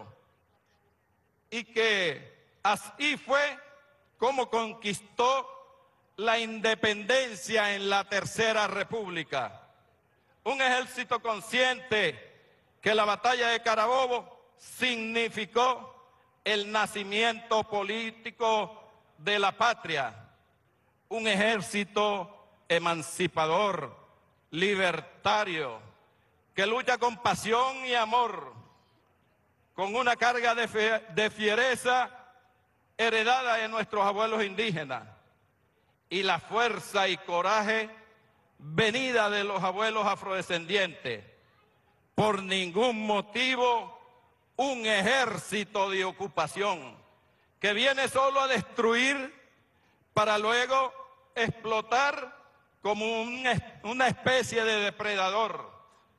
y que así fue como conquistó la independencia en la Tercera República. Un ejército consciente que la batalla de Carabobo significó el nacimiento político de la patria. Un ejército emancipador, libertario, que lucha con pasión y amor, con una carga de, fe, de fiereza heredada de nuestros abuelos indígenas, y la fuerza y coraje venida de los abuelos afrodescendientes. Por ningún motivo un ejército de ocupación que viene solo a destruir para luego explotar como un, una especie de depredador.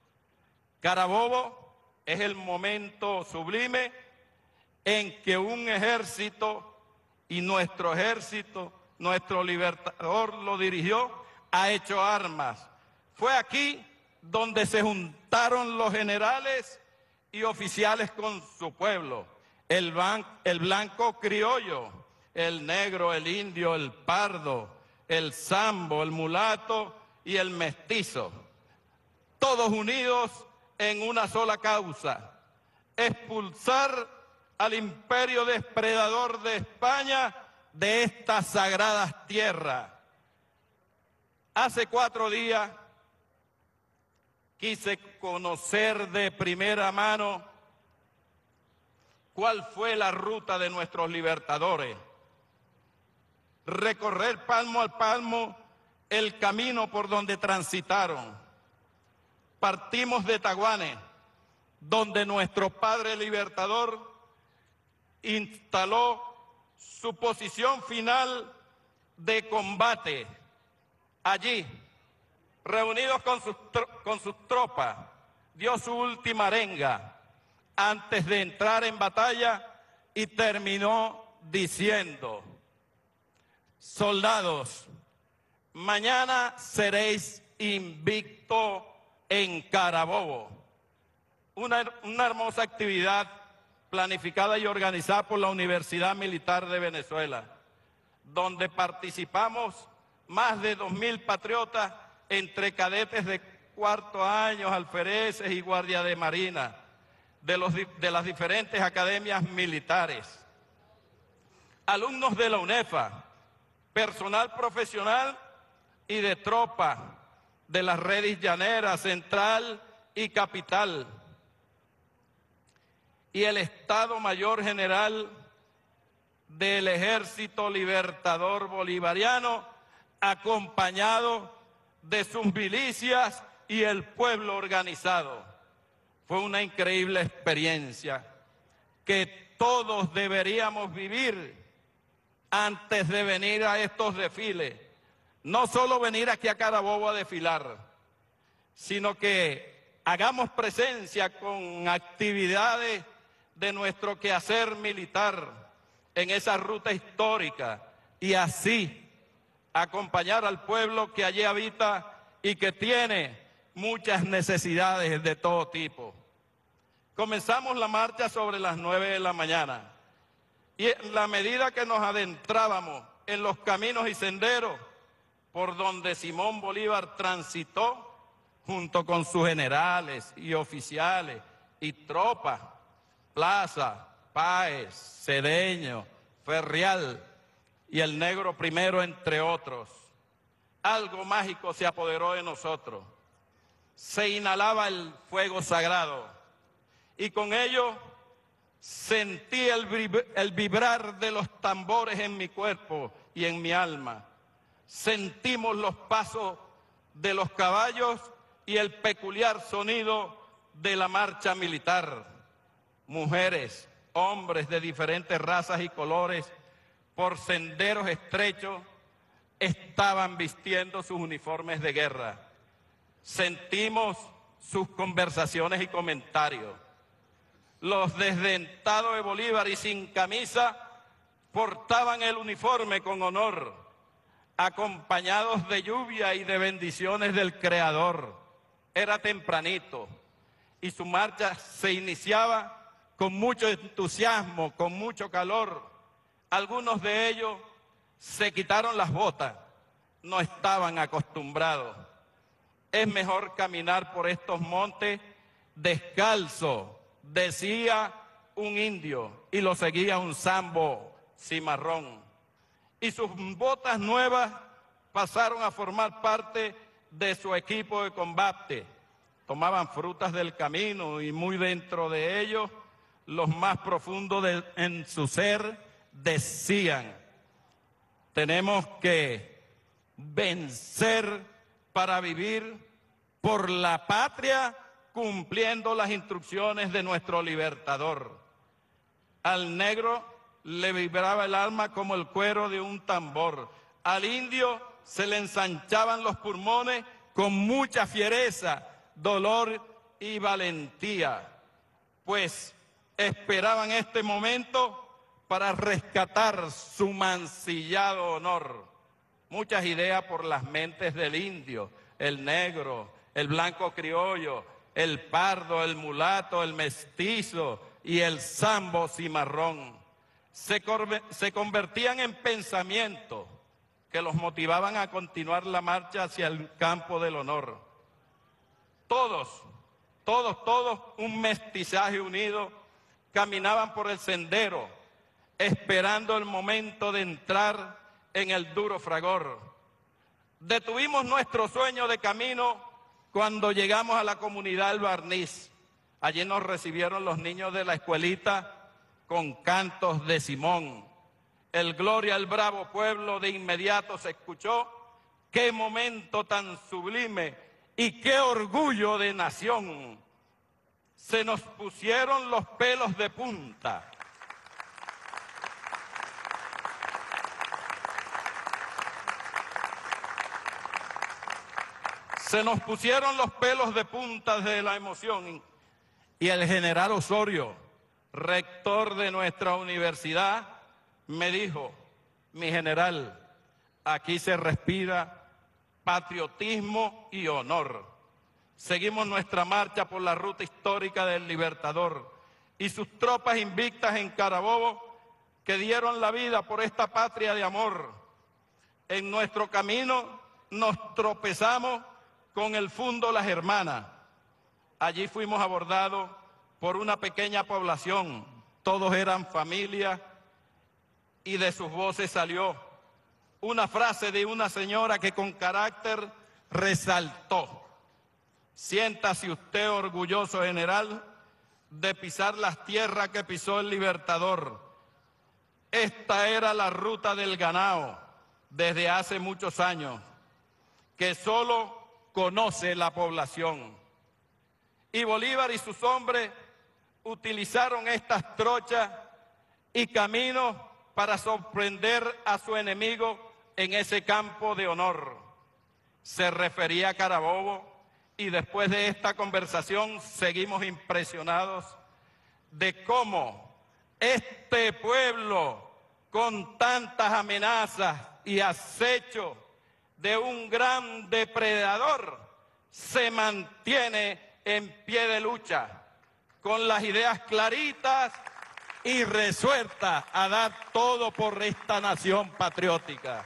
Carabobo es el momento sublime en que un ejército, y nuestro ejército, nuestro libertador lo dirigió, ha hecho armas. Fue aquí donde se juntaron los generales y oficiales con su pueblo, el, ban, el blanco criollo, el negro, el indio, el pardo, el sambo, el mulato y el mestizo, todos unidos en una sola causa: expulsar al imperio depredador de España de estas sagradas tierras. Hace cuatro días quise conocer de primera mano cuál fue la ruta de nuestros libertadores. Recorrer palmo a palmo el camino por donde transitaron. Partimos de Taguane, donde nuestro padre libertador instaló su posición final de combate. Allí, reunidos con sus, con sus tropas, dio su última arenga antes de entrar en batalla y terminó diciendo: soldados, mañana seréis invictos en Carabobo. Una, una hermosa actividad planificada y organizada por la Universidad Militar de Venezuela, donde participamos más de dos mil patriotas entre cadetes de cuarto año, alfereces y guardia de marina, de, los, de las diferentes academias militares. Alumnos de la UNEFA, personal profesional y de tropa de las redes llaneras, central y capital, y el Estado Mayor General del Ejército Libertador Bolivariano, acompañado de sus milicias y el pueblo organizado. Fue una increíble experiencia que todos deberíamos vivir antes de venir a estos desfiles. No solo venir aquí a Carabobo a desfilar, sino que hagamos presencia con actividades de nuestro quehacer militar en esa ruta histórica y así acompañar al pueblo que allí habita y que tiene muchas necesidades de todo tipo. Comenzamos la marcha sobre las nueve de la mañana y en la medida que nos adentrábamos en los caminos y senderos por donde Simón Bolívar transitó junto con sus generales y oficiales y tropas, Plaza, Páez, Cedeño, Ferrial y el Negro Primero, entre otros, algo mágico se apoderó de nosotros. Se inhalaba el fuego sagrado y con ello sentí el, el vibrar de los tambores en mi cuerpo y en mi alma. Sentimos los pasos de los caballos y el peculiar sonido de la marcha militar. Mujeres, hombres de diferentes razas y colores, por senderos estrechos, estaban vistiendo sus uniformes de guerra. Sentimos sus conversaciones y comentarios. Los desdentados de Bolívar y sin camisa portaban el uniforme con honor, acompañados de lluvia y de bendiciones del Creador. Era tempranito y su marcha se iniciaba con mucho entusiasmo, con mucho calor. Algunos de ellos se quitaron las botas, no estaban acostumbrados. Es mejor caminar por estos montes descalzo, decía un indio, y lo seguía un sambo cimarrón. Y sus botas nuevas pasaron a formar parte de su equipo de combate. Tomaban frutas del camino y muy dentro de ellos, los más profundos de, en su ser, decían: tenemos que vencer para vivir por la patria, cumpliendo las instrucciones de nuestro libertador. Al negro le vibraba el alma como el cuero de un tambor. Al indio se le ensanchaban los pulmones con mucha fiereza, dolor y valentía, pues esperaban este momento para rescatar su mancillado honor. Muchas ideas por las mentes del indio, el negro, el blanco criollo, el pardo, el mulato, el mestizo y el sambo cimarrón. Se, se convertían en pensamientos que los motivaban a continuar la marcha hacia el campo del honor. Todos, todos, todos, un mestizaje unido, caminaban por el sendero, esperando el momento de entrar en el duro fragor. Detuvimos nuestro sueño de camino cuando llegamos a la comunidad El Barniz. Allí nos recibieron los niños de la escuelita con cantos de Simón. El Gloria al bravo pueblo de inmediato se escuchó. ¡Qué momento tan sublime y qué orgullo de nación! Se nos pusieron los pelos de punta. Se nos pusieron los pelos de punta de la emoción y el general Osorio, rector de nuestra universidad, me dijo: mi general, aquí se respira patriotismo y honor. Seguimos nuestra marcha por la ruta histórica del Libertador y sus tropas invictas en Carabobo que dieron la vida por esta patria de amor. En nuestro camino nos tropezamos con el Fundo Las Hermanas. Allí fuimos abordados por una pequeña población, todos eran familia, y de sus voces salió una frase de una señora que con carácter resaltó: siéntase usted orgulloso, general, de pisar las tierras que pisó el Libertador. Esta era la ruta del ganado desde hace muchos años, que solo conoce la población. Y Bolívar y sus hombres utilizaron estas trochas y caminos para sorprender a su enemigo en ese campo de honor. Se refería a Carabobo y después de esta conversación seguimos impresionados de cómo este pueblo, con tantas amenazas y acechos de un gran depredador, se mantiene en pie de lucha, con las ideas claritas y resuelta a dar todo por esta nación patriótica.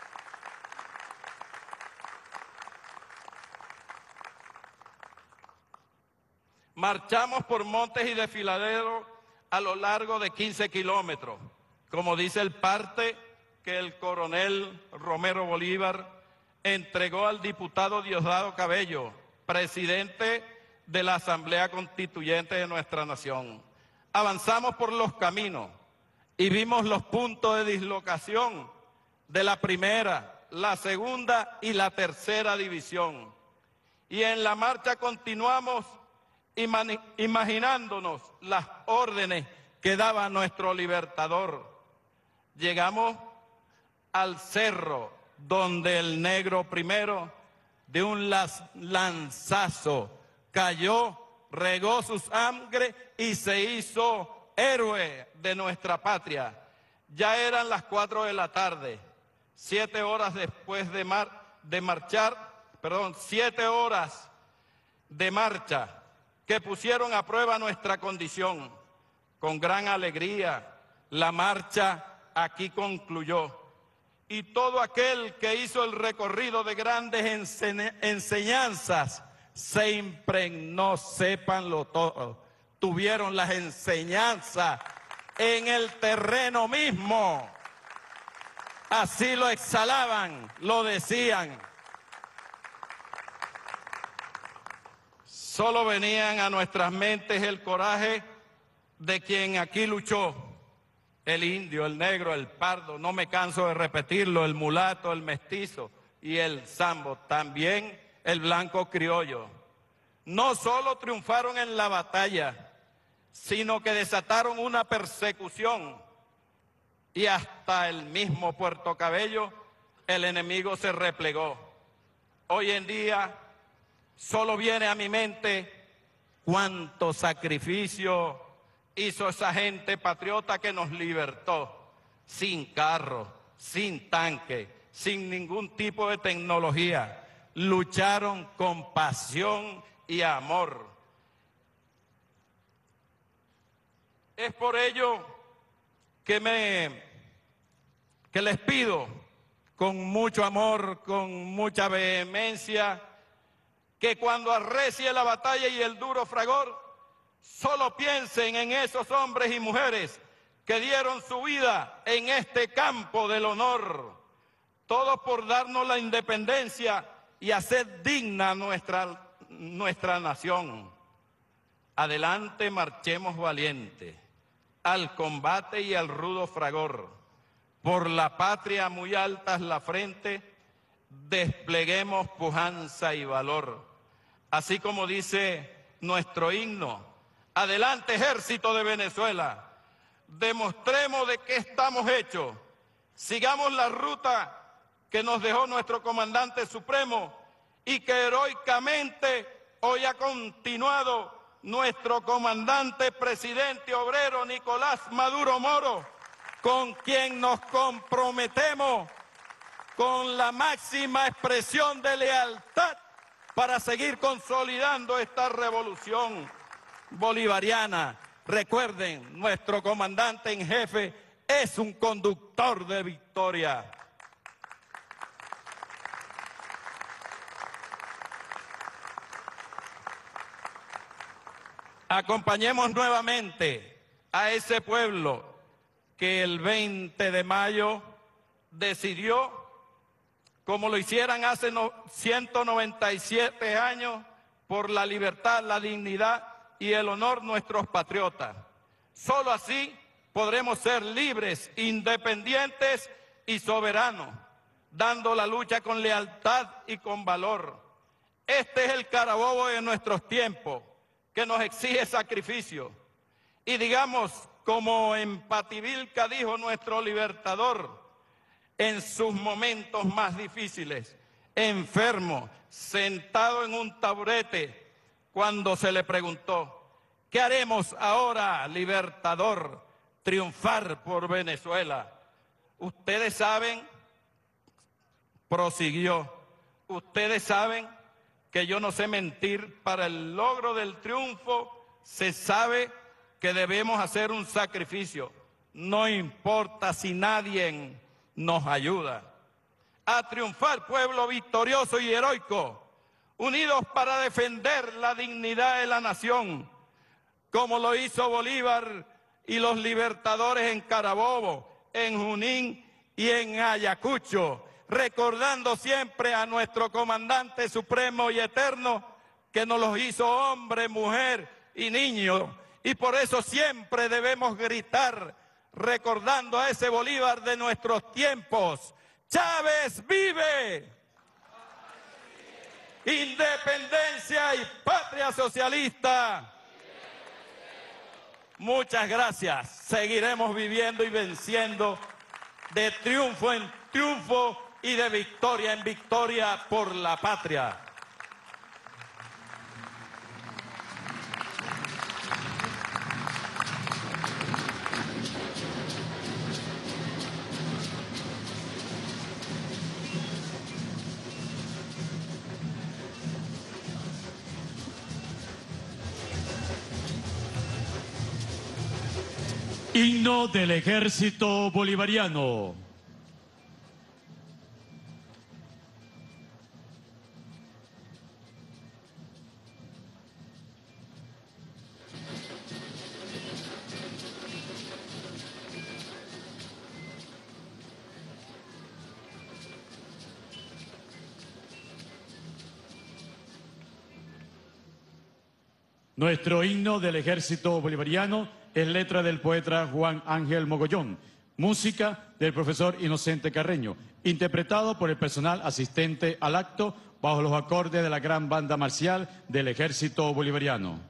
Marchamos por montes y desfiladeros a lo largo de quince kilómetros, como dice el parte que el coronel Romero Bolívar entregó al diputado Diosdado Cabello, presidente de la Asamblea Constituyente de nuestra nación. Avanzamos por los caminos y vimos los puntos de dislocación de la primera, la segunda y la tercera división. Y en la marcha continuamos imaginándonos las órdenes que daba nuestro libertador. Llegamos al cerro donde el negro primero de un lanzazo cayó, regó su sangre y se hizo héroe de nuestra patria. Ya eran las cuatro de la tarde, siete horas después de, mar, de marchar, perdón, siete horas de marcha que pusieron a prueba nuestra condición. Con gran alegría, la marcha aquí concluyó. Y todo aquel que hizo el recorrido de grandes ense enseñanzas se impregnó, sépanlo todo. Tuvieron las enseñanzas en el terreno mismo. Así lo exhalaban, lo decían. Solo venían a nuestras mentes el coraje de quien aquí luchó. El indio, el negro, el pardo, no me canso de repetirlo, el mulato, el mestizo y el zambo, también el blanco criollo. No solo triunfaron en la batalla, sino que desataron una persecución y hasta el mismo Puerto Cabello el enemigo se replegó. Hoy en día solo viene a mi mente cuánto sacrificio hizo esa gente patriota que nos libertó, sin carro, sin tanque, sin ningún tipo de tecnología. Lucharon con pasión y amor. Es por ello que, me, que les pido con mucho amor, con mucha vehemencia, que cuando arrecie la batalla y el duro fragor, solo piensen en esos hombres y mujeres que dieron su vida en este campo del honor, todos por darnos la independencia y hacer digna nuestra, nuestra nación. Adelante marchemos valientes, al combate y al rudo fragor, por la patria muy altas la frente, despleguemos pujanza y valor. Así como dice nuestro himno, adelante ejército de Venezuela, demostremos de qué estamos hechos, sigamos la ruta que nos dejó nuestro comandante supremo y que heroicamente hoy ha continuado nuestro comandante presidente obrero Nicolás Maduro Moro, con quien nos comprometemos con la máxima expresión de lealtad para seguir consolidando esta revolución bolivariana. Recuerden, nuestro comandante en jefe es un conductor de victoria. Acompañemos nuevamente a ese pueblo que el veinte de mayo decidió, como lo hicieran hace ciento noventa y siete años, por la libertad, la dignidad y el honor nuestros patriotas. Solo así podremos ser libres, independientes y soberanos, dando la lucha con lealtad y con valor. Este es el Carabobo de nuestros tiempos, que nos exige sacrificio. Y digamos, como en Pativilca dijo nuestro libertador, en sus momentos más difíciles, enfermo, sentado en un taburete, cuando se le preguntó, ¿qué haremos ahora, libertador? Triunfar por Venezuela. Ustedes saben, prosiguió, ustedes saben que yo no sé mentir, para el logro del triunfo se sabe que debemos hacer un sacrificio, no importa si nadie nos ayuda. A triunfar, pueblo victorioso y heroico, unidos para defender la dignidad de la nación, como lo hizo Bolívar y los libertadores en Carabobo, en Junín y en Ayacucho, recordando siempre a nuestro comandante supremo y eterno, que nos los hizo hombre, mujer y niño, y por eso siempre debemos gritar, recordando a ese Bolívar de nuestros tiempos: ¡Chávez vive! ¡Independencia y patria socialista! Muchas gracias. Seguiremos viviendo y venciendo de triunfo en triunfo y de victoria en victoria por la patria. Himno del Ejército Bolivariano. Nuestro himno del Ejército Bolivariano es letra del poeta Juan Ángel Mogollón, música del profesor Inocente Carreño, interpretado por el personal asistente al acto bajo los acordes de la gran banda marcial del Ejército Bolivariano.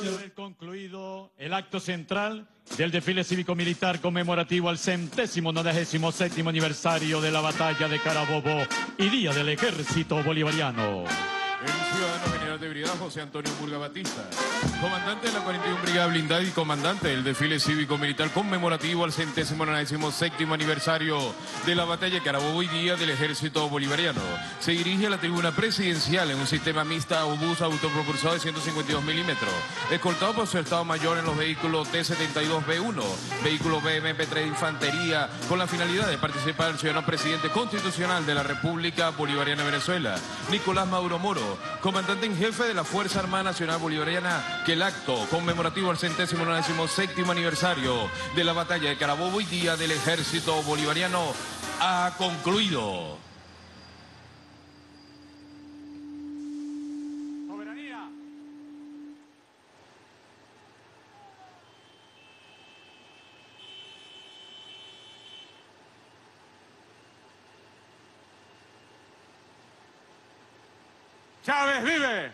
haber concluido el acto central del desfile cívico-militar conmemorativo al centésimo nonagésimo séptimo aniversario de la batalla de Carabobo y Día del Ejército Bolivariano. El ciudadano general de brigada José Antonio Murga Batista, comandante de la cuarenta y una Brigada Blindada y comandante del desfile cívico-militar conmemorativo al centésimo nonagésimo séptimo aniversario de la batalla de Carabobo y Día del Ejército Bolivariano. Se dirige a la tribuna presidencial en un sistema mixta obús autopropulsado de ciento cincuenta y dos milímetros, escoltado por su Estado Mayor en los vehículos T setenta y dos B uno, vehículo B M P tres de Infantería, con la finalidad de participar el ciudadano presidente constitucional de la República Bolivariana de Venezuela, Nicolás Maduro Moro, comandante en jefe de la Fuerza Armada Nacional Bolivariana, que el acto conmemorativo al centésimo nonagésimo séptimo aniversario de la batalla de Carabobo y Día del Ejército Bolivariano ha concluido. Soberanía. Chávez vive.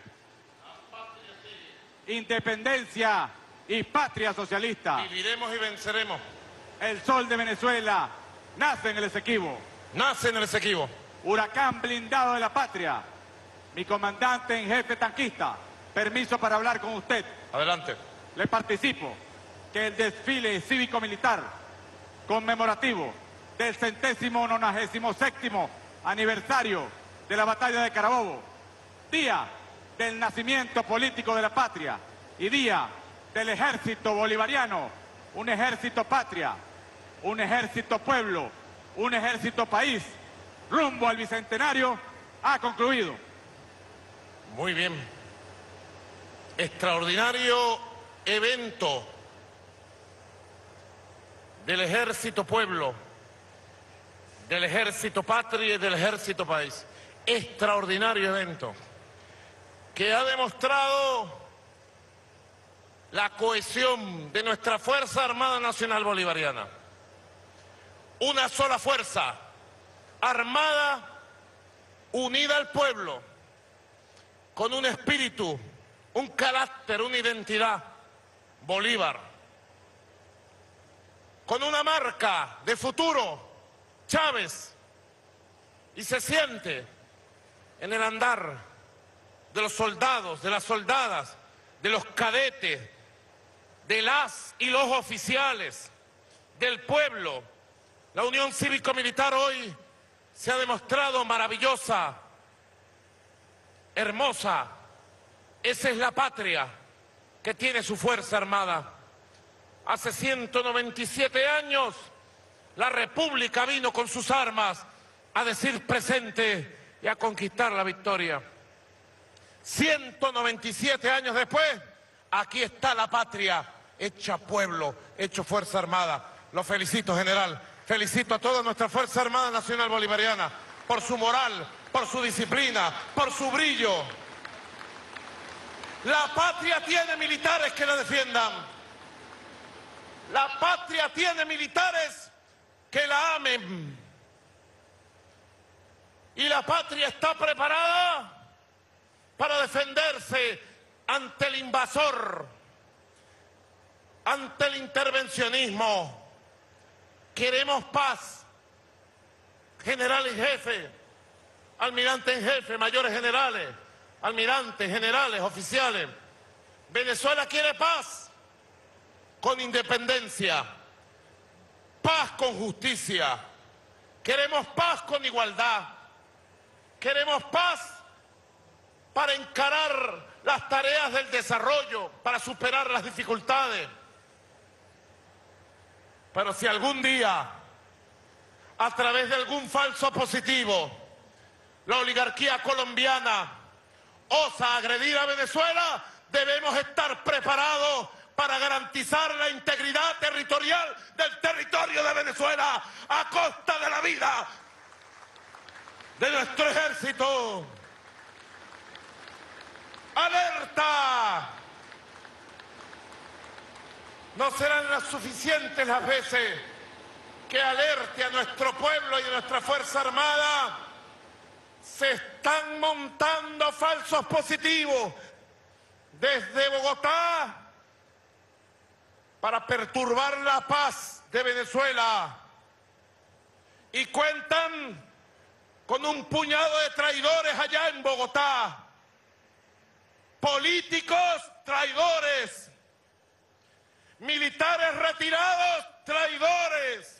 Independencia y patria socialista. Viviremos y venceremos. El sol de Venezuela nace en el Esequibo. Nace en el Esequibo. Huracán blindado de la patria. Mi comandante en jefe tanquista, permiso para hablar con usted. Adelante. Le participo que el desfile cívico-militar conmemorativo del centésimo nonagésimo séptimo aniversario de la batalla de Carabobo, día del nacimiento político de la patria y día del ejército bolivariano, un ejército patria, un ejército pueblo, un ejército país, rumbo al bicentenario, ha concluido. Muy bien. Extraordinario evento del ejército pueblo, del ejército patria y del ejército país. Extraordinario evento que ha demostrado la cohesión de nuestra Fuerza Armada Nacional Bolivariana. Una sola fuerza armada, unida al pueblo, con un espíritu, un carácter, una identidad, Bolívar. Con una marca de futuro, Chávez. Y se siente en el andar de los soldados, de las soldadas, de los cadetes, de las y los oficiales, del pueblo. La unión cívico-militar hoy se ha demostrado maravillosa, hermosa. Esa es la patria que tiene su Fuerza Armada. Hace ciento noventa y siete años la República vino con sus armas a decir presente y a conquistar la victoria. ciento noventa y siete años después, aquí está la patria, hecha pueblo, hecho Fuerza Armada. Lo felicito, general. Felicito a toda nuestra Fuerza Armada Nacional Bolivariana por su moral, por su disciplina, por su brillo. La patria tiene militares que la defiendan. La patria tiene militares que la amen. Y la patria está preparada para defenderse ante el invasor, ante el intervencionismo. Queremos paz. General en jefe, almirante en jefe, mayores generales, almirantes, generales, oficiales. Venezuela quiere paz con independencia, paz con justicia. Queremos paz con igualdad. Queremos paz para encarar las tareas del desarrollo, para superar las dificultades. Pero si algún día, a través de algún falso positivo, la oligarquía colombiana osa agredir a Venezuela, debemos estar preparados para garantizar la integridad territorial del territorio de Venezuela a costa de la vida de nuestro ejército. ¡Alerta! No serán las suficientes las veces que alerte a nuestro pueblo y a nuestra Fuerza Armada. Se están montando falsos positivos desde Bogotá para perturbar la paz de Venezuela y cuentan con un puñado de traidores allá en Bogotá, políticos traidores, militares retirados traidores,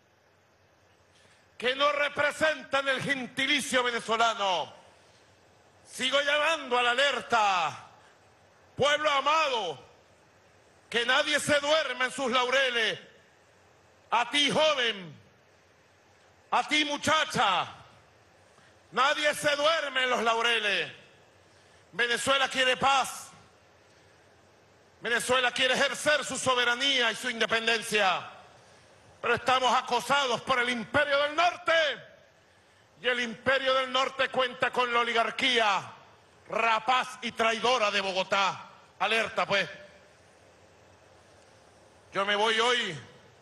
que no representan el gentilicio venezolano. Sigo llamando a la alerta, pueblo amado, que nadie se duerma en sus laureles. A ti, joven, a ti, muchacha, nadie se duerme en los laureles. Venezuela quiere paz. Venezuela quiere ejercer su soberanía y su independencia. Pero estamos acosados por el Imperio del Norte. Y el Imperio del Norte cuenta con la oligarquía rapaz y traidora de Bogotá. Alerta, pues. Yo me voy hoy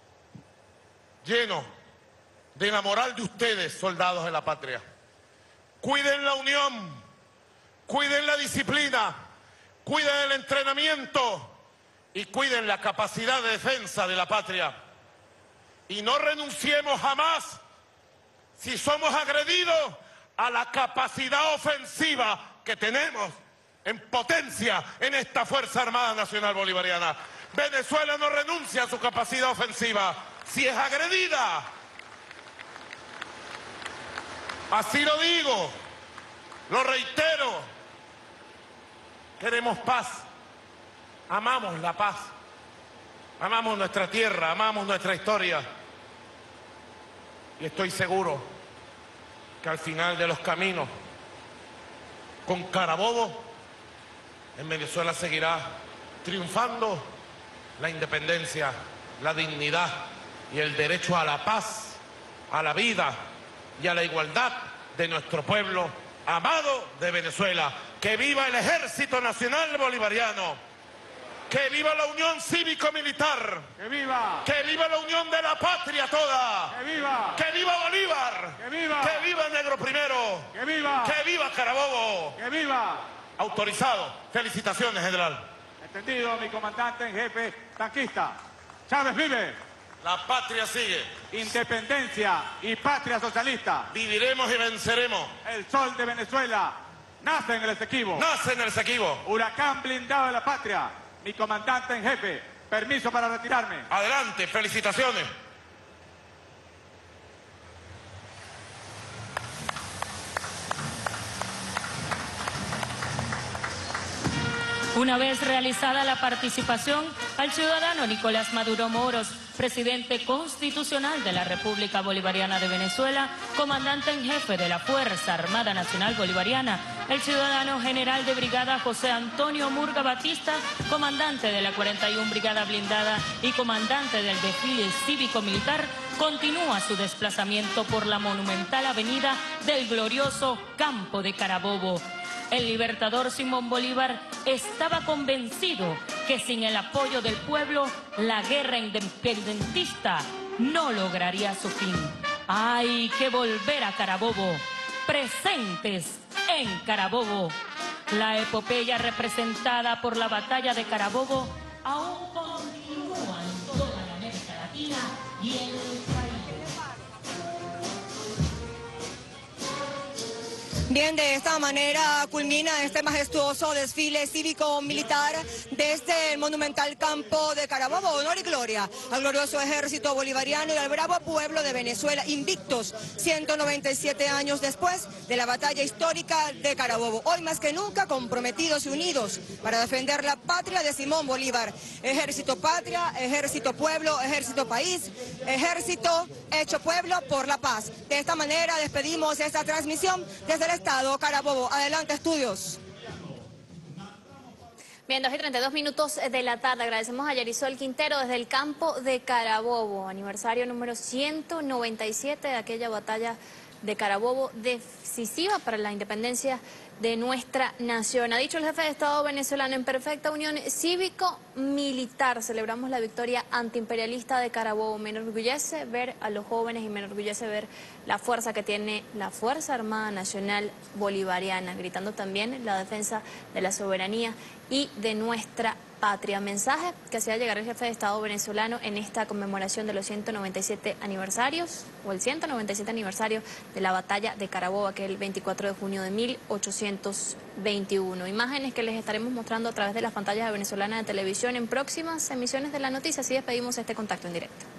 lleno de la moral de ustedes, soldados de la patria. Cuiden la unión, cuiden la disciplina, cuiden el entrenamiento y cuiden la capacidad de defensa de la patria. Y no renunciemos jamás, si somos agredidos, a la capacidad ofensiva que tenemos en potencia en esta Fuerza Armada Nacional Bolivariana. Venezuela no renuncia a su capacidad ofensiva si es agredida. Así lo digo, lo reitero. Queremos paz, amamos la paz, amamos nuestra tierra, amamos nuestra historia. Y estoy seguro que al final de los caminos, con Carabobo, en Venezuela seguirá triunfando la independencia, la dignidad y el derecho a la paz, a la vida y a la igualdad de nuestro pueblo amado de Venezuela. ¡Que viva el Ejército Nacional Bolivariano! ¡Que viva la unión cívico-militar! ¡Que viva! ¡Que viva la unión de la patria toda! ¡Que viva! ¡Que viva Bolívar! ¡Que viva! ¡Que viva Negro Primero! ¡Que viva! ¡Que viva Carabobo! ¡Que viva! Autorizado. Felicitaciones, general. Entendido, mi comandante en jefe tanquista. Chávez vive. La patria sigue. Independencia y patria socialista. Viviremos y venceremos. El sol de Venezuela nace en el Esequibo. Nace en el Esequibo. Huracán blindado de la patria. Mi comandante en jefe. Permiso para retirarme. Adelante, felicitaciones. Una vez realizada la participación, al ciudadano Nicolás Maduro Moros, presidente constitucional de la República Bolivariana de Venezuela, comandante en jefe de la Fuerza Armada Nacional Bolivariana, el ciudadano general de brigada José Antonio Murga Batista, comandante de la cuarenta y una Brigada Blindada y comandante del desfile cívico-militar, continúa su desplazamiento por la monumental avenida del glorioso Campo de Carabobo. El libertador Simón Bolívar estaba convencido que sin el apoyo del pueblo, la guerra independentista no lograría su fin. ¡Hay que volver a Carabobo! Presentes en Carabobo. La epopeya representada por la batalla de Carabobo aún continúa en toda la América Latina y en el país. Bien, de esta manera culmina este majestuoso desfile cívico-militar desde el monumental campo de Carabobo. Honor y gloria al glorioso ejército bolivariano y al bravo pueblo de Venezuela, invictos ciento noventa y siete años después de la batalla histórica de Carabobo. Hoy más que nunca comprometidos y unidos para defender la patria de Simón Bolívar. Ejército patria, ejército pueblo, ejército país, ejército hecho pueblo por la paz. De esta manera despedimos esta transmisión desde el Estado Carabobo. Adelante, estudios. Bien, dos y treinta y dos minutos de la tarde. Agradecemos a Yarisol Quintero desde el campo de Carabobo. Aniversario número ciento noventa y siete de aquella batalla de Carabobo decisiva para la independencia de nuestra nación. Ha dicho el jefe de Estado venezolano: en perfecta unión cívico-militar celebramos la victoria antiimperialista de Carabobo. Me enorgullece ver a los jóvenes y me enorgullece ver la fuerza que tiene la Fuerza Armada Nacional Bolivariana, gritando también la defensa de la soberanía y de nuestra patria. Mensaje que hacía llegar el jefe de Estado venezolano en esta conmemoración de los ciento noventa y siete aniversarios, o el ciento noventa y siete aniversario de la batalla de Carabobo, aquel veinticuatro de junio de mil ochocientos veintiuno. Imágenes que les estaremos mostrando a través de las pantallas de Venezolana de Televisión en próximas emisiones de la noticia. Así despedimos este contacto en directo.